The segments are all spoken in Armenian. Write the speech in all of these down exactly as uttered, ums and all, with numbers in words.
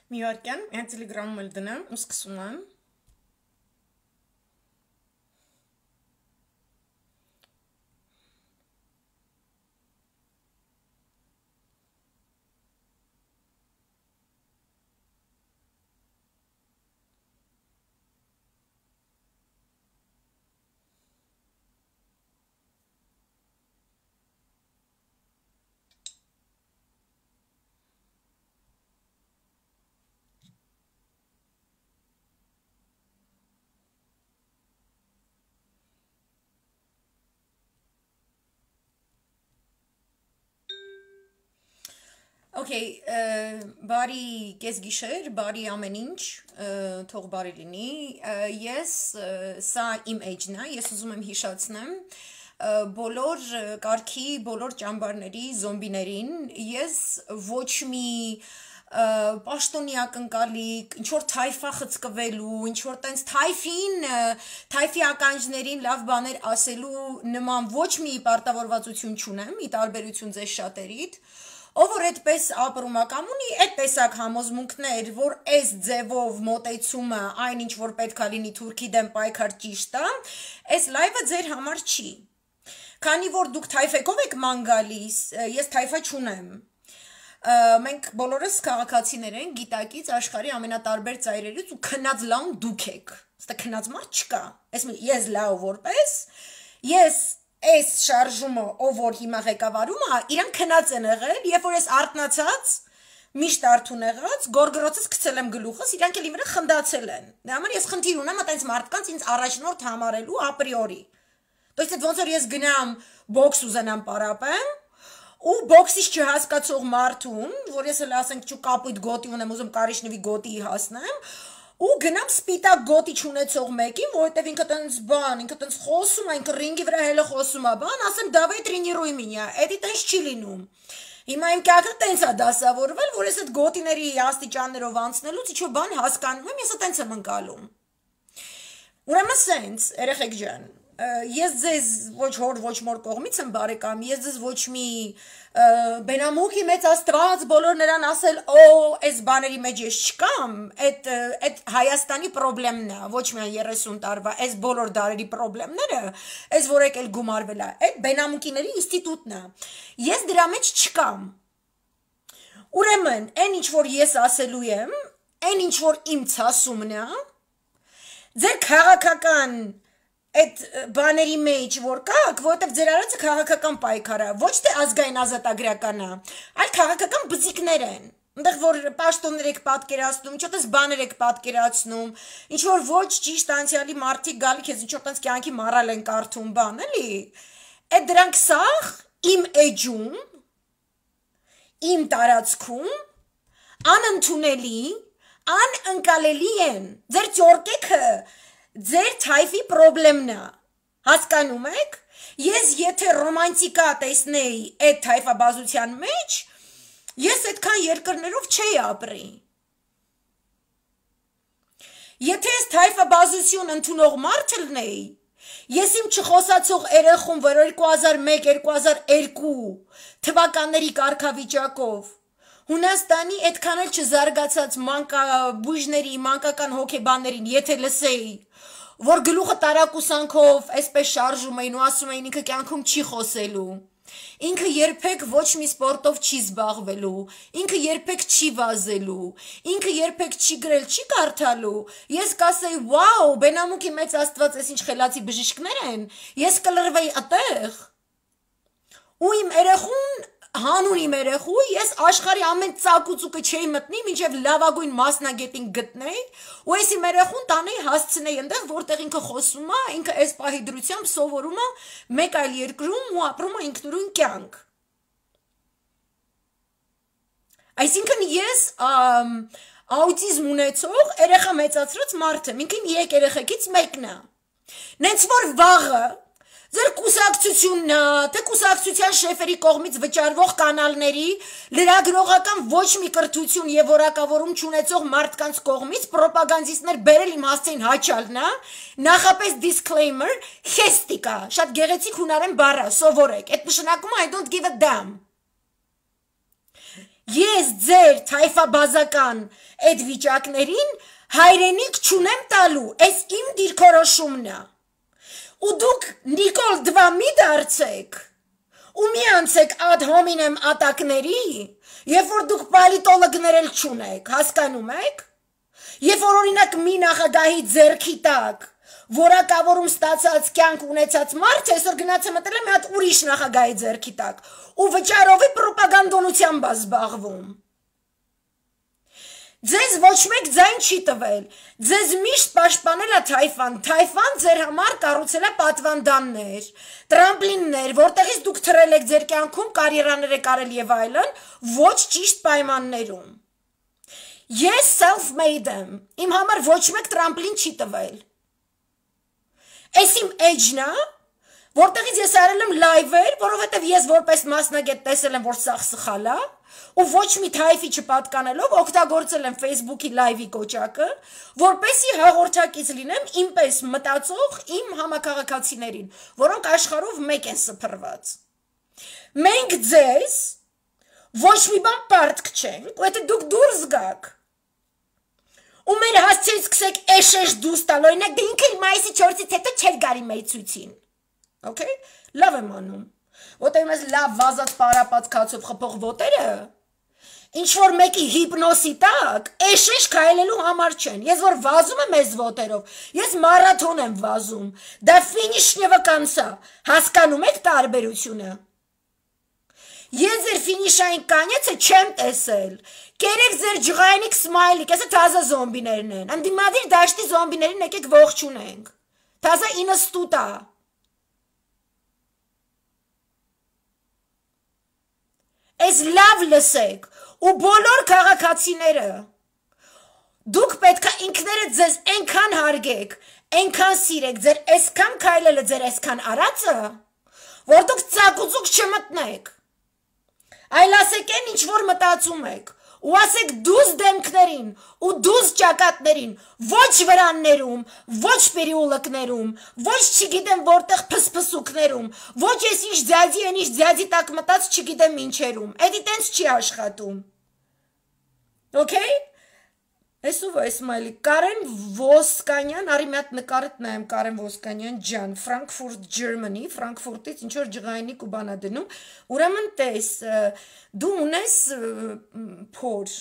Միարկյան, այն տելեգրամում էլ դնեմ ու սկսում եմ։ Okay, բարի կեսգիշեր, բարի ամեն ինչ, թող բարի լինի, ես սա իմ էջն է, ես ուզում եմ հիշացնեմ բոլոր կարգի, բոլոր ճամբարների, զոմբիներին, ես ոչ մի պաշտոնյա կնկալիք, ինչ-որ թայֆա խծկվելու, ինչ-որ տենց թայֆին, թայֆի ականջներին լավ բաներ ասելու նման ոչ մի պարտավորվածություն չունեմ, ի տարբերություն ձեզ շատերիդ, ով որ այդպես ապրում է կամ ունի այդ տեսակ համոզմունքներ, որ այս ձևով մոտեցումը այն ինչ որ պետք է լինի Թուրքի դեմ պայքար ճիշտ է, այս լայվը ձեր համար չի։ Քանի որ դուք թայֆեկով եք ման գալիս, ես թայֆա չունեմ։ Մենք բոլորս քաղաքացիներ ենք, գիտակից աշխարհի ամենատարբեր ծայրերից ու քնած լավ դուք եք։ Ստե քնած մարդ չկա։ Ես ես լավ որպես ես Այս շարժումը, ով որ հիմա ղեկավարում է, իրան քնած են եղել, երբ որ ես արթնացած, միշտ արթուն եղած, գորգրոցս գցել եմ գլուխս, իրանք էլ իմ վրա խնդացել են։ Դրա համար ես խնդիր ունեմ այտենց մարդկանց ինձ առաջնորդ համարելու ապրիորի։ То есть ոնց որ ես գնամ բոքս ուզենամ պարապեմ, ու բոքսից չհասկացող մարդուն, որ ես էլ ասենք չու կապույտ գոտի ունեմ, ուզում կարիշնվի գոտի հասնեմ, ու գնամ սպիտակ գոտի չունեցող մեկին, որովհետև ինքը տենց բան, ինքը տենց խոսում է, ինքը ռինգի վրա հելը խոսում է, բան, ասեմ դավայ տրենիրուй меня, էդի տենց չի լինում։ Հիմա իմ կյանքը տենց է դասավորվել, որ ես այդ գոտիների աստիճաններով անցնելուց ինչ-որ բան հասկանում եմ, ես տենց եմ ընկալում։ Ուրեմն սենց, երեխեք ջան, ես ձեզ ոչ հոր ոչ մոր կողմից եմ բարեկամ, ես ձեզ ոչ մի բենամուքի մեծ աստված բոլոր նրան ասել, օ, այս բաների մեջ ես չկամ, այդ այդ Հայաստանի խնդիրն է, ոչ միայն երեսուն տարվա, այս բոլոր դարերի խնդիրները, այս որ եկել գումարվել է, այդ բենամուքիների ինստիտուտն է։ Ես դրա մեջ չկամ։ Ուրեմն, այն ինչ որ ես ասելու եմ, այն ինչ որ իմ ցասումն է, ձեր քաղաքական այդ բաների մեջ որ կաք, որովհետև ձեր արածը քաղաքական պայքար է, ոչ թե ազգային ազատագրական է, այլ քաղաքական բզիկներ են։ Այնտեղ որ պաշտոններ եք պատկերացնում, ինչ-որ բաներ եք պատկերացնում, ինչ որ ոչ ճիշտ անցյալի մարդիկ գալի քեզ ինչ-որ տենց կյանքի մառալ են կարդում, բան, էլի։ Այդ դրանք սաղ իմ էջում, իմ տարածքում անընդունելի, անընկալելի են։ Ձեր ճորկեքը Ձեր թայֆի խնդիրն է, հասկանում եք, ես եթե ռոմանտիկա տեսնեի այդ թայֆաբազության մեջ, ես այդքան երկրներով չէի ապրի։ Եթե ես թայֆաբազություն ընդունող մարդ լինեի, ես իմ չխոսացող երեխուն, որ երկու հազար մեկ երկու հազար երկու թվականների կարգավիճակով Հունաստանի այդքան էլ չզարգացած մանկաբույժների, մանկական հոգեբաններին, եթե լսեի, որ գլուխը տարակուսանքով այսպես շարժում էին ու ասում էին ինքը կյանքում չի խոսելու, ինքը երբեք ոչ մի սպորտով չի զբաղվելու, ինքը երբեք չի վազելու, ինքը երբեք չի գրել, չի կարդալու, ես կասեի, վաու, բենամուքի մեծ աստված, այս ինչ խելացի բժիշկներ են, ես կլրվեի այդտեղ, ու իմ երեխուն հանուն իմ երեխու, ես աշխարհի ամեն ծակուծուկը չէի մտնի, մինչև լավագույն մասնագետին գտնեի, ու ես իմ երեխուն տանեի հասցնեի այնտեղ, որտեղ ինքը խոսում է, ինքը այս պահի դրությամբ սովորում է մեկ այլ երկրում ու ապրում է ինքնուրույն կյանք։ Այսինքն ես աուտիզմ ունեցող երեխա մեծացրած մարդ եմ, ինքն երեք երեխեքից մեկն է։ Նենց որ վաղը Ձեր կուսակցությունն է, թե կուսակցության շեֆերի կողմից վճարվող կանալների լրագրողական ոչ մի կրթություն եւ որակավորում չունեցող մարդկանց կողմից պրոպագանդիստներ բերել իմ հասցեին հաչալն է, նախապես disclaimer, հեստիկա, շատ գեղեցիկ հունարեն բառ է, սովորեք, այդ նշանակում է I don't give a damn։ Ես ձեր թայֆաբազական այդ վիճակներին հայրենիք չունեմ տալու, այս իմ դիրքորոշումն է։ Ու դուք Նիկոլ դվա մի դարձեք, ու մի անցեք ad hominem ատակների, երբ որ դուք պալիտոլոգներ էլ չունեք, հասկանում եք։ Երբ որ օրինակ մի նախագահի ձեռքի տակ որակավորում ստացած կյանք ունեցած մարդ այսօր գնաց է մտել է մի հատ ուրիշ նախագահի ձեռքի տակ ու վճարովի պրոպագանդոնությամբ է զբաղվում։ Ձեզ ոչ մեկ ձայն չի տվել, ձեզ միշտ պաշտպանել է Թայֆան, Թայֆան ձեր համար կառուցել է պատվանդաններ, տրամպլիններ, որտեղից դուք թռել եք ձեր կյանքում, կարիերաներ եք արել եւ այլն, ոչ ճիշտ պայմաններում։ Ես self-made եմ, իմ համար ոչ մեկ տրամպլին չի տվել։ Այս իմ էջն է, որտեղից ես արել եմ լայվեր, որովհետև ես որպես մասնագետ տեսել եմ, որ սա սխալ է, ու ոչ մի թայֆի չպատկանելով օգտագործել եմ Facebook-ի լայվի կոճակը, որպեսզի հաղորդակից լինեմ ինպես մտածող իմ համակարգացիներին, որոնք աշխարհով մեկ են սփռված։ Մենք ձեզ ոչ մի բան պարտք չենք, ու եթե դուք դուրս գաք ու մեր հասցեին սկսեք էշեշ դուս տալ, օրինակ դե ինքը մայիսի չորսից հետո չէր գարի մեր ցույցին։ Okay, լավ եմ անում։ Որտեղ մեզ լավ վազած պարապած կացով խփող ոտերը, ինչ որ մեկի հիպնոսի տակ, էշեշ քայլելու համար չեն։ Ես որ վազում եմ այս ոտերով, ես մարաթոն եմ վազում։ Դա ֆինիշնևը կանցա։ Հասկանում եք տարբերությունը։ Ես ձեր ֆինիշային կանյացը չեմ տեսել։ Կերեք ձեր ջղայնիկ սմայլիկ, այսը թազա զոմբիներն են։ Անդիմադիր դաշտի զոմբիներին եկեք ողջունենք։ Թազա ինստուտա։ Այս լավ լսեք, ու բոլոր քաղաքացիները, դուք պետք է ինքներդ ձեզ այնքան հարգեք, այնքան սիրեք, ձեր այսքան քայլելը, ձեր այսքան արածը, որ դուք ծակուցուկ չմտնեք։ Այլ ասեք են ինչ որ մտածում եք, ու ասեք դուզ դեմքներին, ու դուզ ճակատներին, ոչ վրաններում, ոչ պերիուլակներում, ոչ չգիտեմ որտեղ փսփսուկներում, ոչ ես ինչ ձյաձի են ինչ ձյաձի տակ մտած չգիտեմ ինչերում, էդի տենց չի աշխատում։ Okay? Այսուվ այս մայլի, Կարեն Ոսկանյան, արի մի հատ նկարդ նայեմ Կարեն Ոսկանյան ջան, Frankfurt, Germany, Frankfurt-ից ինչ որ ջղայնիկ ու բանա դնում, ուրեմն տես, դու ունես փոր,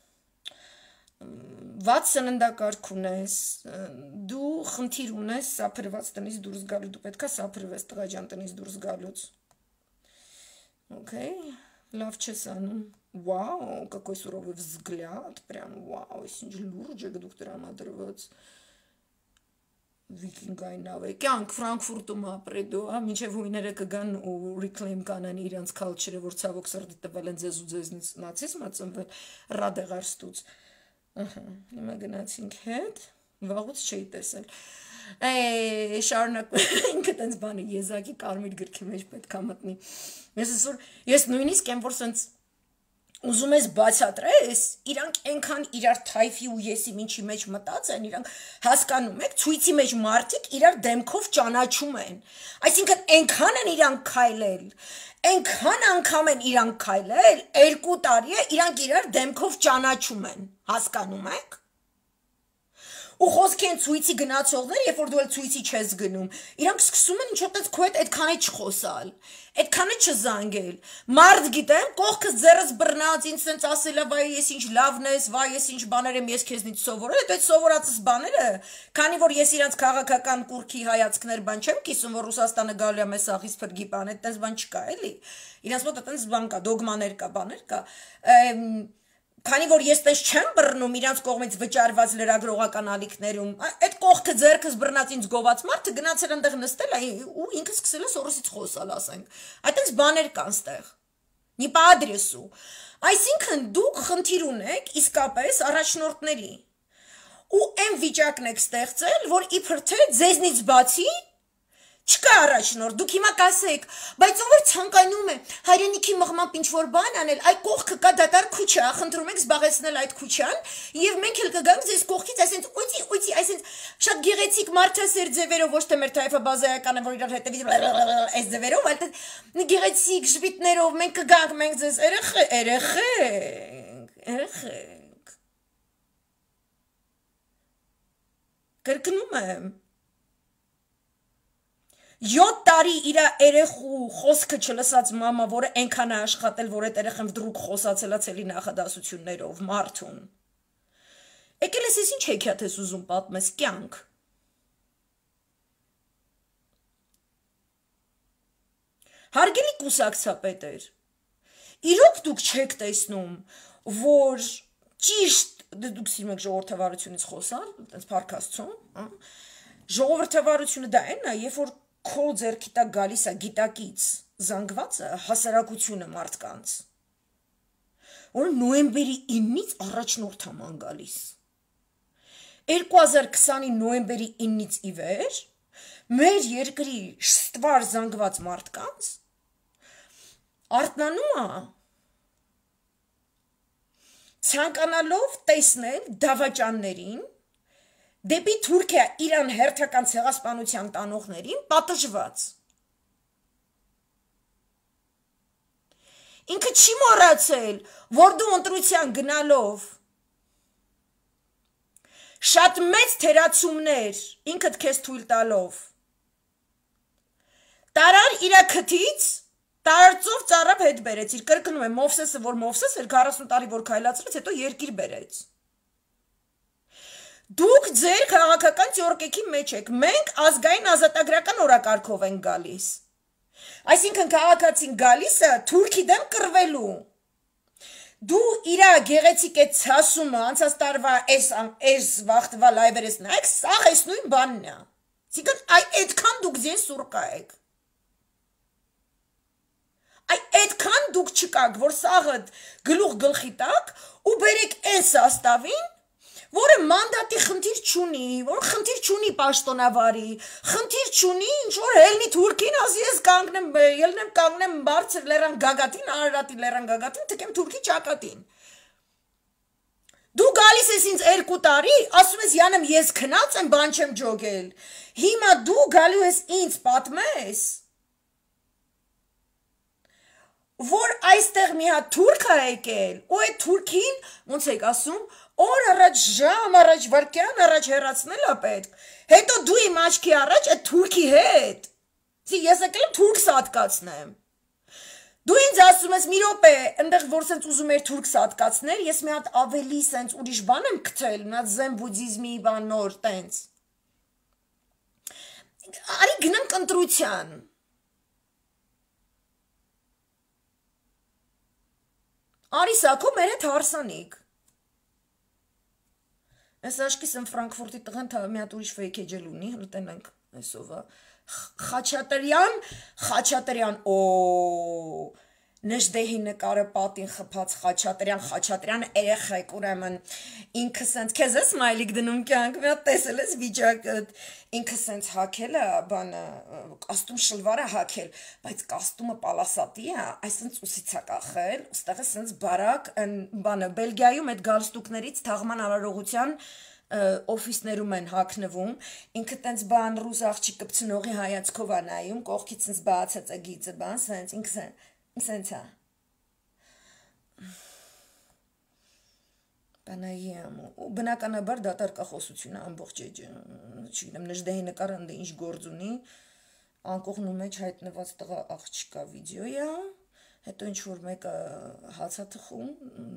վատ սննդակարգ ունես, դու խնդիր ունես սափրված տնից դուրս գալու, դու պետք է սափրվես տղա ջան տնից դուրս գալուց։ Okay, լավ չես անում։ Вау, какой суровый взгляд, прям вау, ինչ լուրջ է դուք տրամադրված վիկինգային նավը, կյանք Ֆրանկֆուրտում ապրեդու, մինչև հույները կգան ու reclaim կանեն իրենց culture-ը, որ ցավոք սրտի տվել են ձեզ ու ձեզնից նացիզմը ծնվել, ռադեղարստուց, հիմա գնացինք հետ, վաղուց չէի տեսել, շարունակ ինքը տենց բանը եզակի կարմիր գրքի մեջ պետք է մտնի, ես նույնիսկ եմ, որ սենց ուզում ես բացատրես, իրանք այնքան իրար թայֆի ու եսի ինչի մեջ մտած են, իրանք հասկանում եք, ցույցի մեջ մարդիկ իրար դեմքով ճանաչում են, այսինքն այնքան են իրանք քայլել, այնքան անգամ են իրանք քայլել, երկու տարի է իրանք իրար դեմքով ճանաչում են, հասկանում եք։ Ու խոսքի են ցույցի գնացողներ, երբ որ դու էլ ցույցի չես գնում, իրանք սկսում են ինչ-որ տես քո հետ այդքան է չխոսալ, այդքան է չզանգել։ Մարդ գիտեմ, կողքս ձեռս բռնած, ինձ սենց ասել է, վայ ես ինչ լավն ես, վայ ես ինչ բաներ եմ ես քեզնից սովորել, այդ սովորածս բաները, քանի որ ես իրանք քաղաքական կուրքի հայացքներ բան չեմ կիսում, որ Ռուսաստանը գալու է մեզ աղից փրկի բան, այդպես բան չկա, էլի։ Իրանց մոտ այդպես բան կա, դոգմաներ կա, բաներ կա։ Քանի որ ես տես չեմ բռնում իրանց կողմից վճարված լրագրողական ալիքներում, այդ կողքը ձեռքս բռնած ինձ գոված մարդը գնացել ընդեղ նստել է ու ինքը սկսել է սորոսից խոսալ, ասենք։ Այդտենց բաներ կան ստեղ։ Նի պա ադրեսու։ Այսինքն դուք խնդիր ունեք իսկապես առաջնորդների։ Ու այն վիճակն եք ստեղծել, որ իբր թե ձեզնից բացի Չկա առաջնորդ, դուք հիմա կասեք, բայց ով որ ցանկանում է հայրենիքի մղմամբ ինչ-որ բան անել, այ կողքը կա դատարկ քուչա, խնդրում եք զբաղեցնել այդ քուչան, եւ մենք էլ կգանք ձեզ կողքից, այսինքն ուծի, ուծի, այսինքն շատ գեղեցիկ մարդասեր ձևերով, ոչ թե մեր թայֆաբազայականը, որ իրար հետևից այս ձևերով, այլ գեղեցիկ ժպիտներով մենք կգանք, մենք ձեզ երեխե, երեխեք, երեխեք։ Կրկնում եմ յոթ տարի իր երեխու խոսքը չլսած մամա, որը այնքան է աշխատել, որ այդ երեխան վդրուկ խոսացել է ցելի նախադասություններով մարդուն։ Եկել ես ես ինչ հեքիաթ ես ուզում պատմես կյանք։ Հարգելի կուսակցապետեր, իրոք դուք չեք տեսնում, որ ճիշտ դուք սիրում եք ժողովրդավարությունից խոսալ, այդպես փառքաստում, ժողովրդավարությունը դա այն է, երբ որ քո ձեռքի տակ գալիս է գիտակից զանգվածը հասարակությունը մարդկանց, որ նոյեմբերի իննից առաջնորդ համ գալիս։ երկու հազար քսանի նոյեմբերի իննից ի վեր մեր երկրի ստվար զանգված մարդկանց արթնանում է ցանկանալով տեսնել դավաճաններին դեպի Թուրքիա Իրան հերթական ցեղասպանության տանողներին պատժված։ Ինքը չի մոռացել, որ դու ընտրության գնալով շատ մեծ թերացումներ ինքդ քեզ թույլ տալով տարար իրա քթից տարածով ծառապ հետ բերեց, իր կրկնում է Մովսեսը, որ Մովսես էր քառասուն տարի որ քայլացրեց, հետո երկիր բերեց։ Դուք ձեր քաղաքական ծորկեքի մեջ եք, մենք ազգային ազատագրական օրակարգով ենք գալիս։ Այսինքն քաղաքացին գալիս է Թուրքի դեմ կռվելու։ Դու իրա գեղեցիկ է ցասումը անցած տարվա էս էս վախտվա լայվերես նայեք, սաղ էս նույն բանն է։ Այսինքն այ այդքան դուք ձեն սուրկա եք։ Այ այդքան դուք չկաք, որ սաղը գլուխ գլխի տակ ու բերեք այն սաստավին, որը մանդատի խնդիր չունի, որ խնդիր չունի պաշտոնավարի, խնդիր չունի ինչ-որ հելնի Թուրքին, ասի ես կանգնեմ, ելնեմ կանգնեմ բարձր լերան գագատին, Արարատի լերան գագատին, թքեմ Թուրքի ճակատին։ Դու գալիս ես ինձ երկու տարի, ասում ես յանեմ ես քնած եմ, բան չեմ ջոգել։ Հիմա դու գալու ես ինձ պատմես, որ այստեղ մի հատ թուրք է եկել, ու այդ թուրքին, ոնց եք ասում, օր առաջ ժամ առաջ վարկյան առաջ հեռացնել է պետք, հետո դու իմ աչքի առաջ այդ թուրքի հետ, ես եկել եմ թուրք սատկացնեմ, դու ինձ ասում ես մի րոպե, ընդեղ որ սենց ուզում էր թուրք սատկացնել, ես մի հատ ավելի սենց ուրիշ բան եմ գտել, մի հատ զեն բուդիզմի բան նոր տենց, արի գնանք ընտրության, արի սակո մեր հետ հարսանիք, ես աշկիս եմ Ֆրանկֆուրտի տղան մի հատ ուրիշ ֆեյք էջել ունի, հլտենանք այսովա, Խաչատրյան, Խաչատրյան, օ, նժդեհի նկարը պատին խփած Խաչատրյան, Խաչատրյան երեխեք, ուրեմն ինքը սենց քեզ ես մայլիկ դնում կյանք, մի հատ տեսել ես վիճակդ, ինքը սենց հագել է, բանը, կաստում շլվար է հագել, բայց կաստումը պալասատի է, այս սենց ուսից է կախել, ուստեղ է սենց բարակ, բանը, Բելգիայում այդ գալստուկներից թաղման արարողության օֆիսներում են հագնվում, ինքը տենց բան ռուս աղջիկ կպցնողի հայացքով է նայում, կողքից սենց բացած է գիծը բան, սենց ինքը սենց է, բանայի եմ, ու բնականաբար դատարկախոսությունը ամբողջ էջը, չգիտեմ, նժդեհի նկարը ընդ ինչ գործ ունի, անկողնու մեջ հայտնված տղա աղջիկա վիդեո է, հետո ինչ-որ մեկը հաց է թխում,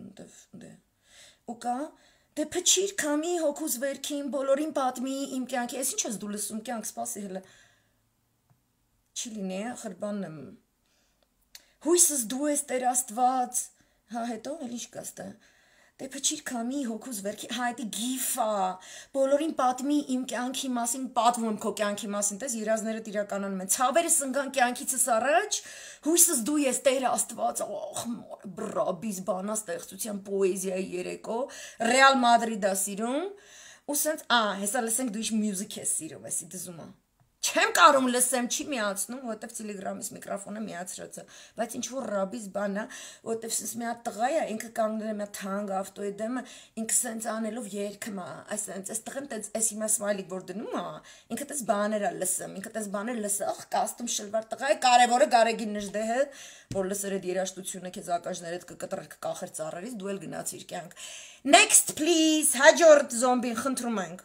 ու կա, դե փչիր քամի հոգուս վերքին, բոլորին պատմի իմ կյանքի, ես ինչ ես դու լսում կյանք, սպասի հելը, չի լինի է, խրբանն եմ, հույսս դու ես Տեր Աստված, հա հետո էլ ինչ կաստը, դե փչիր քամի հոգուս վերքի, հա էդի գիֆա, բոլորին պատմի իմ կյանքի մասին, պատվում եմ քո կյանքի մասին, տես երազներդ իրականանում են, ցավերը սնգան կյանքիցս առաջ, հույսս դու ես Տեր Աստված, ախ, բրաբիս բանաստեղծության պոեզիայի երեկո, Ռեալ Մադրիդա սիրում, ու սենց, ա, հեսա լսենք դու ինչ մյուզիկ ես սիրում, էսի դզումա, չեմ կարում լսեմ, չի միացնում, որտեվ Telegram-ից միկրոֆոնը միացրած է, բայց ինչ որ ռաբիս բան է, որտեվ սենց մի հատ տղա է, ինքը կանգնել է մի թանկ ավտոյի դեմը, ինքը սենց անելով երգում է, այսպես, այս տղեն տենց այս հիմա սմայլիկ որ դնում է, ինքը տես բաներ է լսում, ինքը տես բաներ լսը, ախ, կաստում շլվար տղա է, կարևորը Գարեգին Նժդեհը, որ լսեր այդ երաժշտությունը քեզ ակաժներդ կկտրեր կկախեր ծառերից, դու էլ գնացիր կյանք։ Next please, հաջորդ զոմբին խնդրում ենք։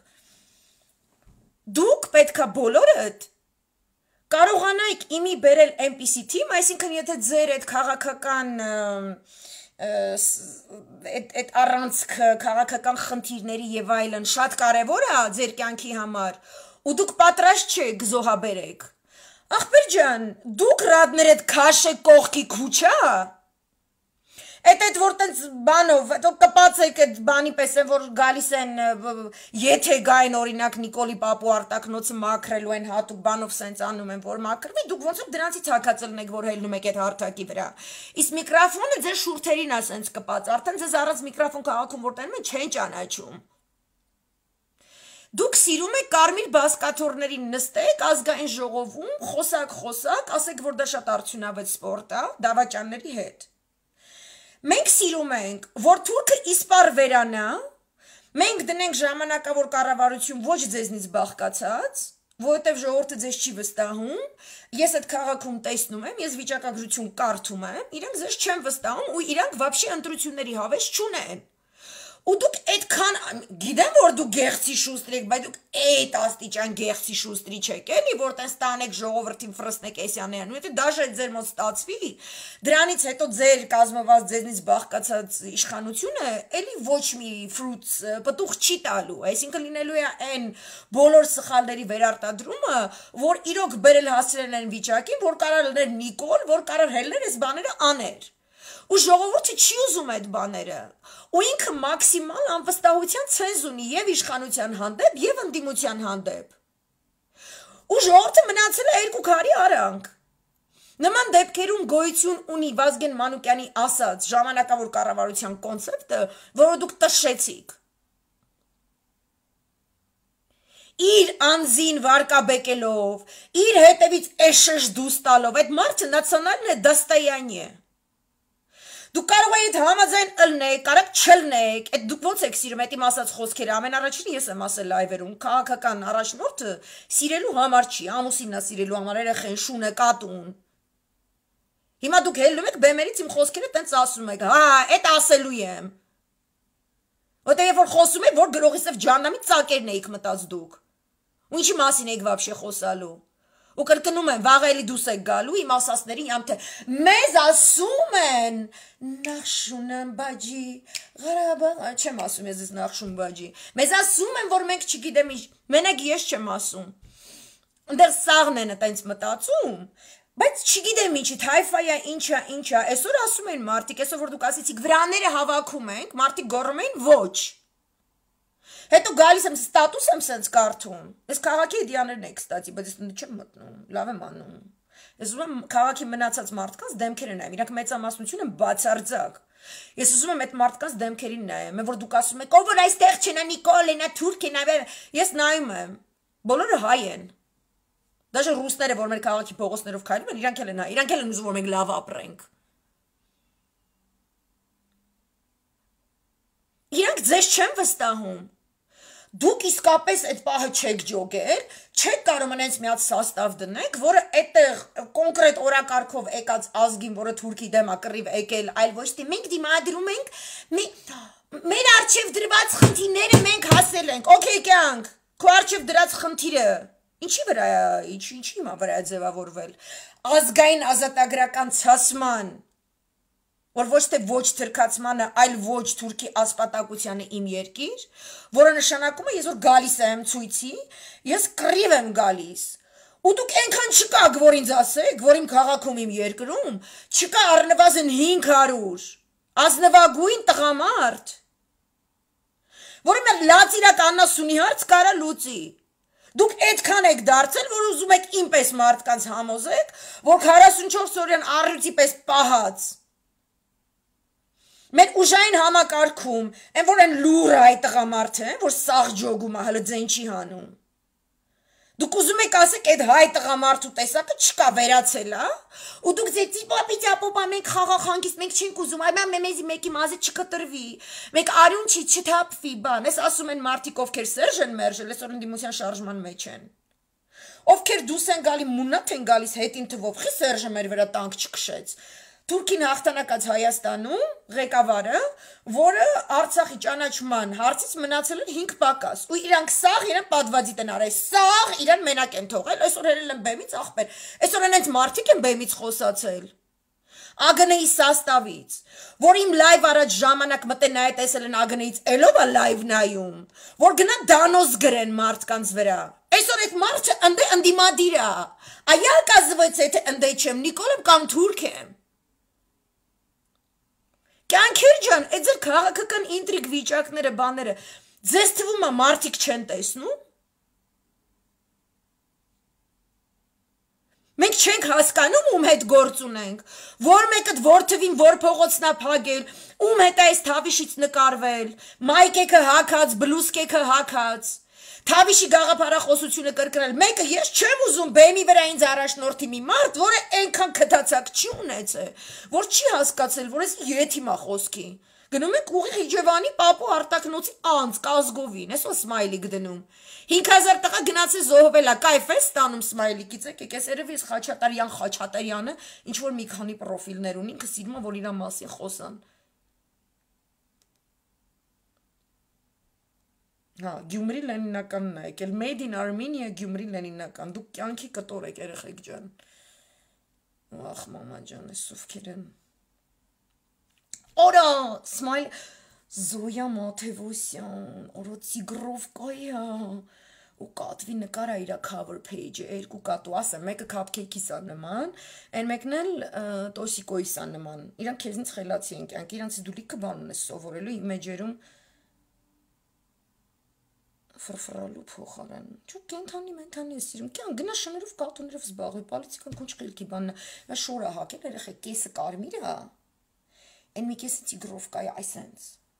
Դուք պետքա բոլորդ կարողանայիք իմի բերել այնպիսի թիմ, այսինքն եթե ձեր այդ քաղաքական այդ առանցքը, քաղաքական խնդիրների եւ այլն շատ կարեւոր է ձեր կյանքի համար, ու դուք պատրաստ չեք զոհաբերեք։ Ախպեր ջան, դուք ռադներդ քաշե կողքի քուչա։ Այդ այդ որ տենց բանով, դուք կպացեք այդ բանի պես են, որ գալիս են, եթե գային օրինակ Նիկոլի Պապու արտակնոցը մաքրելու են հատուկ բանով սենց անում են, որ մաքրվի, դուք ոնց որ դրանցից հակածելն եք, որ հելնում եք այդ հարթակի վրա։ Իսկ միկրոֆոնը ձեր շուրթերին է սենց կպած, արդեն ձեզ առանց միկրոֆոն քաղաքում որ տանում են, չեն ճանաչում։ Դուք սիրում եք կարմիր բասկաթոռներին նստեք ազգային ժողովում, խոսակ խոսակ, ասեք, որ դա շատ արդյունավետ սպորտ է, դավաճանների հետ։ Մենք սիրում ենք, որ թուրքը իսպար վերանա, մենք դնենք ժամանակավոր կառավարություն ոչ ձեզնից բաղկացած, որովհետև ժողովուրդը ձեզ չի վստահում, ես այդ քաղաքում տեսնում եմ, ես վիճակագրություն կարդում եմ, իրենք ձեզ չեն վստահում ու իրանք вообще ընտրությունների հավես չունեն։ Ու դուք այդքան, գիտեմ, որ դուք գեղցի շուստր եք, բայց դուք այդ աստիճան գեղցի շուստրի չեք, էլի, որ տենց տանեք ժողովրդին ֆրսնեք էսյանեան, ու եթե դաժե ձեր մոտ ստացվի, դրանից հետո ձեր կազմված ձեզնից բաղկացած իշխանությունը էլի ոչ մի ֆրուտս պտուղ չի տալու, այսինքն լինելու է այն բոլոր սխալների վերարտադրումը, որ իրոք բերել հասցրել են վիճակին, որ կարա լներ Նիկոլ, որ կարա հելներ այս բաները աներ։ Ու ժողովուրդը չի ուզում այդ բաները, ու ինքը մաքսիմալ անվստահության ցենզ ունի եւ իշխանության հանդեպ եւ ընդդիմության հանդեպ։ Ու ժողովուրդը մնացել է երկու քարի արանք։ Նման դեպքերում գոյություն ունի Վազգեն Մանուկյանի ասած ժամանակավոր կառավարության կոնցեպտը, որը դուք տշեցիք։ Իր անձին վարկաբեկելով, իր հետևից էշեշ դուս տալով, այդ մարդը նացիոնալն է Դաստոյաննի է։ Դուք կարող եք համաձայն ըլնեք, կարող չլնեք, այդ դուք ոնց եք սիրում, այդ իմ ասած խոսքերը, ամենառաջին ես եմ ասել լայվերում, քաղաքական առաջնորդը սիրելու համար չի, ամուսինն է սիրելու համար, երեխեն, շունը, կատուն։ Հիմա դուք հելնում եք բեմերից իմ խոսքերը տենց ասում եք, հա, այդ ասելու եմ։ Որտեղ երբ որ խոսում եք, որ գրողիսև ջաննամի ծակերն էիք մտած դուք։ Ու ինչի մասին եք վաբշե խոսալու։ Ու կրկնում են, վաղ էլի դուս եք գալու, իմ ասածներին ամ թե մեզ ասում են Նախշուն բաջի, Ղարաբաղ, չեմ ասում ես ես Նախշուն բաջի, մեզ ասում են, որ մենք չգիտեմ ինչ, մենակ ես չեմ ասում, ընդեղ սաղն են տենց մտածում, բայց չգիտեմ ինչի, թայֆայա ինչա, ինչա, այսօր ասում են մարդիկ, այսօր որ դուք ասեցիք վրաները հավաքում ենք, մարդիկ գոռում են ոչ։ Հետո գալիս եմ ստատուս եմ սենց կարդում։ Ես քաղաքի դիաներն եք ստացի, բայց ես չեմ մտնում, լավ եմ անում։ Ես ուզում եմ քաղաքի մնացած մարդկանց դեմքերը նայեմ, իրանք մեծամասնությունը բացարձակ։ Ես ուզում եմ այդ մարդկանց դեմքերին նայեմ, որ դուք ասում եք, ով որ այստեղ չնա Նիկոլ, նա թուրք է, ես նայում եմ։ Բոլորը հայ են։ Դաժե ռուսները, որ մեր քաղաքի փողոցներով քայլում են, իրանք էլ են հայ, իրանք էլ են ուզում որ մենք լավ ապրենք։ Իրանք ձեզ չեն վստահում։ Դուք իսկապես այդ պահը չեք ջոգել, չեք կարող անենց մի հատ սաստավ դնեք, որը այդտեղ կոնկրետ օրակարգով եկած ազգին, որը թուրքի դեմ է կռիվ եկել, այլ ոչ թե մենք դիմադրում ենք, մեր արչև դրված խնդիրները մենք հասել ենք, օքեյ կյանք, քո արչև դրած խնդիրը, ինչի վրա է, ինչի հիմա վրա է ձևավորվել, ազգային ազատագրական ցասման, որ ոչ թե ոչ թրքացմանը, այլ ոչ թուրքի ասպատակությանը իմ երկիր, որը նշանակում է, ես որ գալիս եմ ցույցի, ես կռիվ եմ գալիս, ու դուք այնքան չկաք, որ ինձ ասեք, որ իմ քաղաքում իմ երկրում, չկա առնվազն հինգ հարյուր, ազնվագույն տղամարդ, որ իմ լացիրակ աննասունի հարց կարա լուծի, դուք այդքան եք դարձել, որ ուզում եք ինպես մարդկանց համոզեք, որ քառասունչորս օրյան առյուծի պես պահած, մեր ուժային համակարգում, են որ են լուր այդ տղամարդը, որ սաղ ջոգում է, հլը ձեն չի հանում։ Դուք ուզում եք ասեք այդ հայ տղամարդու տեսակը չկա վերացել, հա? Ու դուք ձեզի պապի ճապոպա մենք խաղաղ հանգիստ մենք չենք ուզում, այ մամ մեզի մեկի մազը չկտրվի, մեկ արյուն չի չթափվի, բան, ես ասում են մարդիկ ովքեր Սերժ են մերժել, այսօր ընդդիմության շարժման մեջ են։ Ովքեր դուս են գալի մունատ են գալիս հետին թվով, խի Սերժը մեր վրա տանկ չքշեց։ Թուրքին հաղթանակած Հայաստանում ղեկավարը, որը Արցախի ճանաչման հարցից մնացել էր հինգ պակաս, ու իրանք սաղ իրան պատվազիտ են արել, սաղ իրան մենակ են թողել, այսօր հերել են բեմից աղբեր, այսօր են հենց մարդիկ են բեմից խոսացել, ԱԳՆ-ի սաստավից, որ իմ լայվ առաջ ժամանակ մտեն նայ տեսել են ԱԳՆ-ից էլով է լայվ նայում, որ գնա դանոս գրեն մարդկանց վրա, այսօր այդ մարդը ընդե ընդիմադիր է, а я оказывается это ընդե չեմ, Նիկոլեմ կամ թուրք եմ։ Կյանքեր ջան, այդ ձեր քաղաքական ինտրիգ վիճակները, բաները, ձեզ թվում է մարդիկ չեն տեսնում։ Մենք չենք հասկանում, ում հետ գործ ունենք, որ մեկը որ թվին, որ փողոցնա փագել, ում հետ է այս թավիշից նկարվել, մայկեքը հակած, բլուսկեքը հակած, թավիշի գաղափարախոսությունը կրկնել, մեկը ես չեմ ուզում բեմի վրա ինձ առաջնորդի մի մարդ, որը այնքան քթացակ չի ունեցել, որ չի հասկացել, որ ես եթիմա խոսքի։ Գնում եք ուղիղ Իջևանի Պապու Արտակնոցի անց Կազգովին, այսօր սմայլիկ դնում։ հինգ հազար տղա գնացել զոհվել է, կայֆ է ստանում սմայլիկից, եկեք ես երևի ես Խաչատրյան Խաչատրյանը, ինչ որ մի քանի պրոֆիլներ ունի, ինքը սիրում է, որ իր մասին խոսան։ Հա, Գյումրի Լենինականն է եկել, Made in Armenia Գյումրի Լենինական, դուք կյանքի կտոր եք երեխեք ջան։ Ախ, մամա ջան, ես ովքեր են։ Օրա, Smile, Զոյա Մաթևոսյան, օրա Տիգրովկայա, ու կատվի նկար է իր cover page-ը, երկու կատու, ասեմ, մեկը cupcake-իս է նման, այն մեկն էլ Տոսիկոյիս է նման, իրանք քեզնից խելացի են կյանք, իրանց դու լիքը բան ունես սովորելու իմեջերում ֆրֆրալու փոխարեն։ Չու կենթանի մենթանի է սիրում, կյան գնա շներով կատուներով զբաղվի, պալիցիկան քունչ խիլքի բանն է, շորը հակել երեխեք, կեսը կարմիր է, այն մի կեսը Տիգրովկա է, այսենց։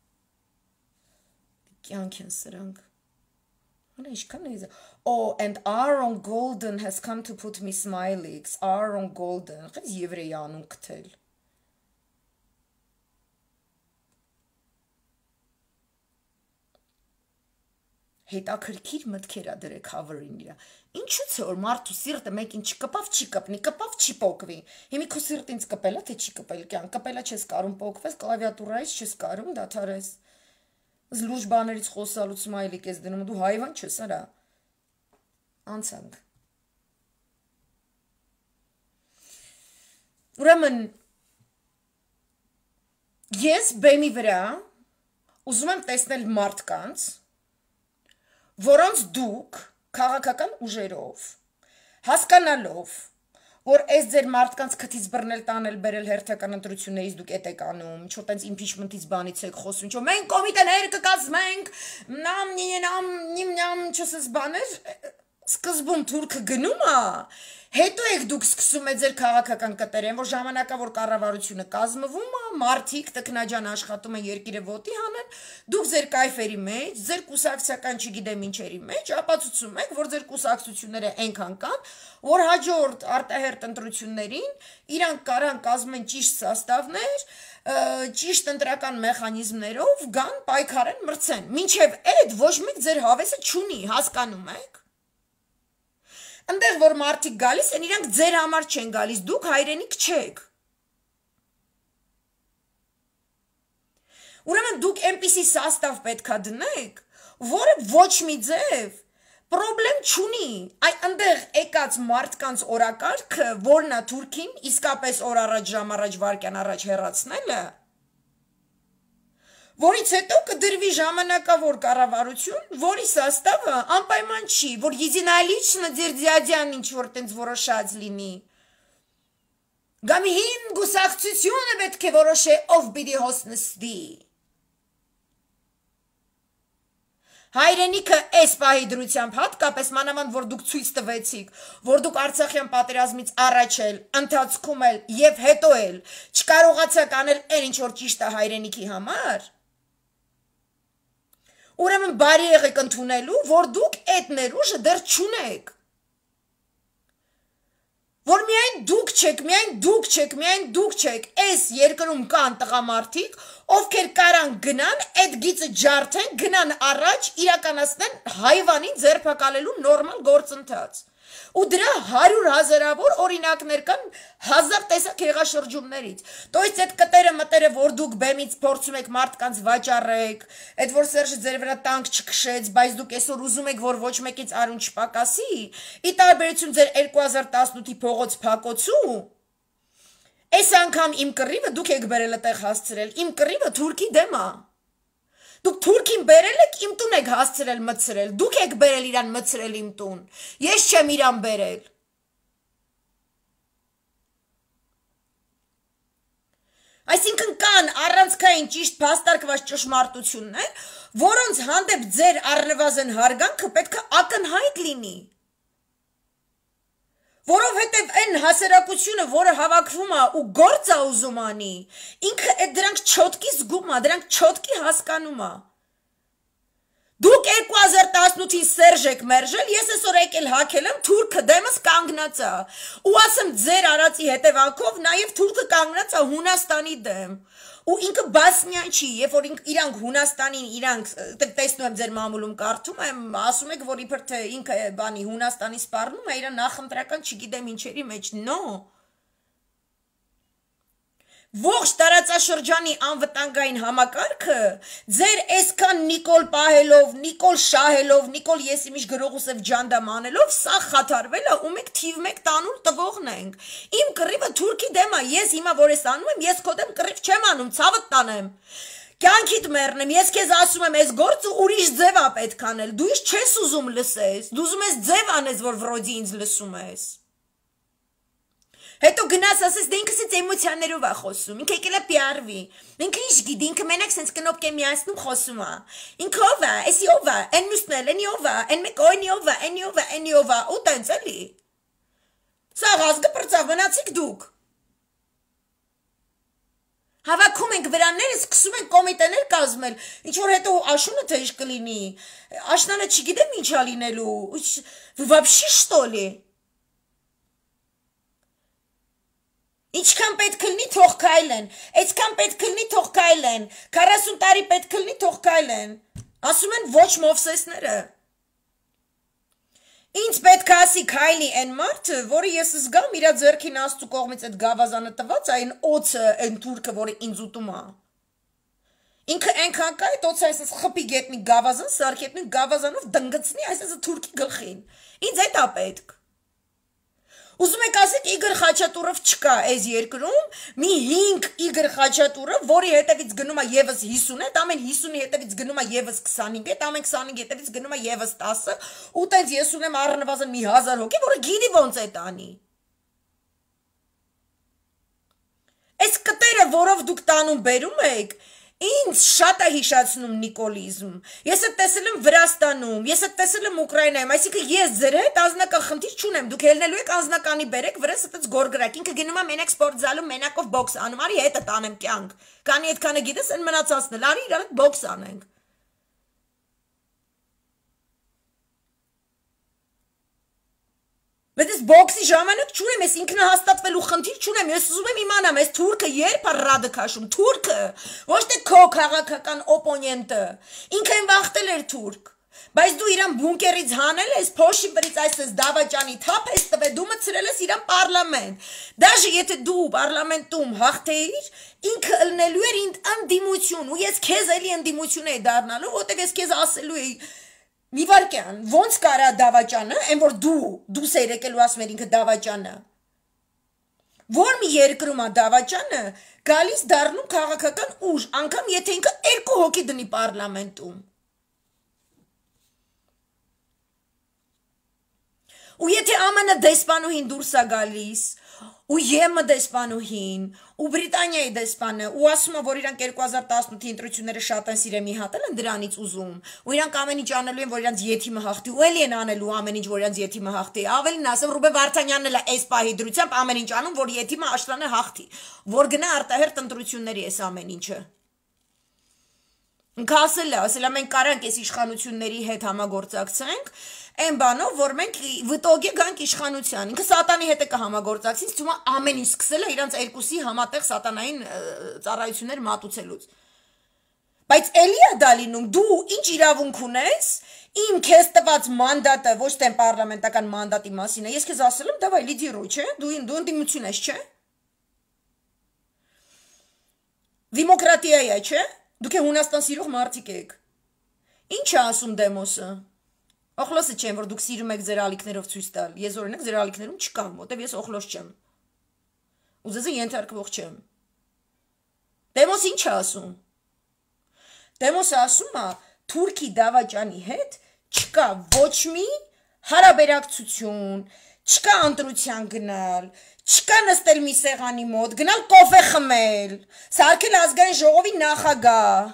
Կյանք են սրանք։ Հոն ինչքան է իզը։ Oh, and Aaron Golden has come to put me smileys, Aaron Golden, խես եվրեի անուն կթել։ Հետաքրքիր մտքեր ա դրեք cover-ին իրա։ Ինչու՞ց է որ մարդու սիրտը մեկին չկպավ, չի կպնի, կպավ, չի պոկվի։ Հիմի քո սիրտը ինձ կպելա, թե չի կպել կյան, կպելա չես կարում պոկվես, կլավիատուրայից չես կարում դադարես։ Զլուժ բաներից խոսալուց սմայլիկ ես դնում, դու հայվան չես արա։ Անցանք։ Ուրեմն ես բեմի վրա ուզում եմ տեսնել մարդկանց, որոնց դուք քաղաքական ուժերով, հասկանալով, որ այս ձեր մարդկանց քթից բռնել տանել բերել հերթական ընտրություններից դուք էդ եք անում, ինչ որ տենց impeachment-ից բանից եք խոսում, ինչ որ մենք կոմիտեներ կկազմենք, նամ նամ նիմ նամ չսես բաներ, սկզբում թուրքը գնում է, հետո եք դուք սկսում եք ձեր քաղաքական կտերեն, որ ժամանակավոր կառավարությունը կազմվում է, մարդիկ տքնաջան աշխատում են երկիրը ոտի հանեն, դուք ձեր կայֆերի մեջ, ձեր կուսակցական չգիտեմ ինչերի մեջ, ապացուցում եք, որ ձեր կուսակցությունները այնքան կան, որ հաջորդ արտահերտ ընտրություններին իրանք կարան կազմեն ճիշտ սաստավներ, ճիշտ ընտրական մեխանիզմներով գան պայքարեն մրցեն, մինչև այդ ոչ մեկ ձեր հավեսը չունի, հասկանում եք։ Ընդեղ որ մարդիկ գալիս են, իրանք ձեր համար չեն գալիս, դուք հայրենիք չեք։ Ուրեմն դուք այնպիսի սաստավ պետքա դնեք, որը ոչ մի ձև պրոբլեմ չունի, այ ընդեղ եկած մարդկանց օրակարգը, որն է թուրքին իսկապես օր առաջ ժամ առաջ վարկյան առաջ հեռացնելը, որից հետո կդրվի ժամանակավոր կառավարություն, որի սաստավը անպայման չի, որ единолично ձեր դյադյան ինչ որ տենց որոշած լինի։ Գամի հին գուսակցությունը պետք է որոշե ով պիտի հոսնստի։ Հայրենիքը այս պահի դրությամբ հատկապես մանավանդ որ դուք ցույց տվեցիք, որ դուք Արցախյան պատերազմից առաջ էլ, ընթացքում էլ եւ հետո էլ չկարողացաք անել այն ինչ որ ճիշտ է հայրենիքի համար։ Ուրեմն բարի եղեք ընդունելու, որ դուք այդ ներուժը դեռ չունեք։ որ միայն դուք չեք, միայն դուք չեք, միայն դուք չեք, այս երկրում կան տղամարդիկ, ովքեր կարան գնան, այդ գիծը ջարդեն, գնան առաջ, իրականացնեն հայվանին ձերբակալելու նորմալ գործընթաց։ Ու դրա հարյուր հազարավոր օրինակներ կան հազար տեսակ հեղաշրջումներից։ То есть այդ կտերը մտերը, որ դուք բեմից փորձում եք մարդկանց վաճառեք, այդ որ Սերժը ձեր վրա տանկ չքշեց, բայց դուք այսօր ուզում եք, որ ոչ մեկից արուն չպակասի, ի տարբերություն ձեր երկու հազար տասնութի փողոց փակոցու, այս անգամ իմ կռիվը դուք եք բերել այդտեղ հասցրել, իմ կռիվը թուրքի դեմ է։ Դուք թուրքին բերել եք, իմ տուն եք հասցրել մտցրել, դուք եք բերել իրան մտցրել իմ տուն, ես չեմ իրան բերել։ Այսինքն կան առանցքային ճիշտ փաստարկված ճշմարտություններ, որոնց հանդեպ ձեր առնվազն հարգանքը պետք է ակնհայտ լինի։ Որովհետև այն հասարակությունը, որը հավաքվում է ու գործ է ուզում անի, ինքը այդ դրանք չոտքի զգում է, դրանք չոտքի հասկանում է։ Դուք երկու հազար տասնութին Սերժ եք մերժել, ես այսօր եկել հագել եմ, թուրքը դեմս կանգնած է։ Ու ասեմ ձեր արածի հետևանքով նաև թուրքը կանգնած է Հունաստանի դեմ։ Ու ինքը բասնյան չի, երբ որ իրանք Հունաստանին, իրանք տեսնում եմ ձեր մամուլում կարդում եմ, ասում եք, որ իբր թե ինքը բանի Հունաստանի սպառնում է, իրան նախընտրական չգիտեմ ինչերի մեջ, նո։ Ողջ տարածաշրջանի անվտանգային համակարգը ձեր այսքան Նիկոլ պահելով, Նիկոլ շահելով, Նիկոլ Եսիմիշ գրողուսև ջանդամ անելով, սա խաթարվել է ու մենք թիվ մեկ տանուլ տվողն ենք։ Իմ կռիվը թուրքի դեմ է, ես հիմա որ ես անում եմ, ես քո դեմ կռիվ չեմ անում, ցավդ տանեմ։ Կյանքիդ մեռնեմ, ես քեզ ասում եմ, այս գործը ուրիշ ձև է պետք անել, դու իշ չես ուզում լսես, դու ուզում ես ձև անես, որ վրոդի ինձ լսում ես։ Հետո գնաս ասես դե ինքը սենց էմոցիաներով է խոսում, ինքը եկել է պիարվի, ինքը ինչ գիտի, ինքը մենակ սենց կնոպկ է միացնում խոսում է, ինքը ով է, էսի ով է, են մյուսն էլ, էնի ով է, են մեկ օյնի ով է, էնի ով է, էնի ով է, ու տենց էլի, սա ազգը պրծավ, մնացիք դուք, հավաքում ենք վրանները, սկսում ենք կոմիտեներ կազմել, ինչ-որ հետո աշունը թե ինչ կլինի, աշնանը չգիտեմ ինչ ա լինելու, վաբշի շտո լի, Ինչքան պետք կլինի թող քայլեն, այսքան պետք կլինի թող քայլեն, քառասուն տարի պետք կլինի թող քայլեն, ասում են ոչ Մովսեսները։ Ինձ պետք է ասի քայլի այն մարդը, որը ես զգամ իր ձեռքին Աստծու կողմից այդ գավազանը տված, այն օծը, այն թուրքը, որը ինձ ուտում է։ Ինքը այնքան կա, այդ օծը այսպես խփի գետնի գավազան, սարքետնի գավազանով դնգծնի այսպես թուրքի գլխին։ Ինձ այդ է պետք։ Ուզում եք ասեք Իգոր Խաչատուրով չկա այս երկրում, մի հինգ Իգոր Խաչատուրը, որի հետևից գնում է եւս հիսուն, այդ ամեն հիսունի հետևից գնում է եւս քսանհինգ, այդ ամեն քսանհինգի հետևից գնում է եւս տասը, ու տենց ես ունեմ առնվազն մի հազար հոգի, որը գիտի ոնց է տանի։ Այս կտերը, որով դուք տանում բերում եք, ինձ շատ է հիշացնում նիկոլիզմ, ես է տեսել եմ Վրաստանում, ես է տեսել եմ Ուկրայնայում, այսինքն ես ձեր հետ անձնական խնդիր չունեմ, դուք ելնելու եք անձնականի բերեք, վրաս այդպես գորգրակ, ինքը գնում է մենակ սպորտ զալում, մենակով բոքս անում, արի հետը տանեմ կյանք, կանի այդքանը գիտես, այն մնացածն էլ, արի իրար հետ բոքս անենք։ Բայց ես բոքսի ժամանակ չունեմ, ես ինքնահաստատվելու խնդիր չունեմ, ես ուզում եմ իմանամ, այս թուրքը երբ է ռադը քաշում, թուրքը, ոչ թե քո քաղաքական օպոնենտը, ինքը այն վախտել էր թուրք, բայց դու իրան բունկերից հանել ես, փոշի վրից այսպես դավաճանի թափ ես տվել, դու մտցրել ես իրան պարլամենտ, դաժե եթե դու պարլամենտում հաղթեիր, ինքը ըլնելու էր ինձ ընդդիմություն, ու ես քեզ էլի ընդդիմություն էի դառնալու, որտեվ ես քեզ ասելու էի Մի վարկյան, ոնց կարա դավաճանը, այն որ դու, դու սեր եկելու ասում էր ինքը դավաճանը, որ մի երկրում է դավաճանը, գալիս դառնում քաղաքական ուժ, անգամ եթե ինքը երկու հոգի դնի պարլամենտում։ Ու եթե ԱՄՆ դեսպանուհին դուրս է գալիս, ու ԵՄ դեսպանուհին, ու Բրիտանիայի դեսպանը, ու ասում է, որ իրանք երկու հազար տասնութի ընտրությունները շատ են սիրել մի հատել են դրանից ուզում, ու իրանք ամեն ինչ անելու են, որ իրանք եթիմը հաղթի, ու էլի են անելու ամեն ինչ, որ իրանք եթիմը հաղթի, ավելին ասեմ, Ռուբեն Վարդանյանն էլ է այս պահի դրությամբ ամեն ինչ անում, որ եթիմը աշտանը հաղթի, որ գնա արտահերտ ընտրությունների այս ամեն ինչը։ Ինքը ասել է, ասել է մենք կարանք այս իշխանությունների հետ համագործակցենք, այն բանով, որ մենք վտոգի գանք իշխանության։ Ինքը սատանի հետ է կհամագործակցի, ցույց է ամեն ինչ սկսել է իրանց երկուսի համատեղ սատանային ծառայություններ մատուցելուց։ Բայց էլի է դա լինում, դու ինչ իրավունք ունես, իմ քեզ տված մանդատը ոչ թե պարլամենտական մանդատի մասին է, ես քեզ ասել եմ, դավայ լիդիրոյ, չէ, դու դու ընդդիմություն ես, չէ։ Դեմոկրատիա է, չէ։ Դուք է Հունաստան սիրող մարդիկ եք։ Ինչ է ասում Դեմոսը։ Օխլոսը չեմ, որ դուք սիրում եք ձեր ալիքներով ցույց տալ։ Ես օրինակ ձեր ալիքներում չկամ, որտեվ ես օխլոս չեմ։ Ու ձեզ ենթարկվող չեմ։ Դեմոսը ինչ է ասում։ Դեմոսը ասում է, Թուրքի դավաճանի հետ չկա ոչ մի հարաբերակցություն, չկա ընտրության գնալ, չկա նստել մի սեղանի մոտ, գնալ կոֆե խմել, սարքել ազգային ժողովի նախագահ,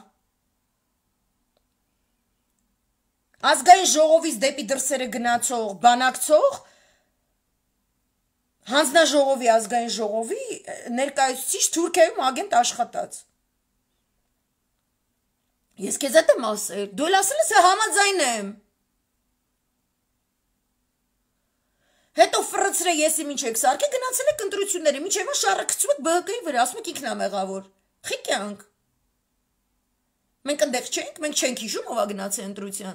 ազգային ժողովից դեպի դրսերը գնացող, բանակցող, հանձնաժողովի ազգային ժողովի ներկայացուցիչ Թուրքիայում ագենտ աշխատած։ Ես քեզ հետ եմ ասել, դու էլ ասել ես համաձայն եմ։ Հետո ֆրծրե եսի ինչ եք սարքե գնացել եք ընտրությունների, մինչև շարը գցում եք ԲՀԿ-ի վրա, ասում եք ինքն է մեղավոր։ Խիկյանք։ Մենք այնտեղ չենք, մենք չենք հիշում ով է գնացել ընտրության։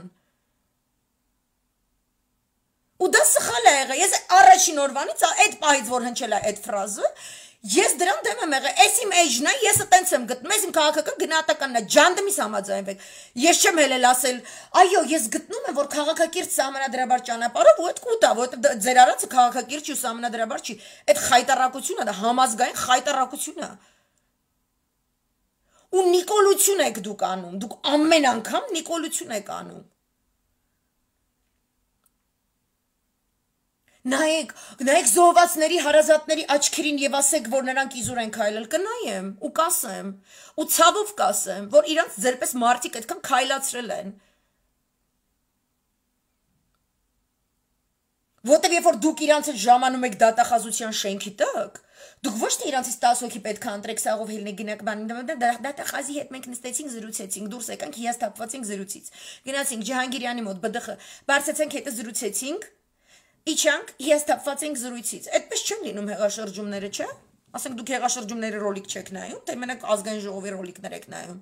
Ու դա սխալ է եղել։ Ես առաջին օրվանից այդ պահից որ հնչել է այդ ֆրազը, ես դրան դեմ եմ եղել, այս իմ էջն է, ես այտենց եմ գտնում, այս իմ քաղաքական գնահատականն է, ջանդմիս համաձայնվեք։ Ես չեմ հելել ասել, այո, ես գտնում եմ, որ քաղաքակիրթ սահմանադրաբար ճանապարհով ու այդ կուտա, որովհետև ձեր արածը քաղաքակիրթ ու սահմանադրաբար չի, այդ խայտարակությունն է, դա համազգային խայտարակություն է։ Ու նիկոլություն եք դուք անում, դուք ամեն անգամ նիկոլություն եք անում։ Նայեք, նայեք զոհվածների հարազատների աչքերին եւ ասեք, որ նրանք իզուր են քայլել, կնայեմ ու կասեմ, ու ցավով կասեմ, որ իրանց ձերպես մարդիկ այդքան քայլացրել են։ Որտեւ երբ որ դուք իրանց հետ ժամանում եք դատախազության շենքի տակ, դուք ոչ թե իրանցից տասը հոգի պետք է ընտրեք սաղով հելնե գնաք բանին, դատախազի հետ մենք նստեցինք, զրուցեցինք, դուրս եկանք, հիասթափվեցինք զրուցից։ Գնացինք Ջահանգիրյանի մոտ ԲԴԽ, բարձեցինք հետը զրուցեցինք։ Իչանք հիասթափված ենք զրույցից։ Այդպես չեն լինում հեղաշրջումները, չէ՞։ Ասենք դուք հեղաշրջումների ռոլիկ չեք նայում, թե մենակ ազգային ժողովի ռոլիկներ եք նայում։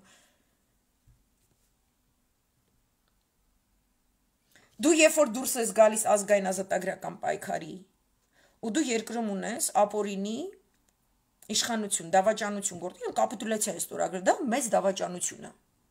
Դու երբ որ դուրս ես գալիս ազգային ազատագրական պայքարի, ու դու երկրում ունես ապօրինի իշխանություն, դավաճանություն գործի, կապիտուլյացիա է ստորագրել, դա մեծ դավաճանություն է։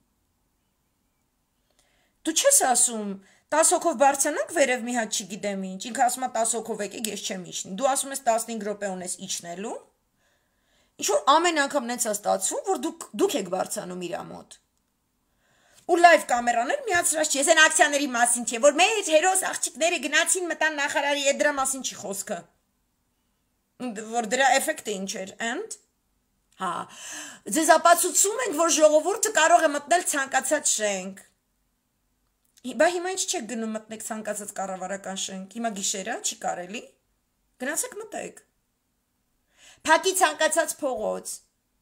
Դու չես ասում տասը հոգով բարձրանանք վերև մի հատ չգիտեմ ինչ, ինքը ասում է տասը հոգով եկեք, ես չեմ իջնի։ Դու ասում ես տասնհինգ րոպե ունես իջնելու։ Ինչ որ ամեն անգամ նենց է ստացվում, որ դուք դուք եք բարձրանում իր մոտ։ Ու լայվ կամերաներ միացրած չի, ես այն ակցիաների մասին չէ, որ մեր հերոս աղջիկները գնացին մտան նախարարի, այդ դրա մասին չի խոսքը։ Որ դրա էֆեկտը ինչ էր, and հա, ձեզ ապացուցում ենք, որ ժողովուրդը կարող է մտնել ցանկացած շենք։ Բա հիմա ինչ չեք գնում մտնեք ցանկացած կառավարական շենք, հիմա գիշերը չի կարելի։ Գնացեք մտեք։ Փակի ցանկացած փողոց։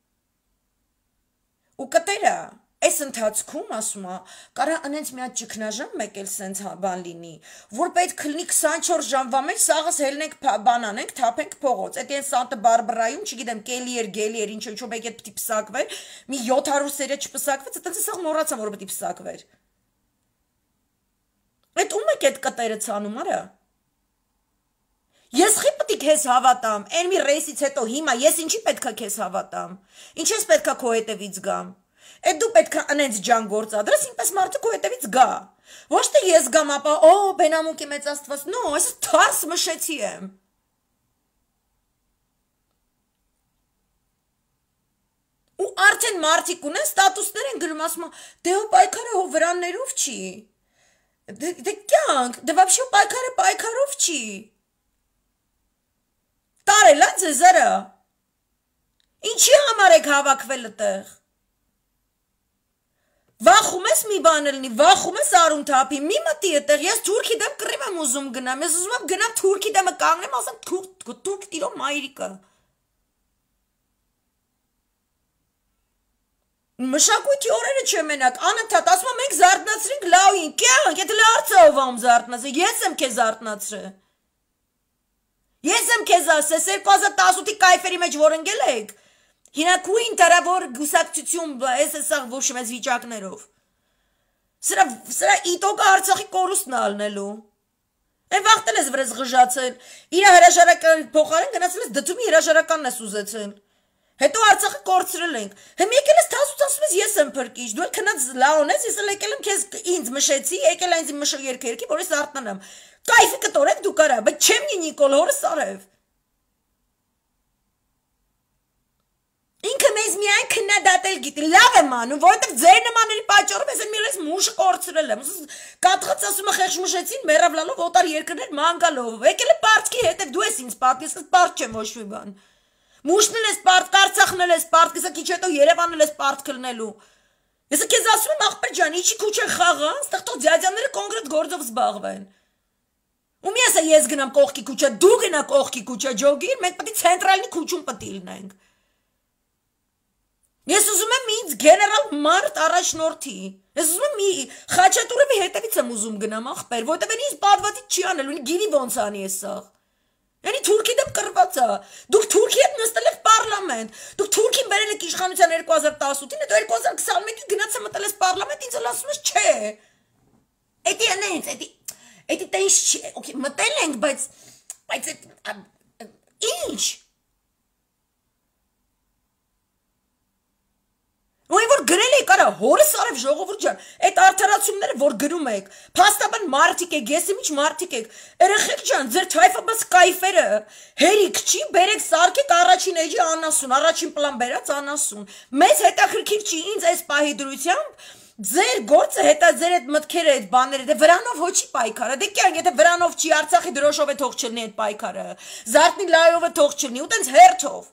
Ու կտերա, այս ընթացքում ասում է, կարա անենց մի հատ ճգնաժամ մեկ էլ սենց բան լինի, որ պետք լինի քսանչորս ժամվա մեջ սաղս հելնենք բան անենք, թափենք փողոց։ Այդ այն Սանտա Բարբարայում, չգիտեմ, կելի էր, գելի էր, ինչ ինչ մեկ էլ պիտի փսակվեր, մի յոթ հարյուր սերը չփսակվեց, այտենց սաղ մոռացա, որ պիտի փսակվեր։ Այդ ում եք այդ կտերը ցանում, արա։ Ես խի պիտի քեզ հավատամ, այն մի ռեյսից հետո հիմա ես ինչի պետքա քեզ հավատամ։ Ինչ ես պետքա քո հետևից գամ։ Այդ դու պետքա անենց ջան գործադրես, ինպես մարդը քո հետևից գա։ Ոչ թե ես գամ, ապա, օ, բենամուկի մեծ Աստված, նո, ես թարս մշեցի եմ։ Ու արդեն մարդիկ ունեն ստատուսներ են գրում, ասում, դե հո պայքարը հո վրաններով չի։ Դե կյանք, դե вообще պայքարը պայքարով չի։ Տարել է ձեզ արա։ Ինչի համար եք հավաքվել այդտեղ։ Վախում ես մի բան լինի, վախում ես արուն թափի, մի մտի այդտեղ, ես Թուրքի դեմ կռիվ եմ ուզում գնամ, ես ուզում եմ գնամ Թուրքի դեմը կանգնեմ, ասեմ Թուրք տիրո մայրիկը։ Մշակույթի օրերը չէ մենակ, անընդհատ ասում եմ մենք զարթնացրինք լավին, կյանք, եթե լավ արծավում զարթնացրել, ես եմ քեզ զարթնացրել։ Ես եմ քեզ ասես երկու հազար տասութի կայֆերի մեջ որ ընկել եք, հինակույն տարավոր գուսակցություն, ես էսաղ ոչմ ես վիճակներով։ Սրա, սրա իտոկը Արցախի կորուստն ալնելու։ Են վաղտել ես վրես գժացել, իր հրաժարական փոխարեն գնացել ես դդումի հրաժարականն ես ուզեցել։ Հետո Արցախը կորցրել ենք։ Հիմա եկել ես տասուց ասում ես ես եմ փրկիչ, դու էլ քնած լաոն ես, ես էլ եկել եմ քեզ ինձ մշեցի, եկել այնձ մշել երկերքի, որ ես արտնանամ։ Կայֆի կտորեք դու կարա, բայց չեմ նի Նիկոլ հորս արև։ Ինքը մեզ միայն քննադատել գիտի, լավ եմ անում, որովհետև ձեր նմանների պատճառով ես մի լես մուշը կորցրել եմ։ Կատղած ասում է խեղճմշեցին, մեռավ լալով օտար երկրներ ման գալով։ Եկել է պարտքի հետև դու ես ինձ պարտք, ես պարտ չեմ ոչ մի բան։ Մուշն էլ ես պարտք, Արցախն էլ ես պարտք, ես քիչ հետո Երևանն էլ ես պարտք լնելու։ Ես քեզ ասում եմ աղբեր ջան, իջի քուչը խաղա, ստեղ թող ձյաձյանները կոնկրետ գործով զբաղվեն։ Ու մի ասա ես գնամ կողքի քուչա, դու գնա կողքի քուչա ջոգին, մենք պետք է ցենտրալնի քուչում պետք է լինենք։ Ես ուզում եմ ինձ գեներալ մարդ առաջնորդի։ Ես ուզում եմ մի Խաչատուրովի հետևից եմ ուզում գնամ աղբեր, որտեղ ինձ պատվատի չի անել, ունի գիրի ոնց անի ես սա։ Անի Թուրքի դեմ կռված է։ Դուք Թուրքի հետ նստել եք պարլամենտ։ Դուք Թուրքին բերել եք իշխանության երկու հազար տասութին, հետո երկու հազար քսանմեկին գնացել մտել ես պարլամենտ, ինձ էլ ասում ես չէ։ Էդի անենց, էդի էդի տես չէ։ Okay, մտել ենք, բայց բայց ինչ։ Ոյ որ գրել եք արա հորս արև ժողովուրդ ջան, այդ արդարացումները որ գրում եք, փաստաբան մարդիկ եք, ես ինչ մարդիկ եք, երեխեք ջան, ձեր թայֆաբաց կայֆերը, հերիք չի, բերեք սարքեք առաջին էջի անասուն, առաջին պլան բերած անասուն, մեզ հետաքրքիր չի ինձ այս պահի դրությամբ, ձեր գործը հետա ձեր այդ մտքերը այդ բաները, դե վրանով ոչ չի պայքարը, դե կյանք, եթե վրանով չի, Արցախի դրոշով է թող չլնի այդ պայքարը, Զարթնի լայով է թող չլնի, ու տենց հերթով։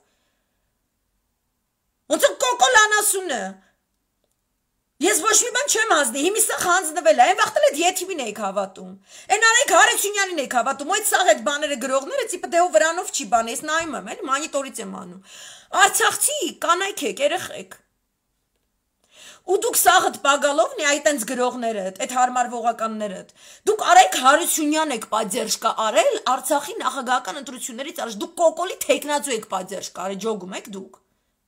Ոնց է կոկոլ անասունը։ Ես ոչ մի բան չեմ ազնի, հիմի սա խանձնվել է, այն վաղտել այդ եթիմին եք հավատում։ Այն Արայք Հարությունյանին եք հավատում, այդ սաղ այդ բաները գրողները ծիպը դեհով վրանով չի բան, ես նայում եմ, էլի մանիտորից եմ անում։ Արցախցի կանայք եք, երեխեք։ Ու դուք սաղդ պագալովն է այդ այնց գրողներըդ, այդ հարմարվողականներըդ։ Դուք Արայք Հարությունյան եք պատժերժկա արել Արցախի նախագահական ընտրություններից առաջ, դուք կոկոլի թեկնածու եք պատժերժկա արել, ջոգում եք դուք։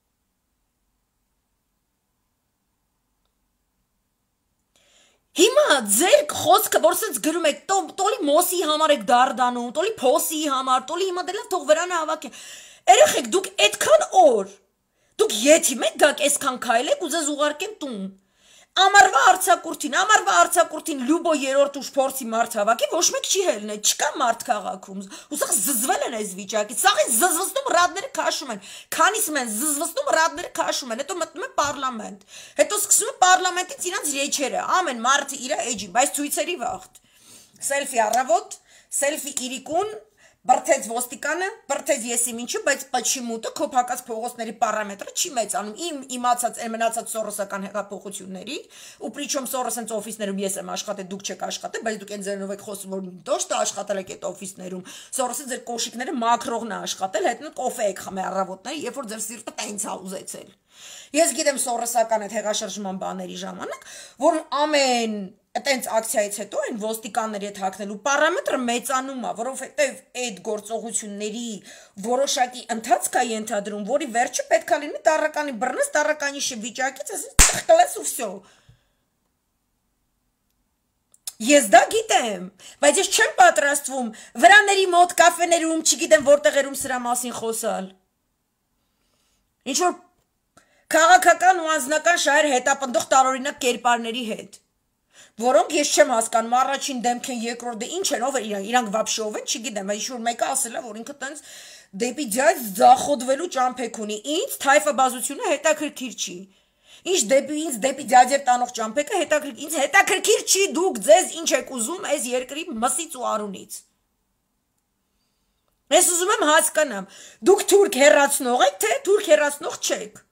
Հիմա ձեր խոսքը որ սենց գրում եք, տոլի մոսի համար եք դարդանում, տոլի փոսի համար, տոլի հիմա դե լավ թող վրանը հավաք է։ Երեխեք դուք այդքան օր, դուք եթիմ եք գաք այսքան քայլեք ու ձեզ ուղարկեն տուն։ Ամառվա արձակուրդին, ամառվա արձակուրդին Լյուբո երրորդ ուժ փորձի մարդ հավաքի, ոչ մեկ չի հելնե, չկա մարդ քաղաքում։ Ու սա զզվել են այս վիճակից, սա զզվստում ռադները քաշում են, քանիս մեն զզվստում ռադները քաշում են, հետո մտնում են պարլամենտ։ Հետո սկսում է պարլամենտից իրանց ռեչերը, ամեն մարդը իր էջին, բայց ցույցերի վաղտ։ Սելֆի առավոտ, սելֆի իրիկուն Բրթեց ոստիկանը, բրթեց ես իմ ինչու, բայց պաչիմուտը քո փակած փողոցների պարամետրը չի մեծանում։ Իմ իմացած մնացած սորոսական հեղափոխությունների, ու պրիչոմ սորոսենց օֆիսներում ես եմ աշխատել, դուք չեք աշխատել, բայց դուք այն ձերնով եք խոսում, որ դոշտը աշխատել եք այդ օֆիսներում։ Սորոսը ձեր կոշիկները մակրողն է աշխատել, հետո կոֆե եք խմել առավոտները, երբ որ ձեր սիրտը տենց է ուզեցել։ Ես գիտեմ սորոսական այդ հեղաշրջման բաների ժամանակ, որ ամեն Այդենց ակցիայից հետո այն ոստիկանների հետ հակնելու պարամետրը մեծանում է, որովհետև այդ գործողությունների որոշակի ընթացք է ենթադրում, որի վերջը պետք է լինի տառականի բռնես, տառականի վիճակից, տխկլես ու վсё։ Ես դա գիտեմ, բայց ես չեմ պատրաստվում վրաների մոտ, կաֆեներում, չգիտեմ որտեղերում սրա մասին խոսալ։ Ինչ որ քաղաքական ու անձնական շահեր հետապնդող տարօրինակ կերպարների հետ։ Որոնք ես չեմ հասկանում, առաջին դեմք են, երկրորդը ինչ են, ով են, իրանք վաբշե ով են, չգիտեմ, ինչ որ մեկը ասել է, որ ինքը տենց դեպի ձյաց ձախոդվելու ճամփեք ունի, ինձ թայֆաբազությունը հետաքրքիր չի։ Ինչ դեպի ինձ դեպի ձյաձև տանող ճամփեկը հետաքրքիր, ինձ հետաքրքիր չի, դուք ձեզ ինչ եք ուզում այս երկրի մսից ու արունից։ Ես ուզում եմ հասկանամ, դուք թուրք հեռացնող եք, թե թուրք հեռացնող չեք։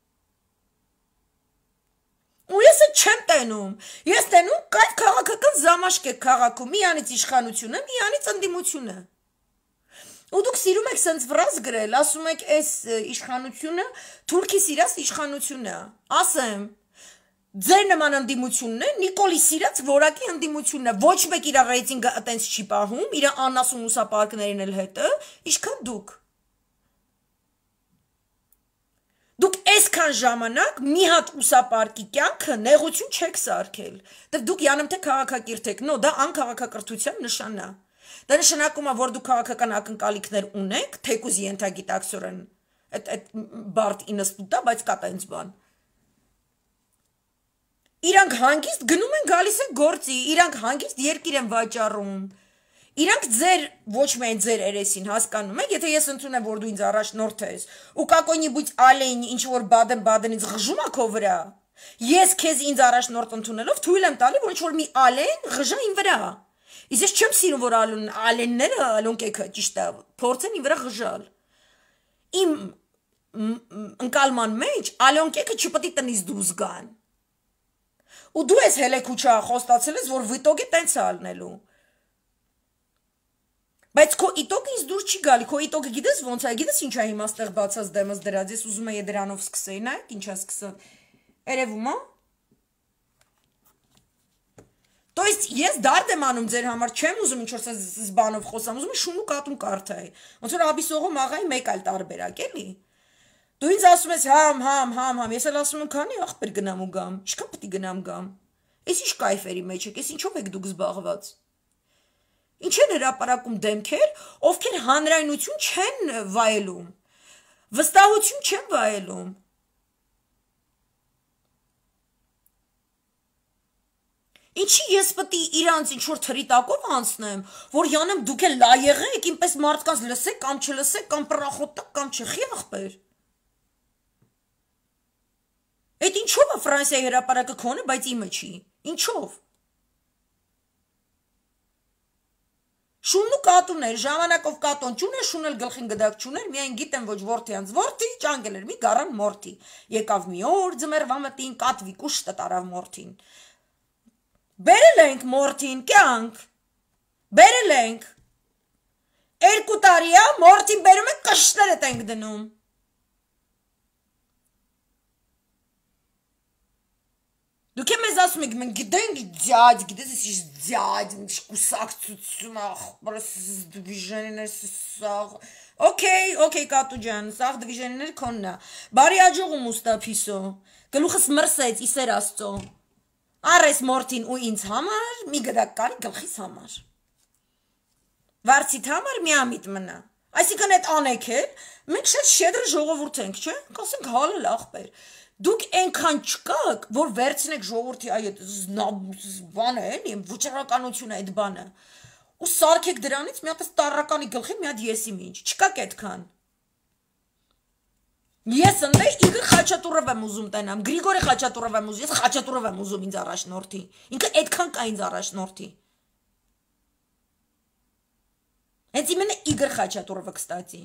Ու ես չեմ տենում, ես տենում կայք քաղաքական զամաշկ է քաղաքում, միանից իշխանությունը, միանից ընդդիմությունը։ Ու դուք սիրում եք սենց վրազ գրել, ասում եք այս իշխանությունը թուրքի սիրած իշխանությունն է։ Ասեմ, ձեր նման ընդդիմությունն է, Նիկոլի սիրած որակի ընդդիմությունն է։ Ոչ մեկ իր ռեյտինգը այտենց չի պահում, իր անասուն ուսապարկներին էլ հետը, ինչքան դուք։ Դուք այսքան ժամանակ մի հատ ուսապարկի կյանքը նեղություն չեք սարքել։ Դե դուք յանեմ թե քաղաքակիրթ եք, նո, դա անքաղաքակրթության նշան է։ Դա նշանակում է, որ դուք քաղաքական ակնկալիքներ ունեք, թեկուզ ենթագիտակցորեն, այդ այդ բարդ ինստիտուտա, բայց կա տենց բան։ Իրանք հանգիստ գնում են գալիս են գործի, իրանք հանգիստ երկիր են վաճառում։ Իրանք ձեր ոչ միայն ձեր երեսին հասկանում եք, եթե ես ընդունեմ, որ դու ինձ առաջնորդ ես, ու какой-нибудь ալեն ինչ որ բադեն-բադենից ղժում ա քո վրա, ես քեզ ինձ առաջնորդ ընդունելով թույլ եմ տալի, որ ինչ որ մի ալեն ղժա իմ վրա։ Իսկ ես չեմ սիրում, որ ալենները, ալոնկեքը ճիշտ է, փորձեն իմ վրա ղժալ։ Իմ ընկալման մեջ ալոնկեքը չպետք է տնից դուրս գան։ Ու դու ես հելեքուչա խոստացել ես, որ վիտոգի տենց է ալնելու։ Բայց քո իտոգը ինձ դուր չի գալի, քո իտոգը գիտես ոնց է, գիտես ինչ է հիմա ստեղ բացած դեմս դրած, ես ուզում եմ դրանով սկսեի, նայեք ինչ է սկսել։ Երևում է։ То есть ես դարդ եմ անում ձեր համար, չեմ ուզում ինչ որ այս բանով խոսամ, ուզում եմ շուն ու կատուն կարդայի։ Ոնց որ աբիսողո մաղայի մեկ այլ տարբերակ, էլի։ Դու ինձ ասում ես համ, համ, համ, համ, ես էլ ասում եմ քանի ախպեր գնամ ու գամ, ինչքան պետք է գնամ գամ։ Էս ինչ կայֆերի մեջ եք, էս ինչով եք դուք զբաղված։ Ինչ են հրապարակում դեմքեր, ովքեր հանրայնություն չեն վայելում, վստահություն չեն վայելում։ Ինչի ես պետք է իրանց ինչ որ թրի տակով անցնեմ, որ յանեմ դուք էլ լայեղ եք, ինպես մարդկանց լսեք կամ չլսեք կամ պրախոտակ կամ չխի ախպեր։ Այդ ինչով է Ֆրանսիայի հրապարակը քոնը, բայց իմը չի։ Ինչով։ Շունն ու կատուներ, ժամանակով կատոն չուներ, շուն էլ գլխին գդակ չուներ, միայն գիտեմ ոչ որդի անց որդի, ճանգել էր մի գարան մորթի։ Եկավ մի օր ձմեռվա մտին, կատվի կուշտը տարավ մորթին։ Բերել ենք մորթին, կյանք, բերել ենք, երկու տարի է, մորթին բերում ենք, կշտերդ ենք դնում։ Դուք եմ ես ասում եք, մենք գիտենք ձյադ, գիտես ես ինչ ձյադ, ինչ կուսակցություն, ախպրս դվիժենիներ սաղ, օքեյ, օքեյ կատու ջան, սաղ դվիժենիներ քոննա, բարի աջողում ուստափիսո, գլուխս մրսեց, իսեր աստծո, արես մորթին ու ինձ համար, մի գդակ կարի գլխիս համար, վարցիտ համար մի ամիտ մնա, այսիքն էդ անեք է, մենք շատ շեդրը ժողովուրդ ենք, չէ, կասենք հալել ախպեր, դուք այնքան չկաք, որ վերցնեք ժողովրդի այդ բանը էլի, վճռականությունը այդ բանը, ու սարքեք դրանից մի հատ տառականի գլխի մի հատ եսի ինչ, չկաք այդքան։ Ես ընդ Իգոր Խաչատուրով եմ ուզում տենամ, Գրիգորի Խաչատուրով եմ ուզում, ես Խաչատուրով եմ ուզում ինձ առաջնորդի, ինքը այդքան կա ինձ առաջնորդի։ Հենց իմենը Իգոր Խաչատուրովը, կստացի։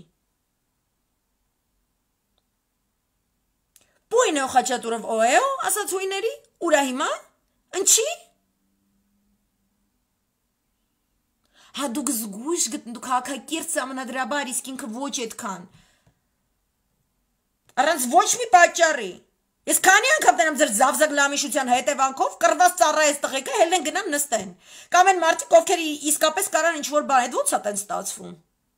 Պույն է Խաչատուրով օեո, ասաց հույների, ուրա հիմա, ընչի։ Հա դուք զգույշ գտն, դուք հակակիրտ սամնադրաբար, իսկ ինքը ոչ այդքան։ Առանց ոչ մի պատճառի։ Ես քանի անգամ տենամ ձեր զավզակ լամիշության հետևանքով կռված ծառա այս տղեկը հելեն գնամ նստեն։ Կամ են մարդիկ, ովքեր իսկապես կարան ինչ-որ բան, այդ ո՞նց է տենց ստացվում։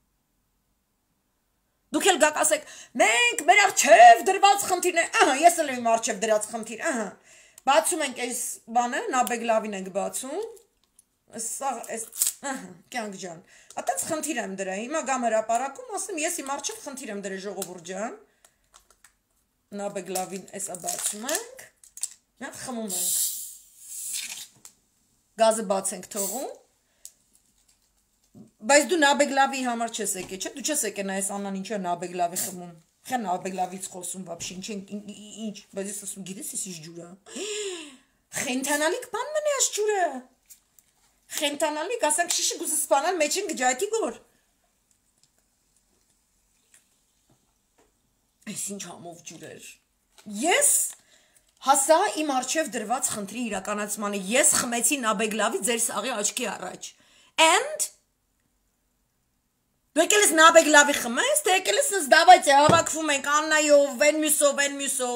Դուք էլ գաք ասեք, մենք մեր առջև դրված խնդիրներ, ահա, ես էլ եմ առջև դրած խնդիր, ահա։ Բացում ենք այս բանը, նաբեգլավին ենք բացում։ Սա այս, ահա, կյանք ջան։ Այդպես խնդիր եմ դրա։ Հիմա գամ հրապարակում, ասեմ, ես իմ առջև խնդիր եմ դրա ժողովուրդ ջան։ Նաբեգլավին էսա բացում ենք, միատ խմում ենք, գազը բաց ենք թողում, բայց դու նաբեգլավի համար չես եկե, չէ, դու չես եկե նա ես անան ինչ է նաբեգլավի խմում, խե նաբեգլավից խոսում վապշի, ինչ, բայց ես ասում, գիտես ես ինչ ջուր է, խենթանալիք բան մնե ես ջուր է, խենթանալիք, ասանք շիշի գուզը սպանալ մեջ են գջայթի գոր, Այս ինչ համով ջուրեր։ Ես հասա իմ առջև դրված խնդրի իրականացմանը, ես խմեցի նաբեգլավի ձեր սաղի աչքի առաջ։ And Դու եկել ես նաբեկ լավի խմես, թե եկել ես նս դավայց հավաքվում ենք Աննայով, են մյուսով, են մյուսով։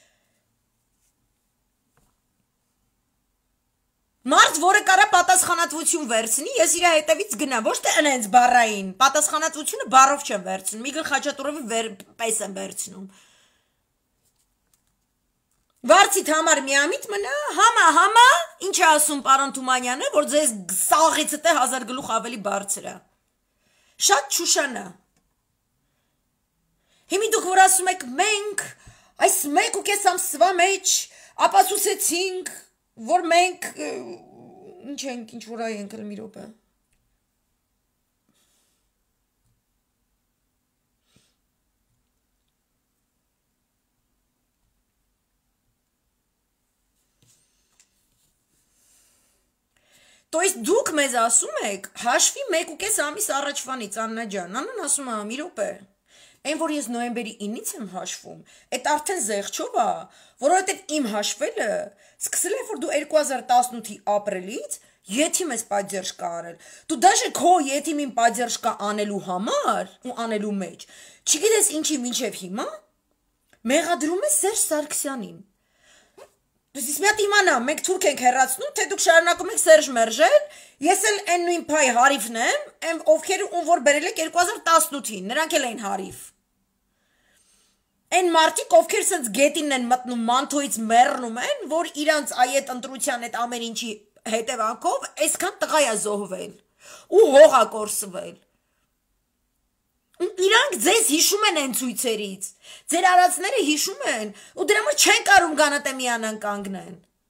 Մարդ, որը կարա պատասխանատվություն վերցնի, ես իր հետևից գնամ, ոչ թե ընենց բառային, պատասխանատվությունը բառով չեմ վերցնում, Միգել Խաչատուրովի պես եմ վերցնում։ Վարձիդ համար միամիտ մնա, համա, համա, ինչ է ասում պարոն Թումանյանը, որ ձեզ սաղիցդ է հազար գլուխ ավելի բարձր է։ Շատ չուշանա։ Հիմի դուք որ ասում եք մենք այս մեկ ու կես ամսվա մեջ ապացուցեցինք, որ մենք ինչ ենք, ինչ որ այ ենք մի րոպե։ То есть դուք մեզ ասում եք, հաշվի մեկ ու կես ամիս առաջվանից Աննա ջան, Աննան ասում է մի րոպե։ Այն որ ես նոյեմբերի ինից եմ հաշվում, այդ արդեն զեղչով է, որովհետև իմ հաշվելը սկսել է որ դու երկու հազար տասնութի ապրիլից եթիմ ես պատժերժկա արել։ Դու դաժե քո եթիմին պատժերժկա անելու համար ու անելու մեջ, չգիտես ինչի մինչև հիմա մեղադրում ես Սերժ Սարգսյանին։ Դուք իսկ մի հատ իմանամ, մենք թուրք ենք հեռացնում, թե դուք շարունակում եք Սերժ մերժել, ես էլ այն նույն փայ հարիվն եմ, այն ովքեր ում որ բերել եք երկու հազար տասնութին, նրանք էլ էին հարիվ։ Այն մարդիկ, ովքեր սենց գետինն են մտնում, մանթոից մեռնում են, որ իրանց այդ ընտրության այդ ամեն ինչի հետևանքով այսքան տղա է զոհվել ու հող է կորսվել։ Իրանք ձեզ հիշում են այն ցույցերից, ձեր արածները հիշում են, ու դրա համար չեն կարում գանատե միանան կանգնեն։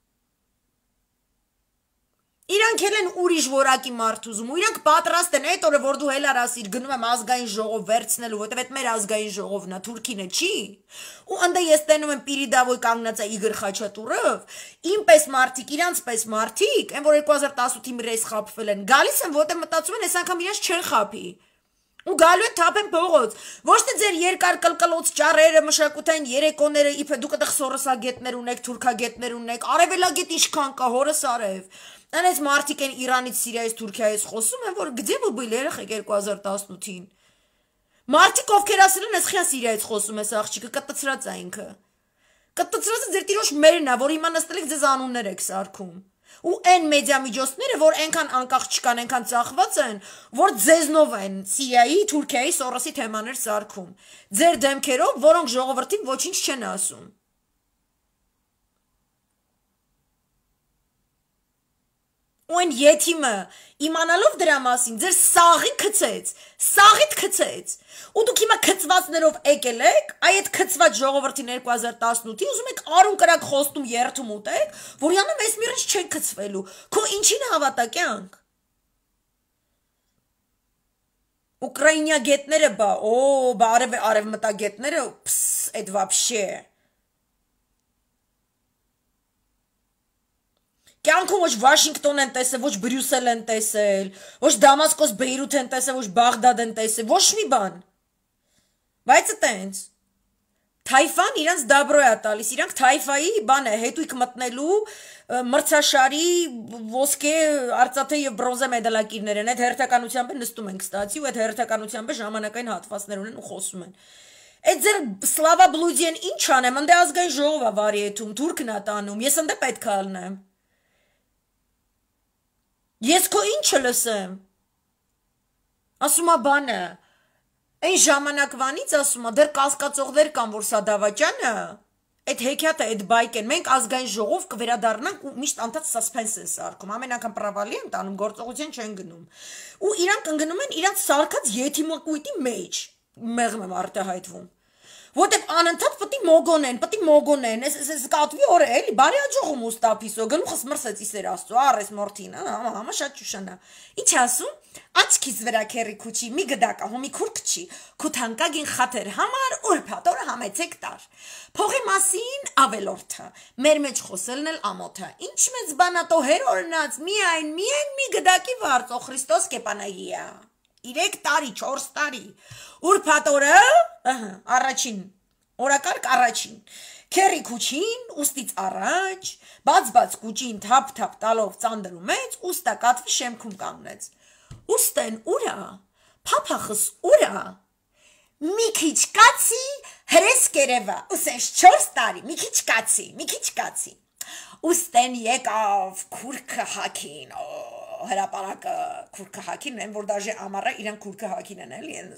Իրանք էլ են ուրիշ որակի մարդ ուզում, ու իրանք պատրաստ են այդ օրը, որ դու հելար ասիր, գնում եմ ազգային ժողով վերցնելու, որտեվ այդ մեր ազգային ժողովն է, թուրքինը չի։ Ու անդե ես տենում եմ Պիրիդավոյ կանգնած է Իգոր Խաչատուրով, իմ պես մարդիկ, իրանց պես մարդիկ, այն որ երկու հազար տասնութի մրես խաբվել են, գալիս են, որտեղ մտածում են, այս անգամ իրանց չեն խաբի։ Ու գալու են թափեն փողոց, ոչ թե ձեր երկար կլկլոց ճառերը, մշակութային երեկոները, իբե դուք այդտեղ սորոսագետներ ունեք, թուրքագետներ ունեք, արևելագետ ինչքան կա, հորս արև։ Անես մարդիկ են Իրանից, Սիրիայից, Թուրքիայից խոսում են, որ գծե բուբիլ երեխեք երկու հազար տասնութին։ Մարդիկ ովքեր ասել են, ես խիա Սիրիայից խոսում ես աղջիկը, կտցրած է ինքը։ Կտցրածը ձեր տիրոջ մերն է, որ հիմա նստել եք ձեզ անուններ եք սարքում։ Ու այն մեդիա միջոցները, որ այնքան անկախ չկան, այնքան ծախված են, որ ձեզնով են Սիրիայի, Թուրքիայի, Սորոսի թեմաներ սարքում։ Ձեր դեմքերով, որոնք ժողովրդին ոչինչ չեն ասում։ Ու այն եթիմը իմանալով դրա մասին ձեր սաղի քցեց, սաղիդ քցեց։ Ու դուք հիմա քցվածներով եկել եք, այդ քցված ժողովրդին երկու հազար տասնութի ուզում եք արուն կրակ խոստում երթում ուտեք, որ յանը մեզ միրից չեն քցվելու։ Քո ինչին հավատակյանք։ Ուկրաինյա գետները բա, օ, բա արև արևմտագետները, փս, այդ վաբշե։ Կյանքում ոչ Վաշինգտոն են տեսել, ոչ Բրյուսել են տեսել, ոչ Դամասկոս Բեյրութ են տեսել, ոչ Բաղդադ են տեսել, ոչ մի բան։ Բայց այտենց Թայֆան իրանց դաբրո է տալիս, իրանք Թայֆայի բան է, հետույք մտնելու մրցաշարի ոսկե, արծաթե եւ բրոնզե մեդալակիրներ են, այդ հերթականությամբ են նստում են կստացի ու այդ հերթականությամբ ժամանակային հատվածներ ունեն ու խոսում են։ Այդ ձեր Սլավա Բլուդիեն ինչ անեմ, անդե ազգային ժողով է վարի եթում, թուրքն է տանում, ես անդե պետք է ալնեմ։ Ես քո ինչը լսեմ։ Ասում է բանը, այն ժամանակվանից ասում է, դեռ կասկածողներ կան, որ սա դավաճանը, այդ հեքիաթը, այդ բայկ են, մենք ազգային ժողով կվերադառնանք ու միշտ անդադ սասպենս են սարքում, ամեն անգամ պրավալի են տանում, գործողության չեն գնում։ Ու իրանք ընկնում են իրանք սարքած եթիմակույտի մեջ, մեղմ եմ արտահայտվում։ Որտեվ անընդհատ պտի մոգոնեն, պտի մոգոնեն, այս կատվի օրը էլի, բարի աջողում ուստապիսո, գլուխս մրսեց իսեր աստու, առես մորթին, համա շատ ճուշանա։ Ինչ ասում, աչքից վրա քերի քուչի, մի գդակա, հոմի քուրք չի, քութանկագին խաթեր համար, ուրփատ օրը համեցեք տար։ Փողի մասին ավելորդը, մեր մեջ խոսելն էլ ամոթը, ինչ մեծ բանատո հեր օրնած, միայն, միայն մի գդակի վարձ, օ Խրիստոս կեպանագիա։ Իրեք տարի, չորս տարի, ուրփատ օրը, առաջին, օրակարգ առաջին, քերի քուչին, ուստից առաջ, բաց-բաց կուչին թափ-թափ տալով ծանդրում մեծ, ուստա կատվի շեմքում կանգնեց, ուստեն ուրա, Փափախս ուրա մի քիչ կացի հրես կերևա ուսես չորս տարի մի քիչ կացի մի քիչ կացի ուստեն եկավ քուրքը հակին հրապարակը քուրքը հակին են որ դաժե ամառը իրան քուրքը հակին են էլի են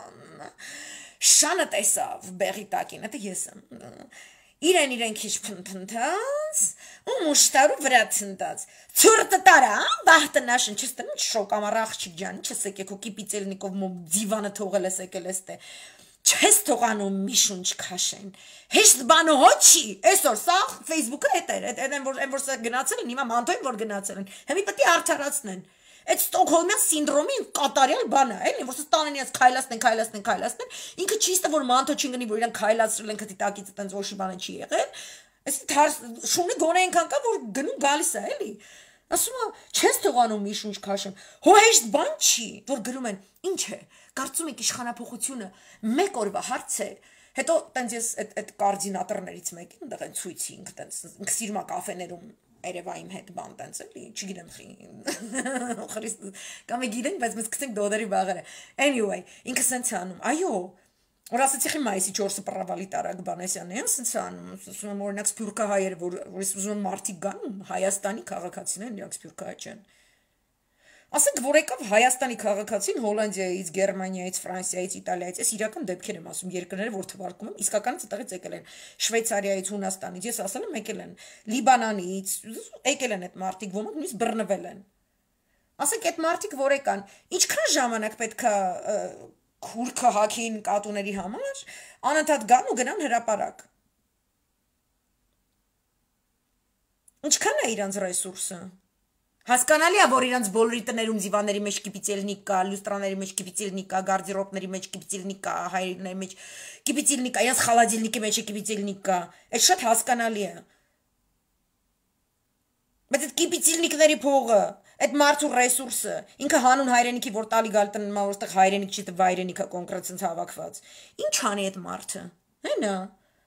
շանը տեսավ բեղի տակին դա ես եմ իրեն իրեն քիչ փնփնթաց ու մուշտարու վրա ցնդած ցուրտը տարա բախտնաշն չստեմ շոկ ամառ աղջիկ ջան չես եկեք ու կիպիցելնիկով մո դիվանը թողել ես եկել էստե չես թողանում մի շունչ քաշեն հեշտ բանը հոչի այսօր սա Facebook-ը հետ էր այդ են որ են որ սա գնացել են հիմա մանթոին որ գնացել են հիմա պետք է արդարացնեն այդ ստոկհոլմյան սինդրոմի կատարյալ բան է էլի որ ստանեն իրաց քայլացնեն քայլացնեն քայլացնեն ինքը չի ստը որ մանթո չընկնի որ իրան քայլացրել են քտիտակից այտենց ոչի բան չի եղել այս շունի գոնե այնքան կա որ գնում գալիս է էլի ասում է չես թողանում մի շունչ քաշեմ հո հեշտ բան չի որ գրում են ինչ է կարծում եք իշխանապողությունը մեկ օրվա հարց է հետո տենց ես այդ այդ կոորդինատորներից մեկին այնտեղ են ցույցի ինքը տենց ինքը սիրում է կաֆեներում Երևա իմ հետ բան տենց էլի չգիտեմ խի Խրիստ կամ գիտենք բայց մենք սկսենք դոդերի բաղերը anyway ինքը սենց անում այո որ ասացի խի մայիսի չորսը պրավալի տարակ բանեսյան են սենց անում ասում եմ օրինակ սփյուռքահայերը որ որ ուզում մարդիկ գան Հայաստանի քաղաքացիներն իրանք սփյուռքահայ չեն Ասենք որ եկավ Հայաստանի քաղաքացին Հոլանդիայից, Գերմանիայից, Ֆրանսիայից, Իտալիայից, այս իրական դեպքեր եմ ասում, երկրները որ թվարկում եմ, իսկականից այդտեղից եկել են Շվեյցարիայից, Հունաստանից, ես ասել եմ եկել են Լիբանանից, եկել են այդ մարդիկ, ոմանք նույնիսկ բռնվել են։ Ասենք այդ մարդիկ որ եկան, ինչքան ժամանակ պետքա քուրքը հակին կատուների համար, անընդհատ գան ու գնան հրապարակ։ Ինչքան է իրանց ռեսուրսը։ Հասկանալի է, որ իրանց բոլորի տներում ձիվաների մեջ կիպիցելնիկ կա, լյուստրաների մեջ կիպիցելնիկ կա, գարդերոբների մեջ կիպիցելնիկ կա, հայրների մեջ կիպիցելնիկ կա, իրանց խալադիլնիկի մեջ է կիպիցելնիկ կա։ Այդ շատ հասկանալի է։ Բայց այդ կիպիցելնիկների փողը, այդ մարդու ռեսուրսը, ինքը հանուն հայրենիքի որ տալի գալ տնումա, որտեղ հայրենիք չի տվա հայրենիքա կոնկրետ ցած հավաքված։ Ինչ անի այդ մարդը։ Հենա։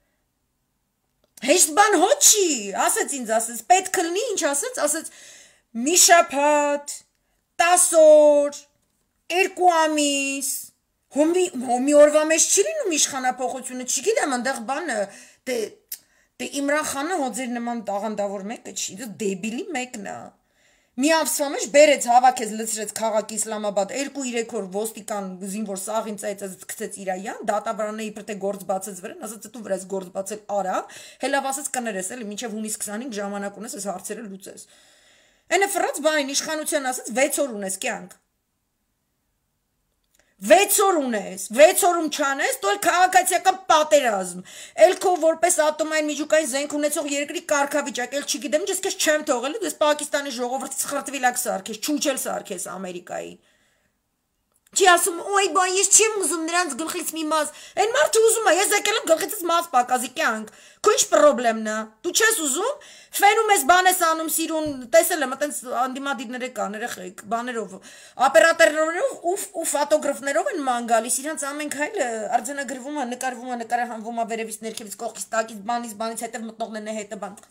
Հեշտ բան հոչի, ասաց ինձ, ասաց, պետք կլինի, ինչ ասաց, ասաց մի շաբաթ, տասը օր, երկու ամիս, հոմի օրվա մեջ չի լինում իշխանապողությունը, չգիտեմ, այնտեղ բանը, դե Իմրան խանը հո ձեր նման տաղանդավոր մեկը չի, դա դեբիլի մեկն է։ Մի ամսվա մեջ բերեց, հավաքեց, լցրեց քաղաք Իսլամաբադ, երկու-երեք օր ոստիկան զինվոր սաղին ծայծած գցեց իր յան, դատաբարանը իբր թե գործ բացեց վրան, ասաց դու վրաս գործ բացել արա, հելավ ասաց կներես, էլի մինչև հունիս քսանհինգ ժամանակ ունես, այս հարցերը լուծես։ Այնը ֆրանց բանին իշխանության ասած վեց օր ունես կյանք։ վեց օր ունես, վեց օրում չանես, դու քաղաքացիական պատերազմ։ Էլ քո որպես ատոմային միջուկային զենք ունեցող երկրի կարգավիճակ, էլ չգիտեմ, ես քեզ չեմ թողել, դու ես Պակիստանի ժողովրդից խրտվիլակ սարքես, չուչել սարքես Ամերիկայի։ Չի ասում, ոյ բա ես չեմ ուզում նրանց գլխից մի մաս։ Այն մարդը ուզում է, ես եկել եմ գլխիցս մաս պակասի կյանք։ Քո ինչ խնդրեմն է։ Դու չես ուզում, ֆենում ես բան ես անում, սիրուն, տեսել եմ, այտենց անդիմադիրները կան, երեխեք, բաներով, օպերատորներով ու ու ֆոտոգրաֆներով են ման գալիս, իրանց ամեն քայլը արձանագրվում է, նկարվում է, նկարահանվում է վերևից, ներքևից, կողքից, տակից, բանից, բանից, հետև մտնողներն է հետը բան։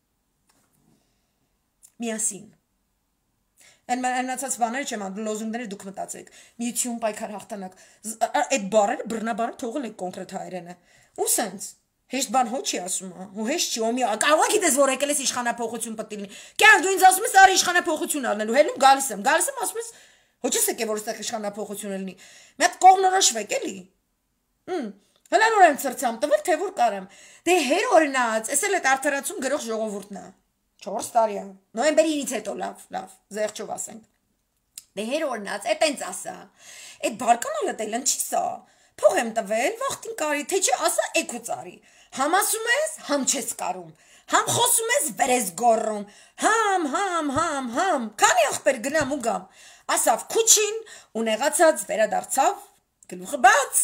Միասին Այն մնացած բաները չեմ անդու լոզունգները դուք մտածեք միություն պայքար հաղթանակ այդ բառերը բռնաբարը թողել եք կոնկրետ հայերենը ու սենց հեշտ բան հո չի ասում ու հեշտ չի ոմի կարող գիտես որ եկել ես իշխանապողություն պետք լինի կյանք դու ինձ ասում ես արի իշխանապողություն առնելու հելում գալիս եմ գալիս եմ ասում ես հո չես եկե որ այստեղ իշխանապողություն լինի մի հատ կողմնորոշվեք էլի հմ հələ նոր եմ ծրծամ տվել թե որ կարեմ դե հեր օրինած էս էլ այդ արդարացում գրող ժողովուրդն է չորս տարի է նոյեմբերից հետո լավ լավ զեղչով ասենք դե հեր օրնած է տենց ասա այդ բարկանալը տելն չի սա փող եմ տվել վախտին կարի թե չի ասա էքո ծարի համ ասում ես համ չես կարում համ խոսում ես վրես գոռում համ համ համ համ քանի ախպեր գնամ ու գամ ասավ քուչին ու նեղացած վերադարձավ գլուխը բաց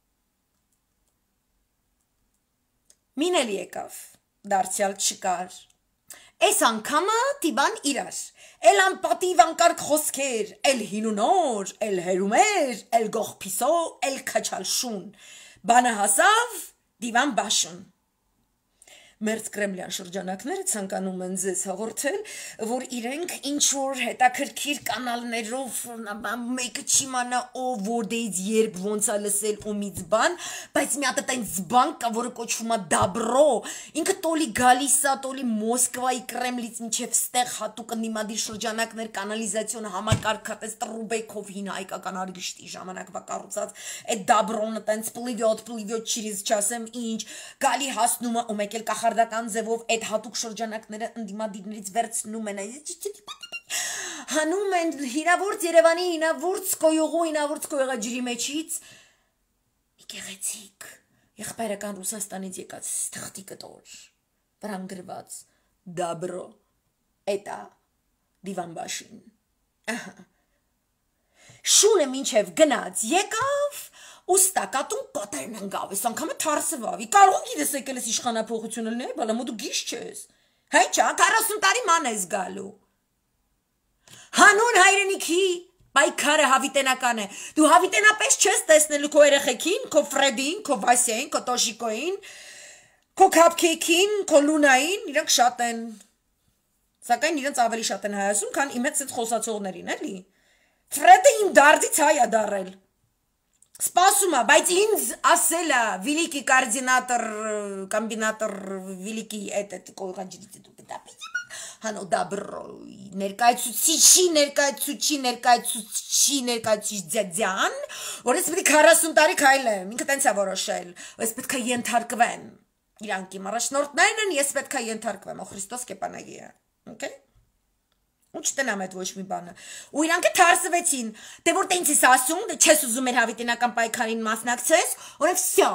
մինել եկավ դարձյալ չկար Այս անգամը տիբան իրար, էլ անպատիվ անկարգ խոսքեր, էլ հինունոր, էլ հերումեր, էլ գողպիսո, էլ քչալ շուն, բանը հասավ դիվան բաշուն։ մերձ կրեմլյան շրջանակները ցանկանում են ձեզ հաղորդել, որ իրենք ինչ-որ հետաքրքիր կանալներով մեկը չիմանա ով որտեղից երբ ոնց է լսել ումից բան, բայց մի հատ այն զբան կա, որը կոչվում է Դաբրո, ինքը տոլի գալիս է, տոլի Մոսկվայի Կրեմլից մինչև ստեղ հատուկ ընդդիմադիր շրջանակներ կանալիզացիոն համակարգած Տրուբեկով հին հայկական արգիշտի ժամանակվա կառուցած այդ Դաբրոնը տենց պլիվյոտ պլիվյոտ չիրից չասեմ ինչ գալի հասնում է ու մեկ էլ կախարդական ձևով այդ հատուկ շրջանակները ընդդիմադիրներից վերցնում են հանում են հինավուրց Երևանի հինավուրց կոյուղու հինավուրց կոյուղաջրի մեջից մի գեղեցիկ եղբայրական Ռուսաստանից եկած թղթի կտոր վրան գրված Դաբրո էտա դիվանբաշին շունը մինչև գնաց եկավ Ուստակատուն կոտերն ընկավ, այս անգամը թարսվավ, կարող գիտես եկել ես իշխանափոխություն լինի, բալա մո դու գիշ չես, հայ չա, քառասուն տարի ման ես գալու, հանուն հայրենիքի, պայքարը հավիտենական է, դու հավիտենապես չես տեսնելու քո երեխեքին, քո Ֆրեդին, քո Վասյային, քո Տոշիկոին, քո Քափքեյքին, քո Լունային, իրանք շատ են, սակայն իրենց ավելի շատ են հայացում, քան իմ հետ խոսացողներին, էլի, Ֆրեդը իմ դարձից հայ է դառել Սպասում է, բայց ինձ ասել է վիլիկի կոորդինատոր, կոմբինատոր վիլիկի այդ կոյուղաջրից հանո Դաբրո, ներկայացուցիչի, ներկայացուցիչի, ներկայացուցիչի, ներկայացուցիչ ձյաձյան, որ ես պետք է քառասուն տարի քայլեմ, ինքը տենց է որոշել, ես պետք է ենթարկվեմ, իրանք իմ առաջնորդներն են, ես պետք է ենթարկվեմ, ո Քրիստոս կեպանագիա, okay? Ու չտնամ այդ ոչ մի բանը, ու իրանք է թարսվեցին, դե որ տենց ես ասում, դե չես ուզում էր հավիտենական պայքարին մասնակցես, որև վսյո,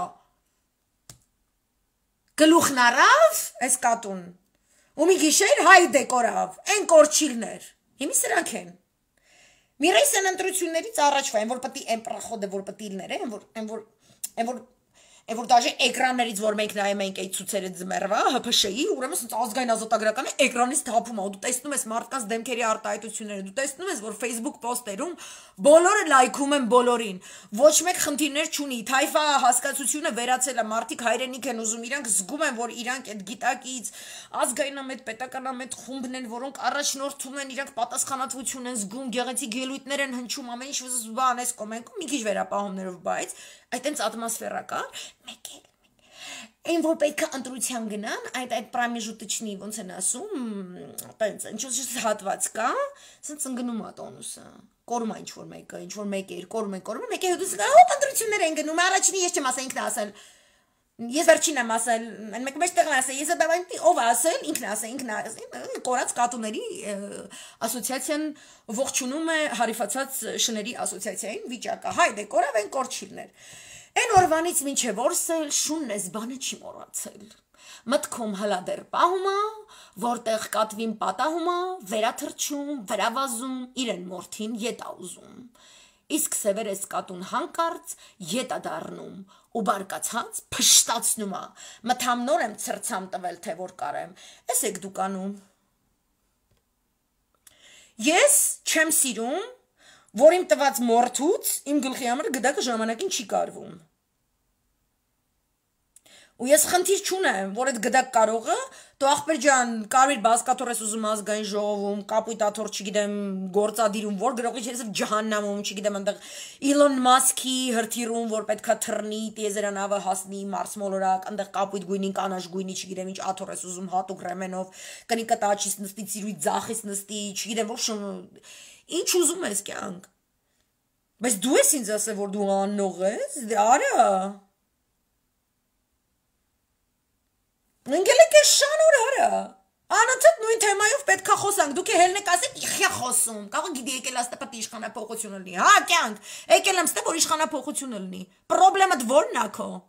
գլուխն առավ, այս կատուն, ու մի գիշեր հայ դեկորավ, են կորչիլներ, հիմի սրանք են, մի ռեյս են ընտրություններից առաջվա, են որ պտի են պրախոդ է, որ պտիլներ է, են որ, են որ, են որ, Են որ դաժե էկրաններից, որ մենք նայում ենք այդ ցուցերը ձմեռվա, Հ Փ Շ-ի, ուրեմն ասենց ազգային ազատագրականը էկրանից թափում է, ու դու տեսնում ես մարդկանց դեմքերի արտահայտությունները, դու տեսնում ես, որ Facebook post-երում բոլորը լայքում են բոլորին, ոչ մեկ խնդիրներ չունի, թայֆա հասկացությունը վերացել է, մարդիկ հայրենիք են ուզում, իրանք զգում են, որ իրանք այդ գիտակից ազգայնամետ, պետականամետ խումբն են, որոնք առաջնորդում են, իրանք պատասխանատվություն են զգում, գեղեցիկ ելույթներ են հնչում, ամեն ինչ բան էս կոմենտում, մի քիչ վերապահումներով, բայց այդ այնց ատմոսֆերա կա, մեկ էլ Այն որ պետք է ընտրության գնան, այդ այդ պրամիժուտիչնի ոնց են ասում, տենց ինչ-որ հատված կա, սենց ընկնում է տոնուսը, կորում է ինչ-որ մեկը, ինչ-որ մեկ էր, կորում են, կորում են, մեկ է հետո հոպ ընտրություններ են գնում, առաջինի ես չեմ ասել, ինքն է ասել, ես վերջին եմ ասել, այն մեկը մեջ տեղն ասել, ես այդ ով է ասել, ինքն է ասել, ինքն է ասել, կորած կատուների ասոցիացիան ողջունում է հարիֆացած շների ասոցիացիային վիճակը, հայ դե կորավ են կորչիլներ Այն օրվանից մինչև օրսել շունն ես բանը չի մոռացել։ Մտքում հլա դեռ պահում է, որտեղ կատվին պատահում է, վերաթրջում, վերավազում, իրեն մորթին ետ է ուզում։ Իսկ սևեր ես կատուն հանկարծ ետ է դառնում ու բարկացած փշտացնում է։ Մթամնոր եմ ցրցամ տվել, թե որ կարեմ։ Էս եք դուք անում։ Ես չեմ սիրում, որ իմ տված մորթուց իմ գլխի համար գդակը ժամանակին չի կարվում։ Ու ես խնդիր չունեմ, որ այդ գդակ կարողը, դու ախպեր ջան, կարմիր բազկաթոռ ես ուզում ազգային ժողովում, կապույտ աթոռ, չգիտեմ, գործադիրում, որ գրողի չես ջահաննամում, չգիտեմ, այնտեղ Իլոն Մասկի հրթիռում, որ պետքա թռնի, տիեզերանավը հասնի Մարս մոլորակ, այնտեղ կապույտ գույնին, կանաչ գույնի, չգիտեմ, ինչ աթոռ ես ուզում հատուկ ռեմենով, կնի կտաչից նստի, ծիրույթ ձախից նստի, չգիտեմ, որ ինչ ուզում ես կյանք։ Բայց դու ես ինձ ասել, որ դու աննող ես, դե արա։ Ընկել եք ես շանոր արա։ Անընդհատ նույն թեմայով պետք է խոսանք, դուք հելնեք ասեք իխյա խոսում, կարող գիտի եկել աստե պետք է իշխանափոխություն լինի, հա կյանք, եկել եմ ստե, որ իշխանափոխություն լինի, պրոբլեմդ որն ա քո։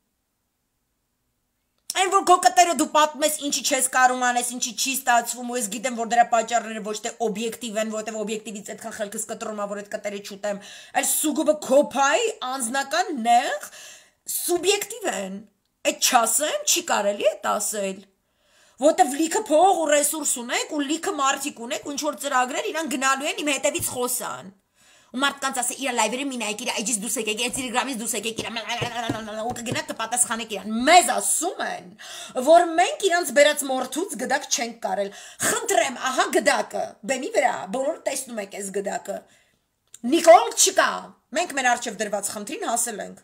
Այն որ քո կտերը դու պատմում ես ինչի չես կարում անես, ինչի չի ստացվում, ու ես գիտեմ, որ դրա պատճառները ոչ թե օբյեկտիվ են, որտեղ օբյեկտիվից այդքան խելքս կտրում ա, որ այդ կտերը չուտեմ, այլ սուգուբը քո փայ, անձնական նեղ, սուբյեկտիվ են։ Այդ չասեմ, չի կարելի է ասել։ Որտեվ լիքը փող ու ռեսուրս ունեք, ու լիքը մարդիկ ունեք, ու ինչ որ ծրագրեր իրան գնալու են իմ հետևից խոսան։ ու մարդկանց ասե իր լայվերը մի նայեք, իր էջից դուրս եկեք, իր Instagram-ից դուրս եկեք, իր ու կգնաք կպատասխանեք իրան։ Մեզ ասում են, որ մենք իրանց բերած մորթուց գդակ չենք կարել։ Խնդրեմ, ահա գդակը, բեմի վրա, բոլորը տեսնում եք այս գդակը։ Նիկոլ չկա։ Մենք մեր առջև դրված խնդրին հասել ենք։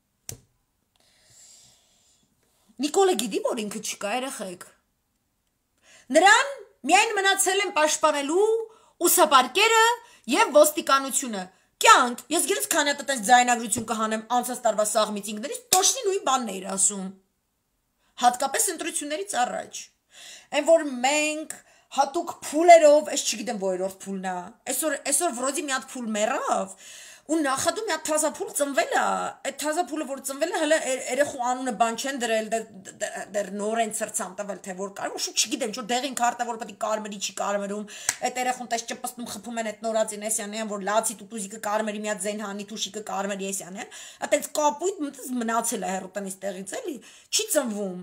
Նիկոլը գիտի, որ ինքը չկա, երեխեք։ Նրան միայն մնացել են պաշտպանելու ուսապարկերը եւ ոստիկանությունը։ Կյանք, ես գիրս քանի հատ այդպես ձայնագրություն կհանեմ անցած տարվա սաղ միտինգներից, точно նույն բանն էիր ասում։ Հատկապես ընտրություններից առաջ։ Այն որ մենք հատուկ փուլերով, ես չգիտեմ որերորդ փուլն է։ Այսօր այսօր վրոդի մի հատ փուլ մեռավ, ու նախադու մի հատ թազա փուլ ծնվել է։ Այդ թազա փուլը որ ծնվել է, հələ երեխու անունը բան չեն դրել, դեռ նոր են սրցամ տվել, թե որ կար, ու չգիտեմ, ինչ որ դեղին քարտա որ պետք է կարմրի չի կարմրում, այդ երեխուն տես ճպստում խփում են այդ նորածին էսյանեն, որ լացի տուտուզիկը կարմրի մի հատ զեն հանի, թուշիկը կարմրի էսյանեն, այդպես կապույտ մնացել է հերոտնից տեղից էլի, չի ծնվում։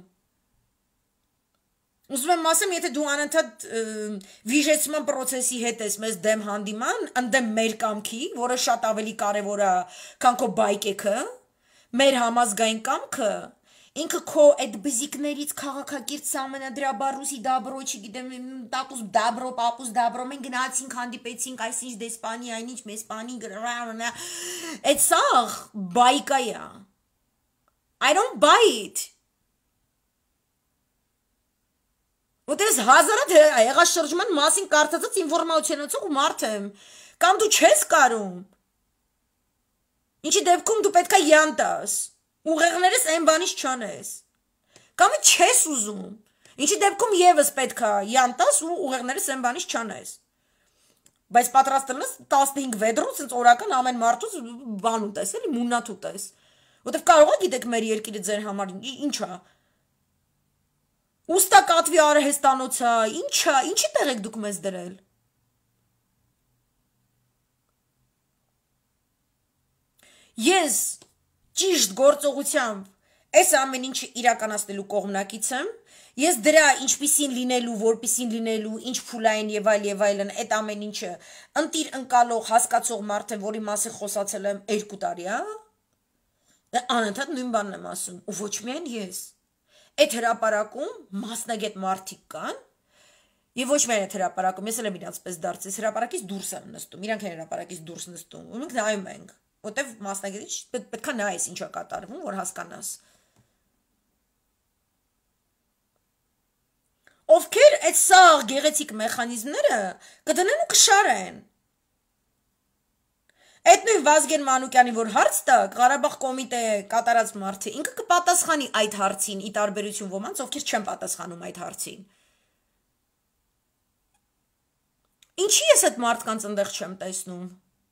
Ուզում եմ ասեմ, եթե դու անընդհատ վիժեցման process-ի հետ ես մեզ դեմ հանդիման, ընդդեմ մեր կամքի, որը շատ ավելի կարևոր է, քան քո բայկեքը, մեր համազգային կամքը, ինքը քո այդ բզիկներից քաղաքակիրթ ամենադրաբար ռուսի դաբրո, չգիտեմ, տակուս դաբրո, պապուս դաբրո, մենք գնացինք, հանդիպեցինք, այսինչ դեսպանի, այնինչ մեսպանի, այդ սաղ բայկա է։ I don't buy it. Որտես հազարդ հեղաշրջման մասին կարծածած ինֆորմացիա ունեցող մարդ եմ, կամ դու չես կարում։ Ինչի դեպքում դու պետք է յան տաս, ուղեղներս այն բանից չանես։ Կամ չես ուզում։ Ինչի դեպքում եւս պետք է յան տաս ու ուղեղներս այն բանից չանես։ Բայց պատրաստել ես տասնհինգ վեդրոց ինձ օրական ամեն մարդուց բան ուտես, էլի մուննաթ ուտես։ Որտեվ կարող եք գիտեք մեր երկիրը ձեր համար ինչ է։ Ուստա կատվի արհեստանոցա, ինչա, ինչի տեղ եք դուք մեզ դրել։ Ես ճիշտ գործողությամբ այս ամեն ինչը իրականացնելու կողմնակից եմ, ես դրա ինչպիսին լինելու, որպիսին լինելու, ինչ փուլային եւ այլ եւ այլն, այդ ամեն ինչը ընտիր ընկալող, հասկացող մարդ եմ, որի մասին խոսացել եմ երկու տարի, հա։ Անընդհատ նույն բանն եմ ասում, ու ոչ միայն ես։ Այդ հրապարակում մասնագետ մարդիկ կան, եւ ոչ միայն այդ հրապարակում, ես էլ եմ իրանց պես դարձել, հրապարակից դուրս եմ նստում, իրանք են հրապարակից դուրս նստում, ու մենք նայում ենք, որտեվ մասնագետի պետք է նայես ինչա կատարվում, որ հասկանաս։ Ովքեր այդ սաղ գեղեցիկ մեխանիզմները կդնեն ու կշարեն։ Այդ նույն Վազգեն Մանուկյանի որ հարց տա, Ղարաբաղ կոմիտե կատարած մարդը, ինքը կպատասխանի այդ հարցին, ի տարբերություն ոմանց, ովքեր չեն պատասխանում այդ հարցին։ Ինչի ես այդ մարդկանց ընդեղ չեմ տեսնում։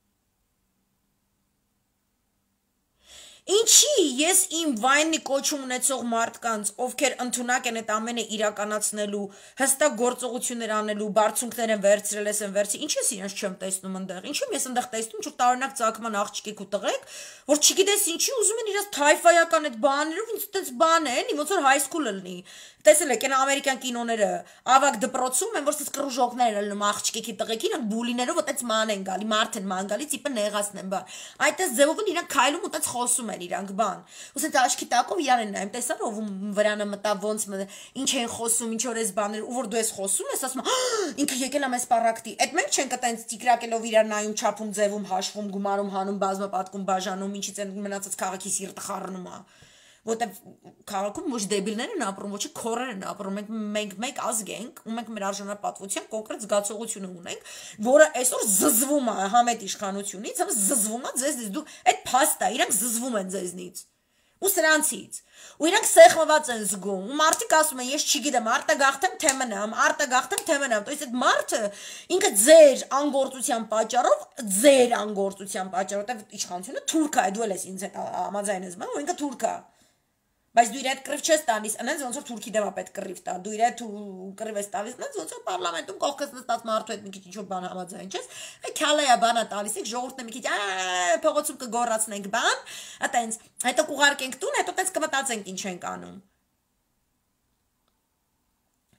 Ինչի ես իմ վայնի կոչում ունեցող մարդկանց, ովքեր ընդունակ են այդ ամենը իրականացնելու, հստակ գործողություններ անելու, բարձունքներ են վերցրել, ես են վերցրել, ինչի ես իրենց չեմ տեսնում ընդեղ, ինչի ես ընդեղ տեսնում, որ տարօրինակ ծագման աղջիկ ու տղեկ, որ չգիտես ինչի ուզում են իրենց թայֆայական այդ բաներով, ինձ այդպես բան են, ոնց որ հայ սքուլ լինի։ Տեսել եք, այն ամերիկյան կինոները ավակ դպրոցում են, որ սս կրուժոկներ են լինում աղջիկի տղեկին, են բուլիներով այդպես ման են գալի, մարդ են ման գալի, տիպը նեղացնեն բան։ Այդպես ձևով են իրանք քայլում ու այդպես խոսում են իրանք բան։ Ոսենց աչքի տակով իրան են նայում, տեսար ով վրանը մտավ ոնց ինչ են խոսում, ինչ որ էս բաներ, ու որ դու ես խոսում ես, ասում ինքը եկել է մեզ պարակտի։ Այդ մենք չենք այտենց տիկրակելով իրան նայում, չափում, ձևում, հաշվում, գումարում, հանում, բազմապատկում, բաժանում, ինչից են մնացած քաղաքի սիրտը խառնում է։ Որտեվ քաղաքում ոչ դեբիլներ են ապրում, ոչ քորեր են ապրում, մենք մենք մեկ ազգ ենք, ու մենք մեր արժանապատվության կոնկրետ զգացողություն ունենք, որը այսօր զզվում է համետ իշխանությունից, համ զզվում է ձեզնից, դու այդ փաստա, իրանք զզվում են ձեզնից։ Ու սրանցից։ Ու իրանք սեղմված են զգում, ու մարդիկ ասում են, ես չգիտեմ, արտագաղթեմ թե մնամ, արտագաղթեմ թե մնամ, то есть այդ մարդը ինքը ձեր անգործության պատճառով, ձեր անգործության պատճառով, որտեղ իշխանությունը թուրք է, դու էլ ես ինձ հետ համաձայն ես, ու ինքը թուրք է։ Բայց դու իր հետ կռիվ չես տալիս, այնց ոնց որ թուրքի դեմ է պետք կռիվ տա, դու իր հետ կռիվ ես տալիս, այնց ոնց որ պարլամենտում կողքից նստած մարդու հետ մի քիչ ինչ-որ բան համաձայն չես, քյալայա բանա տալիս եք, ժողովուրդն է մի քիչ փողոցում կգոռացնենք բան, այտենց, հետո կուղարկենք տուն, հետո այտենց կմտածենք ինչ ենք անում։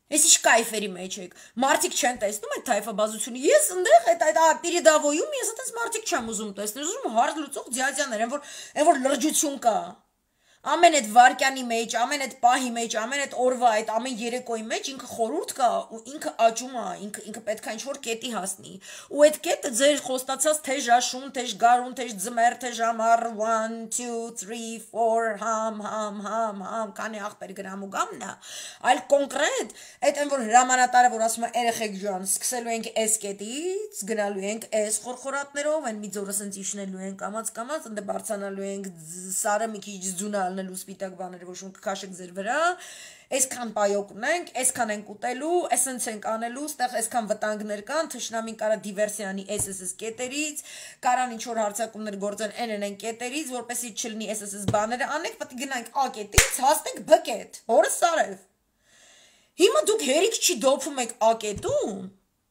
Ես ինչ կայֆերի մեջ եք։ Մարդիկ չեն տեսնում այդ թայֆաբազությունը։ Ես ընդեղ այդ այդ պիրիդավոյում ես այդպես մարդիկ չեմ ուզում տեսնել, ուզում հարց լուծող ձյաձյաներ, են որ այն որ լրջություն կա։ Ամեն այդ վարկյանի մեջ, ամեն այդ պահի մեջ, ամեն այդ օրվա այդ ամեն երեկոյի մեջ ինքը խորուրդ կա ու ինքը աճում է, ինքը ինքը պետք է ինչ-որ կետի հասնի։ Ու այդ կետը ձեր խոստացած թե ժաշուն, թե գարուն, թե ձմեռ, թե ժամար one two three four համ համ համ համ քանի ախպեր գրամ ու գամն է, այլ կոնկրետ այդ այն որ հրամանատարը որ ասում է երեխեք ջան, սկսելու ենք այս կետից, գնալու ենք այս խորխորատներով, այն մի ձորը սենց իջնելու ենք, կամած կամած, ընդ բարձանալու ենք սարը մի քիչ ձունա ալնելու սպիտակ բաները ոչ ոք կքաշեք ձեր վրա, այսքան պայոկ ունենք, այսքան ենք ուտելու, այսենց ենք անելու, ստեղ այսքան վտանգներ կան, թշնամին կարա դիվերսիանի էս էս էս կետերից, կարան ինչ որ հարցակումներ գործեն են են են կետերից, որպեսզի չլինի էս էս էս բաները անենք, պետք է գնանք A կետից, հասնենք B կետ, հորս սարև։ Հիմա դուք հերիք չի դոփում եք A կետում։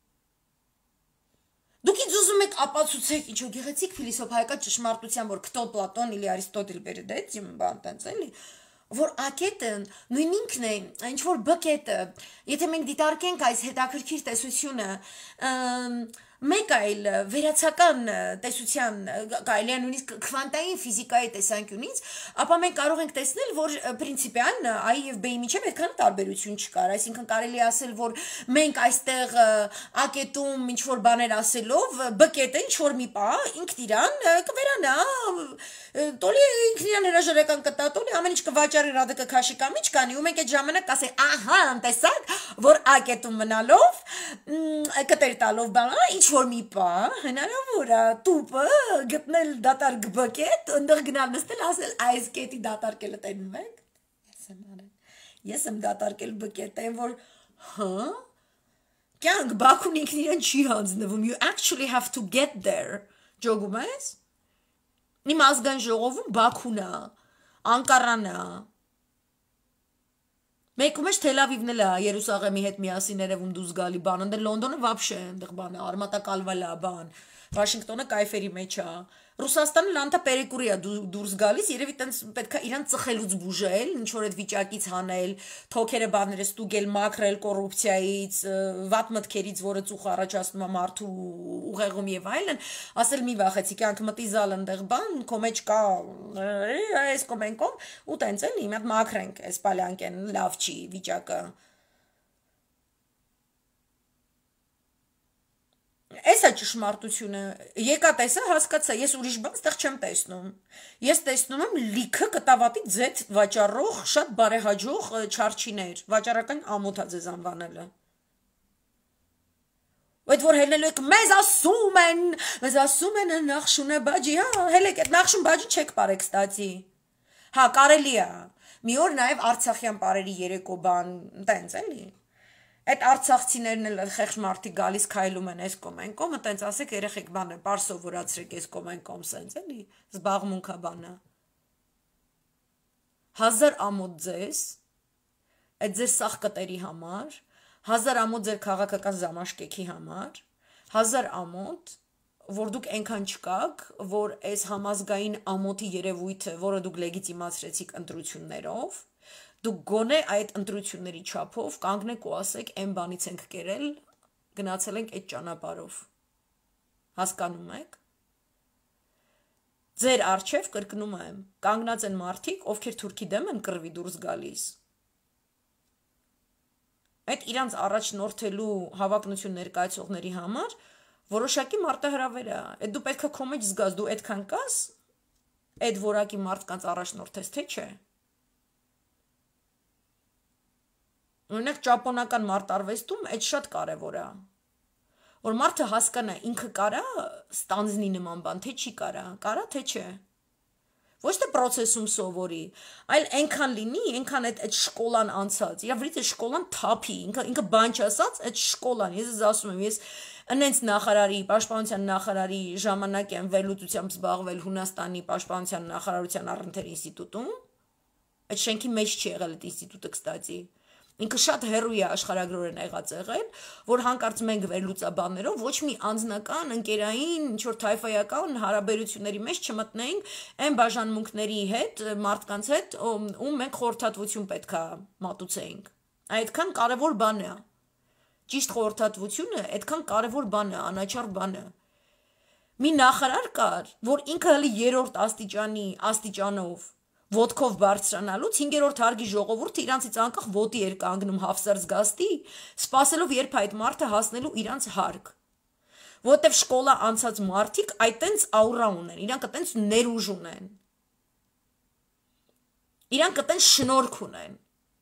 Դուք ինձ ուզում եք ապացուցեք ինչ որ գեղեցիկ փիլիսոփայական ճշմարտության, որ Քտո Պլատոն или Արիստոտել передать им բան տենց էլի, որ A կետը նույն ինքն է, ինչ որ B կետը, եթե մենք դիտարկենք այս հետաքրքիր տեսությունը, մեկ այլ վերացական տեսության կարելի է նույնիսկ քվանտային ֆիզիկայի տեսանկյունից, ապա մենք կարող ենք տեսնել, որ պրինցիպիալ A եւ B-ի միջև այդքան տարբերություն չկար, այսինքն կարելի է ասել, որ մենք այստեղ A կետում ինչ որ բաներ ասելով, B կետը ինչ որ մի պահ ինքն իրան կվերանա, տոլի ինքն իրան հրաժարական կտա, տոլի ամեն ինչ կվաճառի ռադը կքաշի կամ ինչ կանի, ու մենք այդ ժամանակ կասենք, ահա, տեսակ, որ A կետում մնալով, կտեր տալով բան, ինչ որ մի պահ հնարավոր է տուպը գտնել դատարկ B կետ, ընդեղ գնալ նստել, ասել այս կետի դատարկելը տենում եք։ Ես եմ արել։ Ես եմ դատարկել B կետը, այն որ հա կյանք Բաքուն ինքն իրեն չի հանձնվում, you actually have to get there։ Ջոգում ես։ Իմ ազգային ժողովում Բաքուն է, Անկարան է։ Մեկ ու մեջ Թել Ավիվն էլ է Երուսաղեմի հետ միասին երևում դուրս գալի բան, ընդ Լոնդոնը վաբշե այնտեղ բան է, արմատակալվել է բան, Վաշինգտոնը կայֆերի մեջ է, Ռուսաստանը լանտա պերիկուրի է դուրս գալիս, երևի տենց պետք է իրան ծխելուց բուժել, ինչ որ այդ վիճակից հանել, թոքերը բաները ստուգել, մաքրել կոռուպցիայից, վատ մտքերից, որը ծուխ առաջացնում է մարդու ուղեղում եւ այլն, ասել մի վախեցի, կյանք մտի զալ ընդեղ բան, քո մեջ կա այս կոմենկոմ ու տենց էլի, մի հատ մաքրենք, այս պալյանքեն լավ չի վիճակը։ Այս է ճշմարտությունը, եկա տեսա, հասկացա, ես ուրիշ բան ստեղ չեմ տեսնում, ես տեսնում եմ լիքը կտավատի ձետ վաճառող, շատ բարեհաջող չարչիներ, վաճառական ամոթ է ձեզ անվանելը։ Այդ որ հելնելու եք, մեզ ասում են, մեզ ասում են Նախշունե բաջի, հա, հելեք, այդ Նախշուն բաջի չեք բարեք ստացի, հա, կարելի է, մի օր նաև Արցախյան պարերի երեկո բան, տենց էլի, այդ արցախցիներն էլ խեղճ մարդիկ գալիս քայլում են այս կոմենկոմը, տենց ասեք երեխեք բանը, պար սովորացրեք այս կոմենկոմ սենց էլի, զբաղմունքա բանը։ Հազար ամոթ ձեզ, այդ ձեր սաղկտերի համար, հազար ամոթ ձեր քաղաքական զամաշկեքի համար, հազար ամոթ, որ դուք այնքան չկաք, որ այս համազգային ամոթի երևույթը, որը դուք լեգիտիմացրեցիք ընտրություններով, դուք գոնե այդ ընտրությունների չափով կանգնեք ու ասեք այն բանից ենք կերել, գնացել ենք այդ ճանապարհով։ Հասկանում եք։ Ձեր առջև կրկնում եմ, կանգնած են մարդիկ, ովքեր թուրքի դեմ են կռվի դուրս գալիս։ Այդ իրանց առաջնորդելու հավակնություն ներկայացողների համար որոշակի մարտահրավեր է։ Այդ դու պետք է քո մեջ զգաս, դու այդքան կաս, այդ որակի մարդկանց առաջնորդ ես, թե չէ։ Օրինակ ճապոնական մարտարվեստում այդ շատ կարևոր է, որ մարդը հասկանա ինքը կարա ստանձնի նման բան, թե չի կարա, կարա թե չէ, ոչ թե պրոցեսում սովորի, այլ այնքան լինի, այնքան այդ այդ շկոլան անցած, իրա վրից այդ շկոլան թափի, ինքը ինքը բան չասած, այդ շկոլան, ես ես ասում եմ, ես ընենց նախարարի, պաշտպանության նախարարի ժամանակ եմ վերլուծությամբ զբաղվել Հունաստանի պաշտպանության նախարարության առընթեր ինստիտուտում, այդ շենքի մեջ չի եղել այդ ինստիտուտը, կստացի։ Ինքը շատ հեռու է աշխարհագրորեն եղած եղել, որ հանկարծ մենք վերլուծաբաններով ոչ մի անձնական, ընկերային, ինչ որ թայֆայական հարաբերությունների մեջ չմտնեինք այն բաժանմունքների հետ, մարդկանց հետ, ում մենք խորհրդատվություն պետք է մատուցեինք։ Այդքան կարևոր բան է։ Ճիշտ խորհրդատվությունը այդքան կարևոր բան է, անաչառ բան է։ Մի նախարար կար, որ ինքը հələ երրորդ աստիճանի աստիճանով ոտքով բարձրանալուց հինգերորդ հարգի ժողովուրդը իրանցից անկախ ոտի էր կանգնում Հաֆսար զգաստի, սպասելով երբ այդ մարդը հասնելու իրանց հարկ։ Որտեվ շկոլա անցած մարդիկ այտենց աուրա ունեն, իրանք այտենց ներուժ ունեն։ Իրանք այտենց շնորհք ունեն։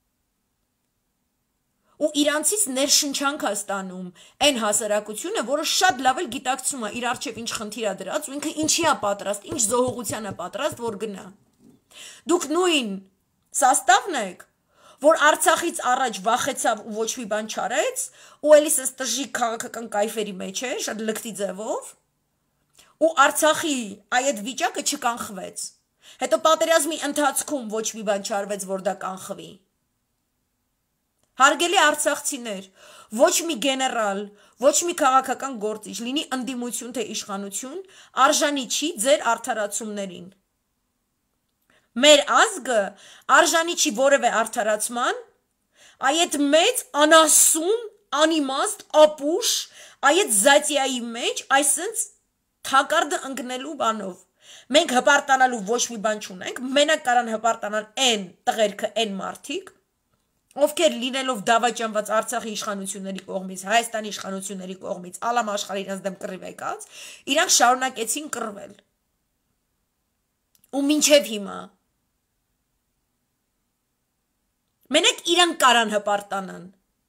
Ու իրանցից ներշնչանք է ստանում այն հասարակությունը, որը շատ լավ էլ գիտակցում է իր առջև ինչ խնդիր է դրած ու ինքը ինչի է պատրաստ, ինչ զոհողության է պատրաստ, որ գնա։ Դուք նույն սաստավն եք, որ Արցախից առաջ վախեցավ ու ոչ մի բան չարեց, ու էլի սենց տժժիկ քաղաքական կայֆերի մեջ է, շատ լկտի ձևով, ու Արցախի այդ վիճակը չկանխվեց։ Հետո պատերազմի ընթացքում ոչ մի բան չարվեց, որ դա կանխվի։ Հարգելի արցախցիներ, ոչ մի գեներալ, ոչ մի քաղաքական գործիչ, լինի ընդդիմություն թե իշխանություն, արժանի չի ձեր արդարացումներին։ Մեր ազգը արժանի չի որևէ արդարացման, այդ մեծ անասուն, անիմաստ, ապուշ, այդ զատիայի մեջ այսենց թակարդը ընկնելու բանով։ Մենք հպարտանալու ոչ մի բան չունենք, մենակ կարան հպարտանալ են տղերքը, են մարդիկ, ովքեր լինելով դավաճանված Արցախի իշխանությունների կողմից, Հայաստանի իշխանությունների կողմից, ալամ աշխարհի իրենց դեմ կռիվ եկած, իրանք շարունակեցին կռվել։ Ու մինչև հիմա մենակ իրանք կարան հպարտանան։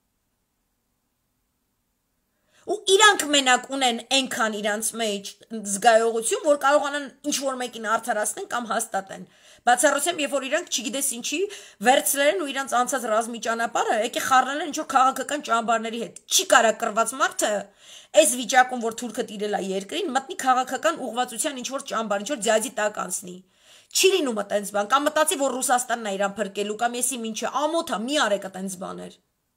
Ու իրանք մենակ ունեն այնքան իրանց մեջ զգայողություն, որ կարողանան ինչ-որ մեկին արդարացնեն կամ հաստատեն։ Բացառությամբ, երբ որ իրանք չգիտես ինչի վերցրել են ու իրանց անցած ռազմի ճանապարհը եկե խառնել են ինչ-որ քաղաքական ճամբարների հետ։ Չի կարա կռված մարդը այս վիճակում, որ թուրքը տիրել է երկրին, մտնի քաղաքական ուղղվածության ինչ-որ ճամբար, ինչ-որ ձյաձի տակ անցնի։ Չի լինում այտենց բան, կամ մտածի, որ Ռուսաստանն է իրան փրկելու, կամ եսի ինչը, ամոթ է, մի արեք այտենց բաներ։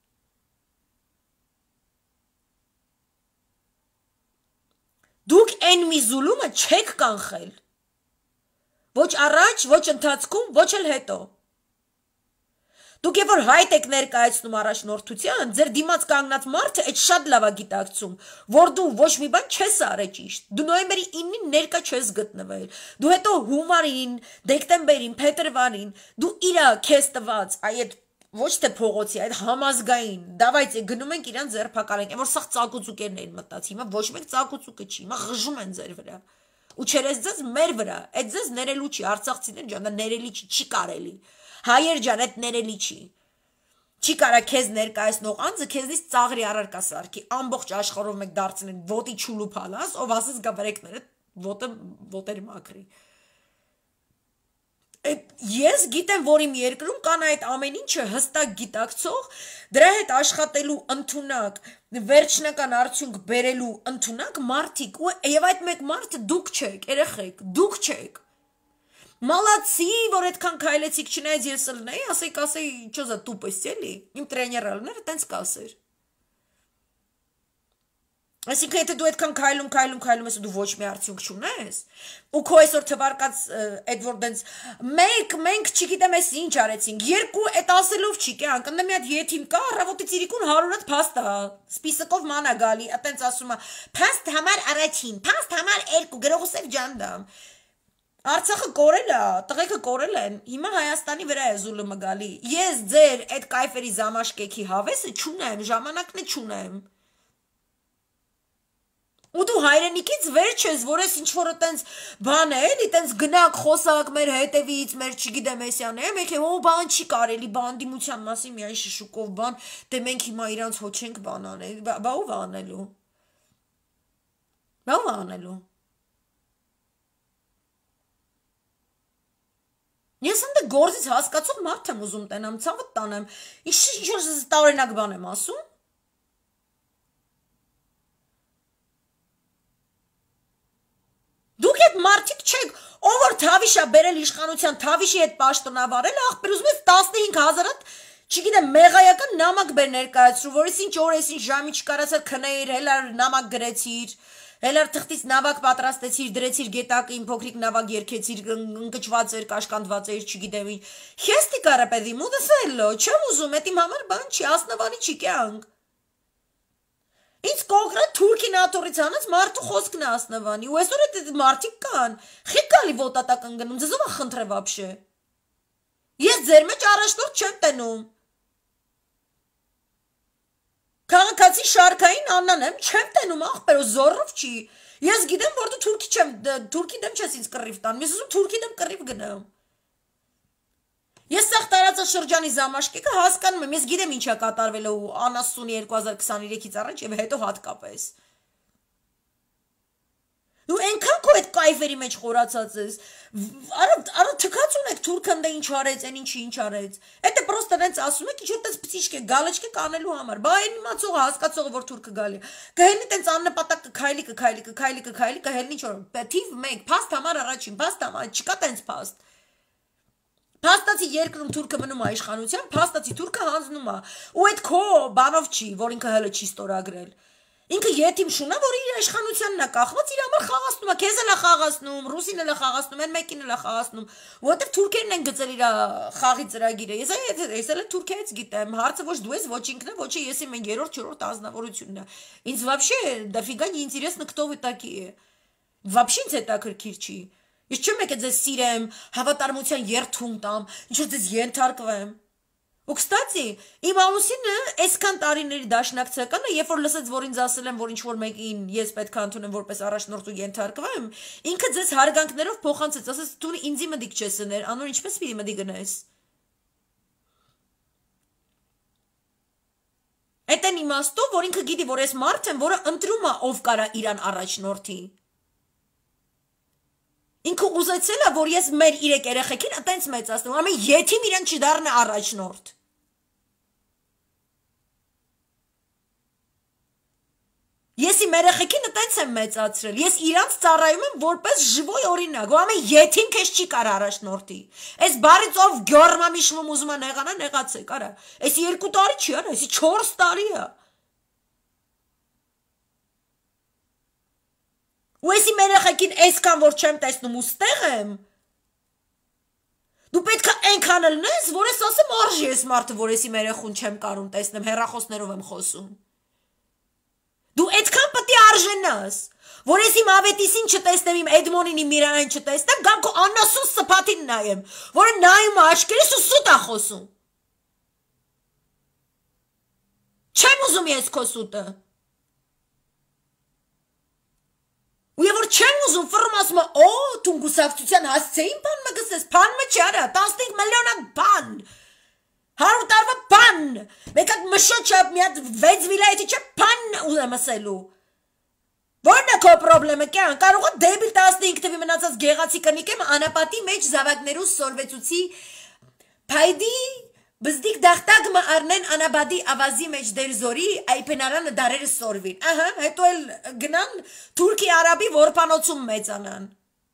Դուք այն մի զուլումը չեք կանխել։ Ոչ առաջ, ոչ ընթացքում, ոչ էլ հետո։ Դուք երբ որ հայտ եք ներկայացնում առաջնորդության, ձեր դիմաց կանգնած մարդը այդ շատ լավ է գիտակցում, որ դու ոչ մի բան չես արել ճիշտ։ Դու նոյեմբերի իննին ներկա չես գտնվել։ Դու հետո հունվարին, դեկտեմբերին, փետրվարին դու իրա քեզ տված այդ ոչ թե փողոցի, այդ համազգային, դավայց գնում ենք իրան ձերբակալենք, որ սաղ ծակուցուկերն էին մտած, հիմա ոչ մեկ ծակուցուկը չի, հիմա ղժում են ձեր վրա։ Ու չերես ձեզ մեր վրա, այդ ձեզ ներելու չի, արցախցիներ ջան, դա ներելի չի, չի կարելի։ Հայեր ջան, այդ ներելի չի։ Չի կարա քեզ ներկայացնող անձը քեզնից ծաղրի առարկա սարքի, ամբողջ աշխարհով մեկ դարձնեն ոտի չուլու փալաս, ով ասես գա բրեկները ոտը ոտեր մաքրի։ Ես գիտեմ, որ իմ երկրում կան այդ ամեն ինչը հստակ գիտակցող, դրա հետ աշխատելու ընդունակ, վերջնական արդյունք բերելու ընդունակ մարդիկ, եւ այդ մեկ մարդը դուք չեք, երեխեք, դուք չեք։ Մալացի, որ այդքան քայլեցիք, չնայած ես ելնեի, ասեի, կասեի, չո զա տուպես էլի, իմ տրեներալները տենց կասեր։ Այսինքն եթե դու այդքան քայլում, քայլում, քայլում ես ու դու ոչ մի արդյունք չունես, ու քո այսօր թվարկած այդ որ դենց մեկ մենք չգիտեմ ես ինչ արեցինք, երկու այդ ասելով չի կյանք, ընդ մի հատ եթիմ կա, առավոտի ծիրիկուն հարյուր հատ փաստ է, սպիսկով մանա գալի, այտենց ասում է, փաստ համար առաջին, փաստ համար երկու, գրողոսեվ ջանդամ։ Արցախը կորել է, տղեկը կորել են, հիմա Հայաստանի վրա է զուլումը գալի։ Ես ձեր այդ կայֆերի զամաշկեքի հավեսը չունեմ, ժամանակն է չունեմ։ Ու դու հայրենիքից վերջ ես, որ ես ինչ-որ այտենց բան է, էլի այտենց գնակ, խոսակ մեր հետևից, մեր չգիտեմ էսյան է, մենք հո բան չի կարելի, բանդիմության մասին միայն շշուկով բան, դե մենք հիմա իրանց հո չենք բան անել, բա ով անելու։ Բա ով անելու։ Ես ընդ գործից հասկացող մարդ եմ ուզում տենամ, ցավը տանեմ, ինչ-որ տարօրինակ բան եմ ասում։ Դուք այդ մարդիկ չեք, ով որ թավիշ է բերել իշխանության, թավիշի հետ պաշտոնավարել, ախպեր ուզում ես տասնհինգ հազար հատ, չգիտեմ, մեղայական նամակ բեր ներկայացրու, որ ես ինչ օր ես ինչ ժամի չկարացար քնեիր, հելար նամակ գրեցիր, Հելար թղթից նավակ պատրաստեցիր, դրեցիր գետակին, փոքրիկ նավակ երկեցիր, ընկճված էր, կաշկանդված էր, չգիտեմ ինչ։ Խեստի կարապեդի մուտը սելո, չեմ ուզում, էդ իմ համար բան չի, ասնավանի չի կյանք։ Ինձ կոնկրետ թուրքի նատորից անած մարդու խոսքն է ասնավանի, ու այսօր էդ մարդիկ կան, խիկալի ոտատակ ընգնում, ձեզով ախնդրե վաբշե։ Ես ձեր մեջ առաջնորդ չեմ տենում։ Քաղաքացի շարքային աննան եմ, չեմ տենում աղբերո զորով չի։ Ես գիտեմ, որ դու թուրքի չեմ, թուրքի դեմ չես ինձ կռիվ տանում, ես ուզում թուրքի դեմ կռիվ գնամ։ Ես սաղ տարածաշրջանի զամաշկեկը հասկանում եմ, ես գիտեմ ինչ է կատարվել ու անասունի երկու հազար քսաներեքից առաջ եւ հետո հատկապես։ Դու այնքան քո այդ կայֆերի մեջ խորացած ես։ Արա արա թքած ունեք թուրքն դե ինչ արեց, այն ինչի ինչ արեց։ Էդը պրոստը հենց ասում եք, ինչ որ տես պցիչկե, գալեչկե կանելու համար։ Բա այն իմացողը հասկացողը որ թուրքը գալի։ Կհելնի տենց աննպատակ կքայլի, կքայլի, կքայլի, կքայլի, կհելնի ինչ որ թիվ մեկ, փաստ համար առաջին, փաստ համար, չկա տենց փաստ։ Փաստացի երկրում թուրքը մնում է իշխանության, փաստացի թուրքը հանձնում է։ Ու այդ քո բանով չի, որ ինքը հələ չի ստորագրել։ Ինքը յետիմ շունա, որ իր իշխանությանն է կախված, իր համար խաղացնում է, քեզ էլ է խաղացնում, ռուսին էլ է խաղացնում, այն մեկին էլ է խաղացնում, որովհետև թուրքերն են գծել իր խաղի ծրագիրը։ Ես ես էլ թուրքերից գիտեմ, հարցը ոչ դու ես, ոչ ինքն է, ոչ ես եմ երրորդ, չորրորդ ազնվորությունն է։ Ինձ вообще дофига не интересно, кто вы такие։ Вообще ինձ հետաքրքիր չի։ Ես չեմ եկել ձեզ սիրեմ, հավատարմության երթում տամ, ինչ որ ձեզ ենթարկվեմ։ Ու կստացի, իմ ամուսինը այսքան տարիների դաշնակցական է, երբ որ լսեց, որ ինձ ասել եմ, որ ինչ-որ մեկին ես պետք է ընդունեմ որպես առաջնորդ ու ենթարկվեմ, ինքը ձեզ հարգանքներով փոխանցեց, ասես դու ինձի մտիկ չես ներ, անոր ինչպես պիտի մտի գնես։ Այդ են իմաստով, որ ինքը գիտի, որ ես մարդ եմ, որը ընտրում է ով կարա իրան առաջնորդի։ Ինքը ուզեցել է, որ ես մեր իրեք երեխեքին այտենց մեծացնում, ամեն յեթիմ իրեն չդառնա առաջնորդ։ Ես իմ երեխեքին այտենց եմ մեծացրել, ես իրանց ծառայում եմ որպես ժվոյ օրինակ, ու ամեն յեթիմ քեզ չի կար առաջնորդի։ Այս բարից ով գյորմա միշվում ուզում է նեղանա, նեղացեք, արա։ Այս երկու տարի չի, արա, այս չորս տարի է։ Ու եսի մերեխեքին այսքան որ չեմ տեսնում ու ստեղ եմ, դու պետք է այնքան լնես, որ ես ասեմ արժի ես մարդը, որ եսի մերեխուն չեմ կարում տեսնեմ, հեռախոսներով եմ խոսում։ Դու այդքան պետք է արժենաս, որ ես իմ ավետիսին չտեսնեմ, իմ Էդմոնին, իմ Միրային չտեսնեմ, գամ քո անասուն սփաթին նայեմ, որը նայում է աչքերիս ու սուտ է խոսում։ Չեմ ուզում ես քո սուտը։ Ու եւ որ չեմ ուզում ֆռմ ասում է, օ, դու գուսակցության հասցեին բան մը գսես, բան մը չարա, տասնհինգ միլիոն բան։ հարյուր տարվա բան։ Մեկ հատ մշոտ չափ մի հատ վեց վիլայետի չէ բան ուզեմ ասելու։ Որն է քո պրոբլեմը կյան, կարող է դեբիլ տասնհինգ թվի մնացած գեղացի կնիկ եմ անապատի մեջ զավակներու սորվեցուցի փայդի բզդիկ դախտակ մը արնեն անաբադի ավազի մեջ դեր զորի այպենարանը դարերը սորվին, ահա, հետո էլ գնան թուրքի արաբի որպանոցում մեծանան,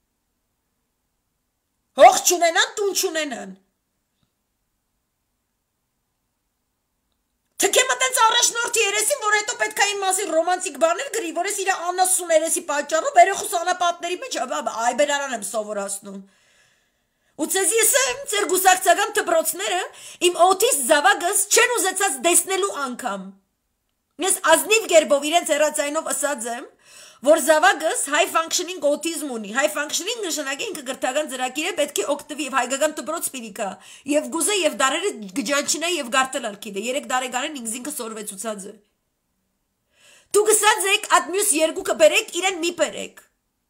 հող չունենան, տուն չունենան, թքեմ ատենց առաջնորդի երեսին, որ հետո պետք է իմ մասին ռոմանտիկ բաներ գրի, որ ես իր անասուն երեսի պատճառով երեխուս անապատների մեջ այբերարան եմ սովորացնում։ Ու ցեզ ես եմ ծեր գուսակցական դպրոցները իմ օտիստ զավակս չեն ուզեցած դեսնելու անգամ։ Ես ազնիվ գերբով իրենց հեռացայինով ասած եմ, որ զավակս high functioning autism ունի։ High functioning նշանակի ինքը գրթական ծրագիր է, պետք է օգտվի եւ հայկական դպրոց պիտի կա։ Եվ գուզե եւ դարերը գջանչինա եւ գարտելալ կիդե։ երեք տարեկանին ինքս ինքը սորվեցուցած է։ Դու գսած եք այդ մյուս երկուքը բերեք, իրեն մի բերեք։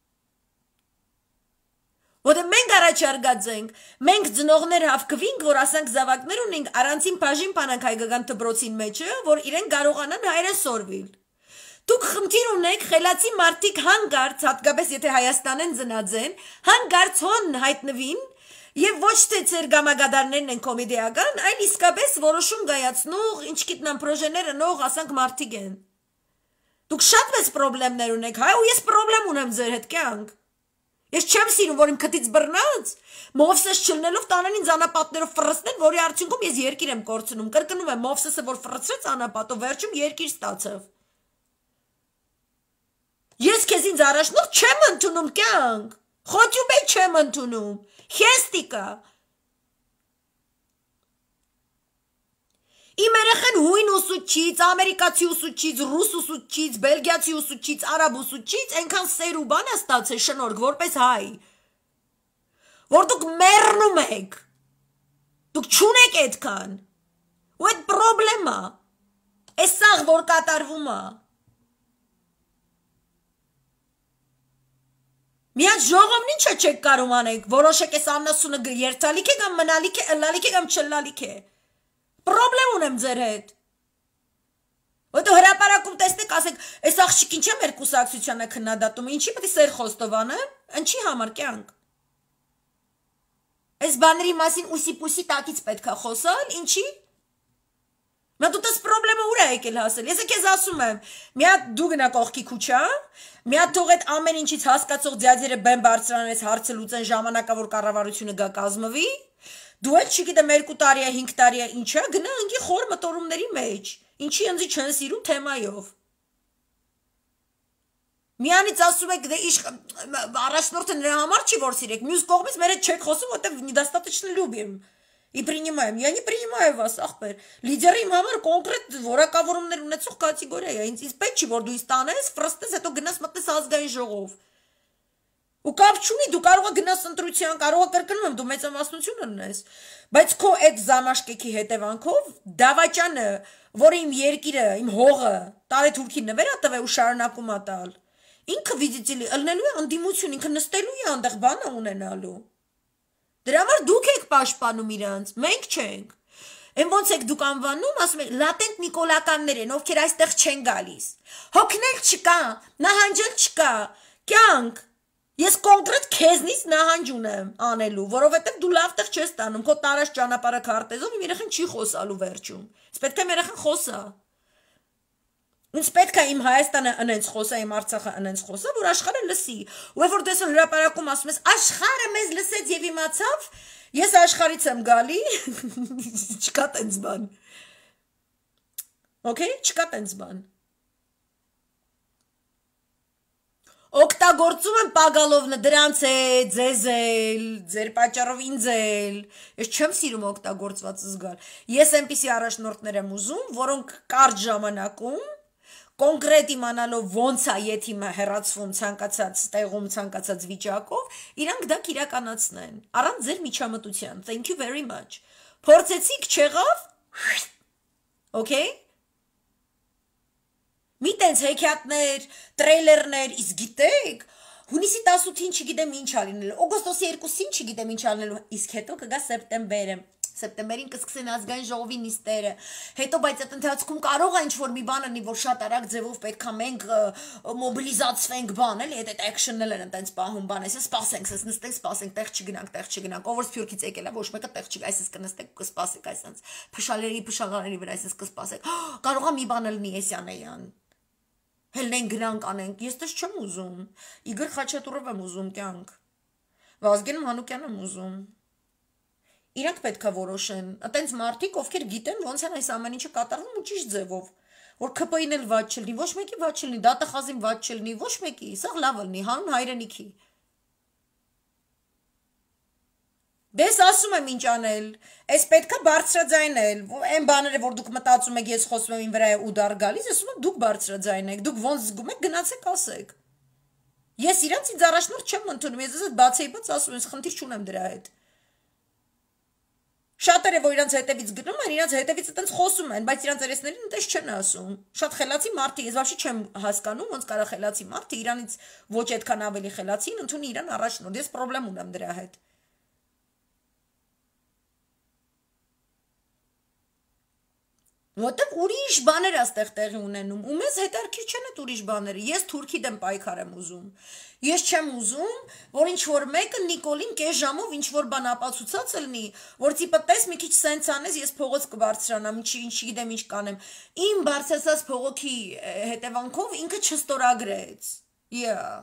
Որը մենք առաջարկած ենք, մենք ծնողներ հավքվինք, որ ասանք զավակներ ունենք առանցին բաժին բանակ հայկական դպրոցին մեջը, որ իրեն կարողանան հայերեն սորվիլ։ Դուք խնդիր ունեք խելացի մարդիկ հանգարց, հատկապես եթե Հայաստանեն ծնած են, հանգարց հոն հայտնվին եւ ոչ թե ծեր գամագադարներն են կոմեդիական, այլ իսկապես որոշում գայացնող, ինչ գիտնան պրոժեները նող ասանք մարդիկ են։ Դուք շատ մեծ պրոբլեմներ ունեք, հայ, ու ես պրոբլեմ ունեմ ձեր հետ կյանք։ Ես չեմ սիրում, որ իմ քտից բռնած, Մովսես չլնելով տանեն ինձ անապատներով ֆռցնեն, որի արդյունքում ես երկիր եմ կորցնում, կրկնում եմ Մովսեսը, որ ֆռցրեց անապատով, վերջում երկիր ստացավ։ Ես քեզ ինձ առաջնորդ չեմ ընդունում կյանք։ Խոճուբ է չեմ ընդունում։ Խեստիկա։ Իմ երեխեն հույն ուսուցչից, ամերիկացի ուսուցչից, ռուս ուսուցչից, բելգիացի ուսուցչից, արաբ ուսուցչից այնքան սեր ու բան է ստացել շնորհք որպես հայ։ Որ դուք մեռնում եք։ Դուք չունեք այդքան։ Ու այդ պրոբլեմա։ Այս սաղ որ կատարվում է։ Միած ժողովն ինչը չեք կարող անեք, որոշեք այս ամնասունը երթալիք է կամ մնալիք է, ըլլալիք է կամ չլալիք է։ Պրոբլեմ ունեմ ձեր հետ։ Ոտո հրապարակում տեսնեք, ասեք, այս աղջիկին չեմ մեր կուսակցությանը քննադատում, ինչի պետք է սեր խոստովանը, ինչի համար կյանք։ Այս բաների մասին ուսի-պուսի տակից պետք է խոսալ, ինչի։ Մա դու տես պրոբլեմը ուր է եկել հասել։ Ես քեզ ասում եմ, մի հատ դու գնա կողքի քուչա, մի հատ թող այդ ամեն ինչից հասկացող ձյաձերը բեմ բարձրանես հարցը լուծեն ժամանակավոր կառավարությունը գա կազմվի։ Դու էլ չգիտեմ երկու տարի է, հինգ տարի է, ինչա, գնա ընկի խոր մտորումների մեջ, ինչի ընձի չեն սիրում թեմայով։ Միանից ասում եք, դե իշ առաջնորդը նրա համար չի որ սիրեք, մյուս կողմից մեր հետ չեք խոսում, որտեվ недостаточно любим и принимаем։ Я не принимаю вас, ախպեր։ Լիդերը իմ համար կոնկրետ որակավորումներ ունեցող կատեգորիա է, ինձ պետք չի որ դու ինձ տանես, ֆրստես, հետո գնաս մտնես ազգային ժողով։ Ու կապ չունի, դու կարող ես գնաս ընտրության, կարող ես կրկնում եմ, դու մեծամասնություն ունես, բայց քո այդ զամաշկեքի հետևանքով դավաճանը, որը իմ երկիրը, իմ հողը, տարե թուրքին նվեր է տվել ու շարունակում է տալ, ինքը վիզիտիլի ըլնելու է անդիմություն, ինքը նստելու է այնտեղ բանը ունենալու։ Դրա համար դուք եք պաշտպանում իրանց, մենք չենք։ Այն ոնց եք դուք անվանում, ասում եք լատենտ նիկոլականներ են, ովքեր այստեղ չեն գալիս։ Հոգնել չկա, նահանջել չկա, կյանք։ Ես կոնկրետ քեզնից նահանջ ունեմ անելու, որովհետև դու լավ տեղ չես տանում, քո տարած ճանապարհը քարտեզով իմ երեխան չի խոսալու վերջում։ Իսկ պետք է իմ երեխան խոսա։ Ինձ պետք է իմ Հայաստանը ընենց խոսա, իմ Արցախը ընենց խոսա, որ աշխարհը լսի։ Ու երբ որ դες հրապարակում ասում ես, աշխարհը մեզ լսեց եւ իմացավ, ես աշխարհից եմ գալի, չկա տենց բան։ Okay, չկա տենց բան։ Օգտագործում եմ Պագալովնը դրանց է, ձեզ էլ, ձեր պատճառով ինձ էլ։ Ես չեմ սիրում օգտագործված զգալ։ Ես այնպիսի առաջնորդներ եմ ուզում, որոնք կարճ ժամանակում կոնկրետ իմանալով ոնց է յեթիմը հեռացվում ցանկացած տեղում, ցանկացած վիճակով, իրանք դա կիրականացնեն։ Առանց ձեր միջամտության։ Thank you very much։ Փորձեցիք, չեղավ։ Okay? Մի տենց հեքիաթներ, տրեյլերներ, իսկ գիտեք, հունիսի տասութին չգիտեմ ինչ ա լինելու, օգոստոսի երկուսին չգիտեմ ինչ ա լինելու, իսկ հետո կգա սեպտեմբերը, սեպտեմբերին կսկսեն ազգային ժողովի նիստերը, հետո բայց այդ ընթացքում կարող է ինչ-որ մի բան լինի, որ շատ արագ ձևով պետք է մենք մոբիլիզացվենք բան, էլի, այդ actionներ են տենց պահում բան, այսպես սպասենք, այսպես նստենք, սպասենք, տեղ չգնանք, տեղ չգնանք, ով որ Սփյուռքից եկել է, ոչ մեկը տեղ չգա, այսպես կնստեք, կսպասեք, այսպես փշալերի, փշալարերի վրա այսպես կսպասեք, կարող է մի բան լինի էսյան-էյան։ Հելնեն գրանք անենք, ես դες չեմ ուզում, Իգոր Խաչատուրով եմ ուզում կյանք, Վազգեն Մանուկյան եմ ուզում, իրանք պետք է որոշեն, այտենց մարդիկ, ովքեր գիտեն, ոնց են այս ամեն ինչը կատարվում ու ճիշտ ձևով, որ ՔՊԻ-ն էլ վատ չլինի, ոչ մեկի վատ չլինի, դատախազին վատ չլինի, ոչ մեկի, սաղ լավ լինի, հանուն հայրենիքի։ Դες ասում եմ ինչ անել, այս պետք է բարձրաձայնել, այն բաները, որ դուք մտածում եք, ես խոսում եմ իմ վրա է ուդար գալիս, ասում եմ դուք բարձրաձայնեք, դուք ոնց զգում եք, գնացեք ասեք։ Ես իրանց ինձ առաջնորդ չեմ ընդունում, ես դες բացեի բաց ասում եմ, խնդիր չունեմ դրա հետ։ Շատերը, որ իրանց հետևից գնում են, իրանց հետևից այտենց խոսում են, բայց իրանց երեսներին այտենց չեն ասում։ Շատ խելացի մարդիկ, ես вообще չեմ հասկանում, ոնց կարա խելացի մարդը իրանից ոչ այդքան ավելի խելացին ընդունի իրան առաջնորդ, ես պրոբլեմ ունեմ դրա հետ։ Որտեղ ուրիշ բաներ աստեղ տեղի ունենում, ու մեզ հետարքիր չեն այդ ուրիշ բաները, ես թուրքի դեմ պայքար եմ ուզում, ես չեմ ուզում, որ ինչ-որ մեկը Նիկոլին կես ժամով ինչ-որ բան ապացուցած լինի, որ տիպը տես մի քիչ սենց անես, ես փողոց կբարձրանամ, ինչ գիտեմ ինչ կանեմ, իմ բարձրացած փողոքի հետևանքով ինքը չստորագրեց, yeah.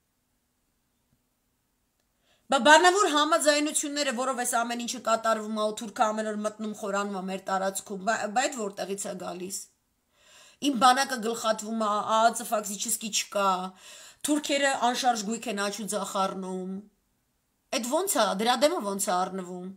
Բառնավոր համաձայնությունները, որով այս ամեն ինչը կատարվում է, ու թուրքը ամեն օր մտնում խորանում է մեր տարածքում, բայց որտեղից է գալիս։ Իմ բանակը գլխատվում է, ԱԱՑ ֆակսիչեսկի չկա, Թուրքերը անշարժ գույք են աչու ձախ առնում։ Այդ ոնց է, դրա դեմը ոնց է առնվում։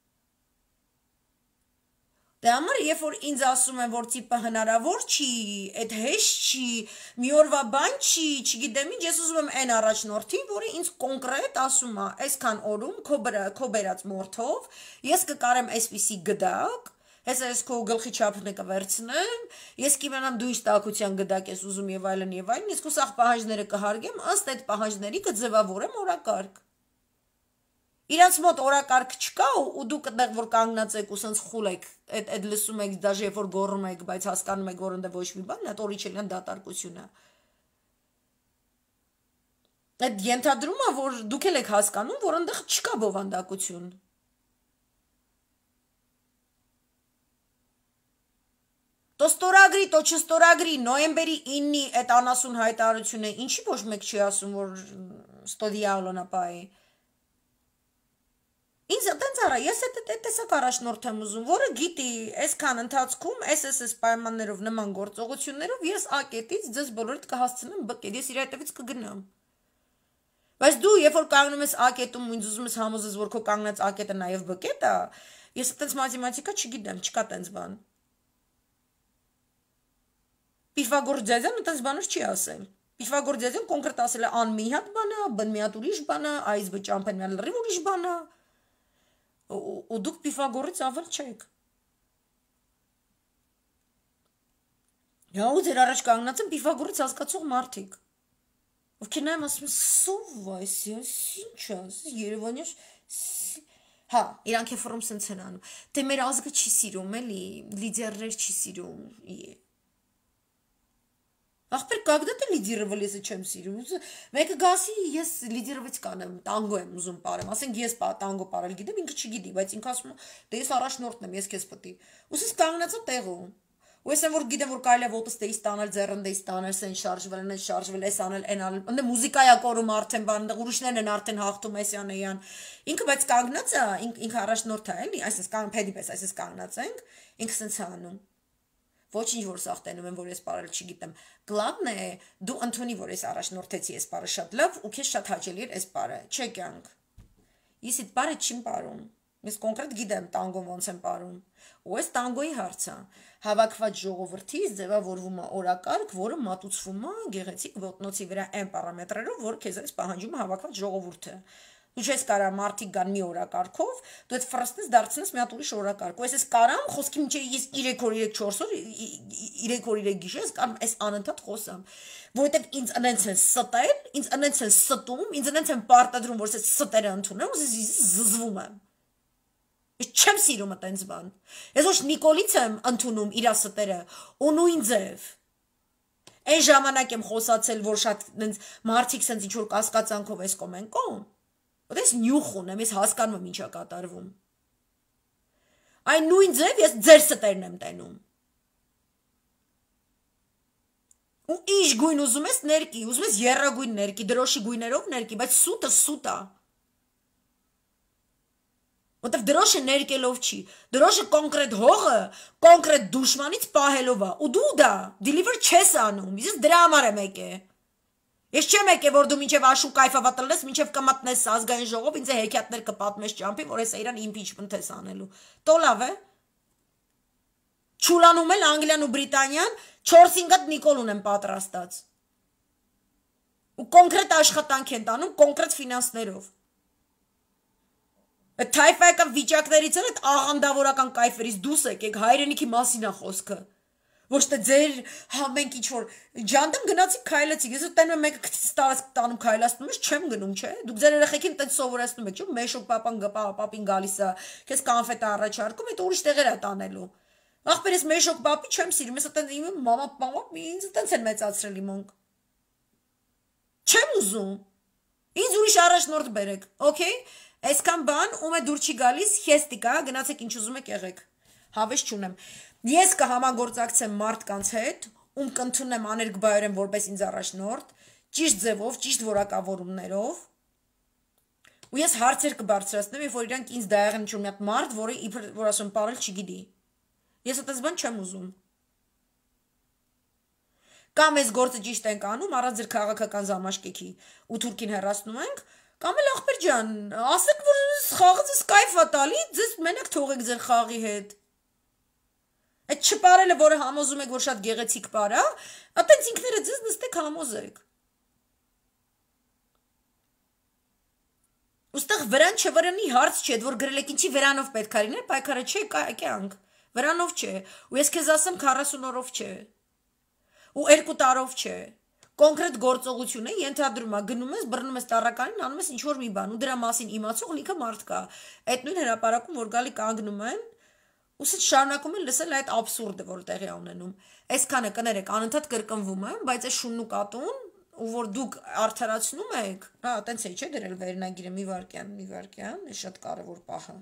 Դե համար երբ որ ինձ ասում են, որ տիպը հնարավոր չի, այդ հեշտ չի, մի օրվա բան չի, չգիտեմ ինչ, ես ուզում եմ այն առաջնորդին, որը ինձ կոնկրետ ասում է, այսքան օրում քո քո բերած մորթով, ես կկարեմ այսպիսի գդակ, հեսա ես քո գլխի չափն կվերցնեմ, ես կիմանամ դու ինչ տակության գդակ ես ուզում եւ այլն եւ այլն, իսկ ուսախ պահանջները կհարգեմ, ըստ այդ պահանջների կձևավորեմ օրակարգ։ Իրանց մոտ օրակարգ չկա ու դուք այդտեղ որ կանգնած եք ու սենց խուլ եք, այդ այդ լսում եք, դաժե երբ որ գոռում եք, բայց հասկանում եք, որ ընդ ոչ մի բան, այդ օրիչելյան դատարկություն է։ Այդ ենթադրում է, որ դուք էլ եք հասկանում, որ այնտեղ չկա բովանդակություն։ То ստորագրի, то չստորագրի, նոյեմբերի իննի այդ անասուն հայտարարությունը, ինչի ոչ մեկ չի ասում, որ ստո դիավոլոնա պայի։ Ինձ այդտենց արա, ես այդ տեսակ առաջնորդ եմ ուզում, որը գիտի, այսքան ընթացքում, այս այս այս պայմաններով նման գործողություններով ես ակետից ձեզ բոլորիդ կհասցնեմ բկետ, ես իր հետևից կգնամ։ Բայց դու, երբ որ կանգնում ես ակետում ու ինձ ուզում ես համոզես, որ քո կանգնած ակետը նաև բկետ է, ես այդտենց մաթեմատիկա չգիտեմ, չկա տենց բան։ Պիֆագորձիան այդտենց բաններ չի ասել։ Պիֆագորձիան կոնկրետ ասել է ան մի հատ բան է, բն մի հատ ուրիշ բան է, այս բճամփեն մի հատ լրիվ ուրիշ բան է։ Ու դուք Պիֆագորից ավել չեք։ Հա ու ձեր առաջ կանգնած են Պիֆագորից հասկացող մարդիկ։ Ովքեր նայում ասում են սովայս, ինչ է, Երևանի հա, իրանք է ֆորում սենց են անում։ Դե մեր ազգը չի սիրում, էլի, լիդերներ չի սիրում։ Ախպեր, когда ты лидировал, если չեմ սիրում։ Մեկը գասի, ես լիդերովից կանեմ, տանգո եմ ուզում պարեմ, ասենք ես տանգո պարել գիտեմ, ինքը չգիտի, բայց ինքը ասում է, դե ես առաջնորդն եմ, ես քեզ պտի։ Ուսես կանգնածա տեղում։ Ու ես եմ որ գիտեմ որ կարելի է ոտս դեից տանել, ձեռն դեից տանել, սեն շարժվել, այն շարժվել, այս անել, այն անել։ Ընդ մուզիկայա կորում արդեն բան, ընդ ուրիշներն են արդեն հաղթում այսյան էյան։ Ինքը բայց կանգնած է, ինքը առաջնորդ է, էլի, այսպես կանգ փեդի պես, այսպես կանգնած ենք, ինքը սենց է անում։ Ոչինչ որ սաղ տենում եմ, որ ես պարել չգիտեմ։ Գլավն է, դու ընդունի, որ ես առաջնորդեցի ես պարը շատ լավ, ու քեզ շատ հաճելի էր ես պարը, չէ կյանք։ Ես իդ պարը չիմ պարում, ես կոնկրետ գիտեմ տանգոն ոնց եմ պարում, ու ես տանգոյի հարցը, հավաքված ժողովրդից ձևավորվում է օրակարգ, որը մատուցվում է գեղեցիկ ոտնոցի վրա այն պարամետրերով, որ քեզ այս պահանջում է հավաքված ժողովուրդը։ Դու չես կարա մարդիկ գան մի օրակարգով, դու այդ ֆրստես դարձնես մի հատ ուրիշ օրակարգ։ Ու ես կարամ խոսքի միջի ես երեք օր, երեք չորս օր, երեք օր, երեք գիշեր ես կարամ այս անընդհատ խոսամ, որովհետև ինձ անենց են ստել, ինձ անենց են ստում, ինձ անենց են պարտադրում, որ ես ստերը ընդունեմ, ու ես զզվում եմ։ Ես չեմ սիրում այդպես բան։ Ես ոչ Նիկոլից եմ ընդունում իր ստերը, ու նույն ձև։ Այն ժամանակ եմ խոսացել, որ շատ մարդիկ սենց ինչ որ կասկածանքով էս կոմ են կոմ։ Ոտես նյուխ ունեմ, ես հասկանում եմ ինչա կատարվում։ Այն նույն ձև ես ձեր ստերն եմ տենում։ Ու ինչ գույն ուզում ես ներկի, ուզում ես եռագույն ներկի, դրոշի գույներով ներկի, բայց սուտը սուտ է։ Որտեվ դրոշը ներկելով չի, դրոշը կոնկրետ հողը, կոնկրետ դուշմանից պահելով է, ու դու դա դիլիվեր չես անում, ես դրա համար եմ եկե։ Ես չեմ եկե, որ դու մինչև աշու կայֆավատլես, մինչև կմատնես ազգային ժողով, ինձ է հեքիաթներ կպատմես ճամփի, որ ես իրան իմպիչմենթ ես անելու։ Տո լավ է։ Չուլանում էլ Անգլիան ու Բրիտանիան չորս-հինգ հատ Նիկոլ ունեն պատրաստած։ Ու կոնկրետ աշխատանք են տանում, կոնկրետ ֆինանսներով։ Այդ թայֆայական վիճակներից էլ այդ աղանդավորական կայֆերից դուս եկեք, հայրենիքի մասին է խոսքը։ Ոչ թե ձեր համենք ինչ որ ջանդեմ գնացիք քայլեցիք, ես տենում եմ մեկը քցից տարած տանում քայլացնում ես, չեմ գնում, չէ։ Դուք ձեր երեխեքին տենց սովորեցնում եք, չէ՞, մեշոկ պապան պապին գալիս է, քեզ կոնֆետ առաջարկում, այդ ուրիշ տեղեր է տանելու։ Ախպեր ես մեշոկ պապի չեմ սիրում, ես տենց իմ մամա մամա ինձ տենց են մեծացրել իմոնք։ Չեմ ուզում։ Ինձ ուրիշ առաջնորդ բերեք, օքեյ։ Այսքան բան ում է դուր չի գալիս, հեստիկա, գնացեք ինչ ուզում եք եղեք։ Հավես չունեմ։ Ես կհամագործակցեմ մարդկանց հետ, ում կընդունեմ աներկբայորեն որպես ինձ առաջնորդ, ճիշտ ձևով, ճիշտ որակավորումներով։ Ու ես հարցեր կբարձրացնեմ, երբ որ իրանք ինձ դայաղ են ինչ-որ մի հատ մարդ, որը իբր որ ասում պարել չգիտի։ Ես այդպես բան չեմ ուզում։ Կամ այս գործը ճիշտ ենք անում, առանց ձեր քաղաքական զամաշկեքի ու թուրքին հեռացնում ենք, կամ էլ ախպեր ջան, ասեք որ խաղը ձեզ կայֆ է տալի, ձեզ մենակ թողեք ձեր խաղի հետ։ Այդ չպարելը, որը համոզում եք, որ շատ գեղեցիկ պար է, այտենց ինքները ձեզ նստեք համոզեք։ Ուստեղ վրան չվրանի հարց չէ, որ գրել եք ինչի վրանով պետք է լինել, պայքարը չէ, կյանք, վրանով չէ, ու ես քեզ ասեմ քառասուն օրով չէ, ու երկու տարով չէ, կոնկրետ գործողություն է, ենթադրում է, գնում ես, բռնում ես տառականին, անում ես ինչ-որ մի բան, ու դրա մասին իմացող լիքը մարդ կա, այդ նույն հրապարակում, որ գալի կանգնում են, ուսից շարունակում են լսել այդ աբսուրդը, որ տեղի ունենում, այսքանը կներեք, անընդհատ կրկնվում եմ, բայց այս շունն ու կատուն, ու որ դուք արդարացնում եք, հա, տենց է չէ դրել վերնագիրը, մի վարքյան, մի վարքյան, այս շատ կարևոր պահը,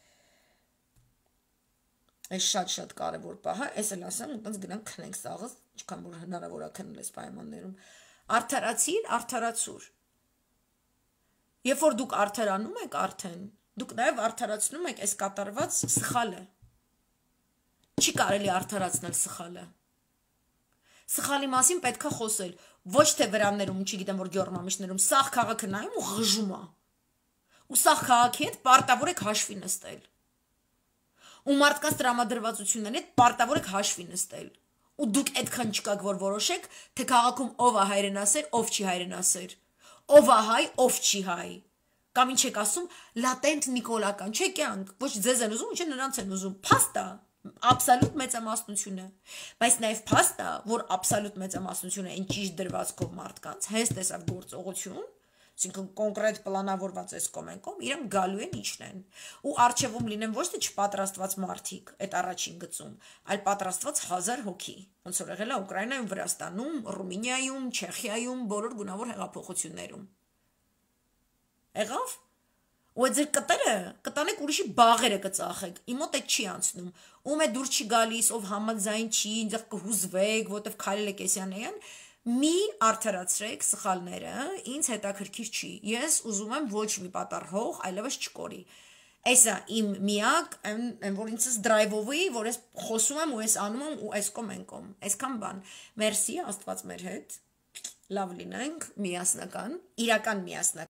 այս շատ-շատ կարևոր պահը, այս էլ ասեմ, ու տենց գնանք քնենք սաղս, ինչքան որ հնարավոր է քնել այս պայմաններում, արդարացիր, արդարացուր, երբ որ դուք արդարանում եք արդեն, դուք նաև արդարացնում եք այս կատարված սխալը, չի կարելի արդարացնել սխալը, սխալի մասին պետք է խոսել, ոչ թե վրաններում, չգիտեմ որ գյոռմամիշներում, սաղ քաղաքը նայում ու ղժում է, ու սաղ քաղաքի հետ պարտավոր եք հաշվի նստել, ու մարդկանց տրամադրվածությունների հետ պարտավոր եք հաշվի նստել, ու դուք այդքան չկաք, որ որոշեք, թե քաղաքում ով է հայրենասեր, ով չի հայրենասեր, ով է հայ, ով չի հայ, կամ ինչ եք ասում, լատենտ նիկոլական, չէ կյանք, ոչ ձեզ են ուզում, չէ նրանց են ուզում, փաստ է, աբսոլյուտ մեծամասնություն է, բայց նաև փաստ է, որ աբսոլյուտ մեծամասնություն է, այն ճիշտ դրվածքով մարդկանց, հենց տեսավ գործողություն, այսինքն կոնկրետ պլանավորված այս կողմ են կողմ, իրանք գալու են իջն են, ու առջևում լինեն ոչ թե չպատրաստված մարդիկ, այդ առաջին գծում, այլ պատրաստված հազար հոգի, ոնց որ եղել է Ուկրաինայում, Վրաստանում, Ռումինիայում, Չեխիայում, բոլոր գունավոր հեղափոխություններում։ Եղավ։ Ու այդ ձեր կտերը, կտանեք ուրիշի բաղերը կծախեք, իմ մոտ այդ չի անցնում, ում է դուր չի գալիս, ով համաձայն չի, ինձ կհուզվեք, որտեվ քայլել եք էսյանեյան, մի արդարացրեք սխալները, ինձ հետաքրքիր չի, ես ուզում եմ ոչ մի պատառհող, այլևս չկորի, այսա իմ միակ, այն որ ինձս դրայվովի, որ ես խոսում եմ ու ես անում եմ ու այս կոմ են կոմ, այսքան բան, մերսի, Աստված մեր հետ, լավ լինենք, միասնական, իրական միասնական,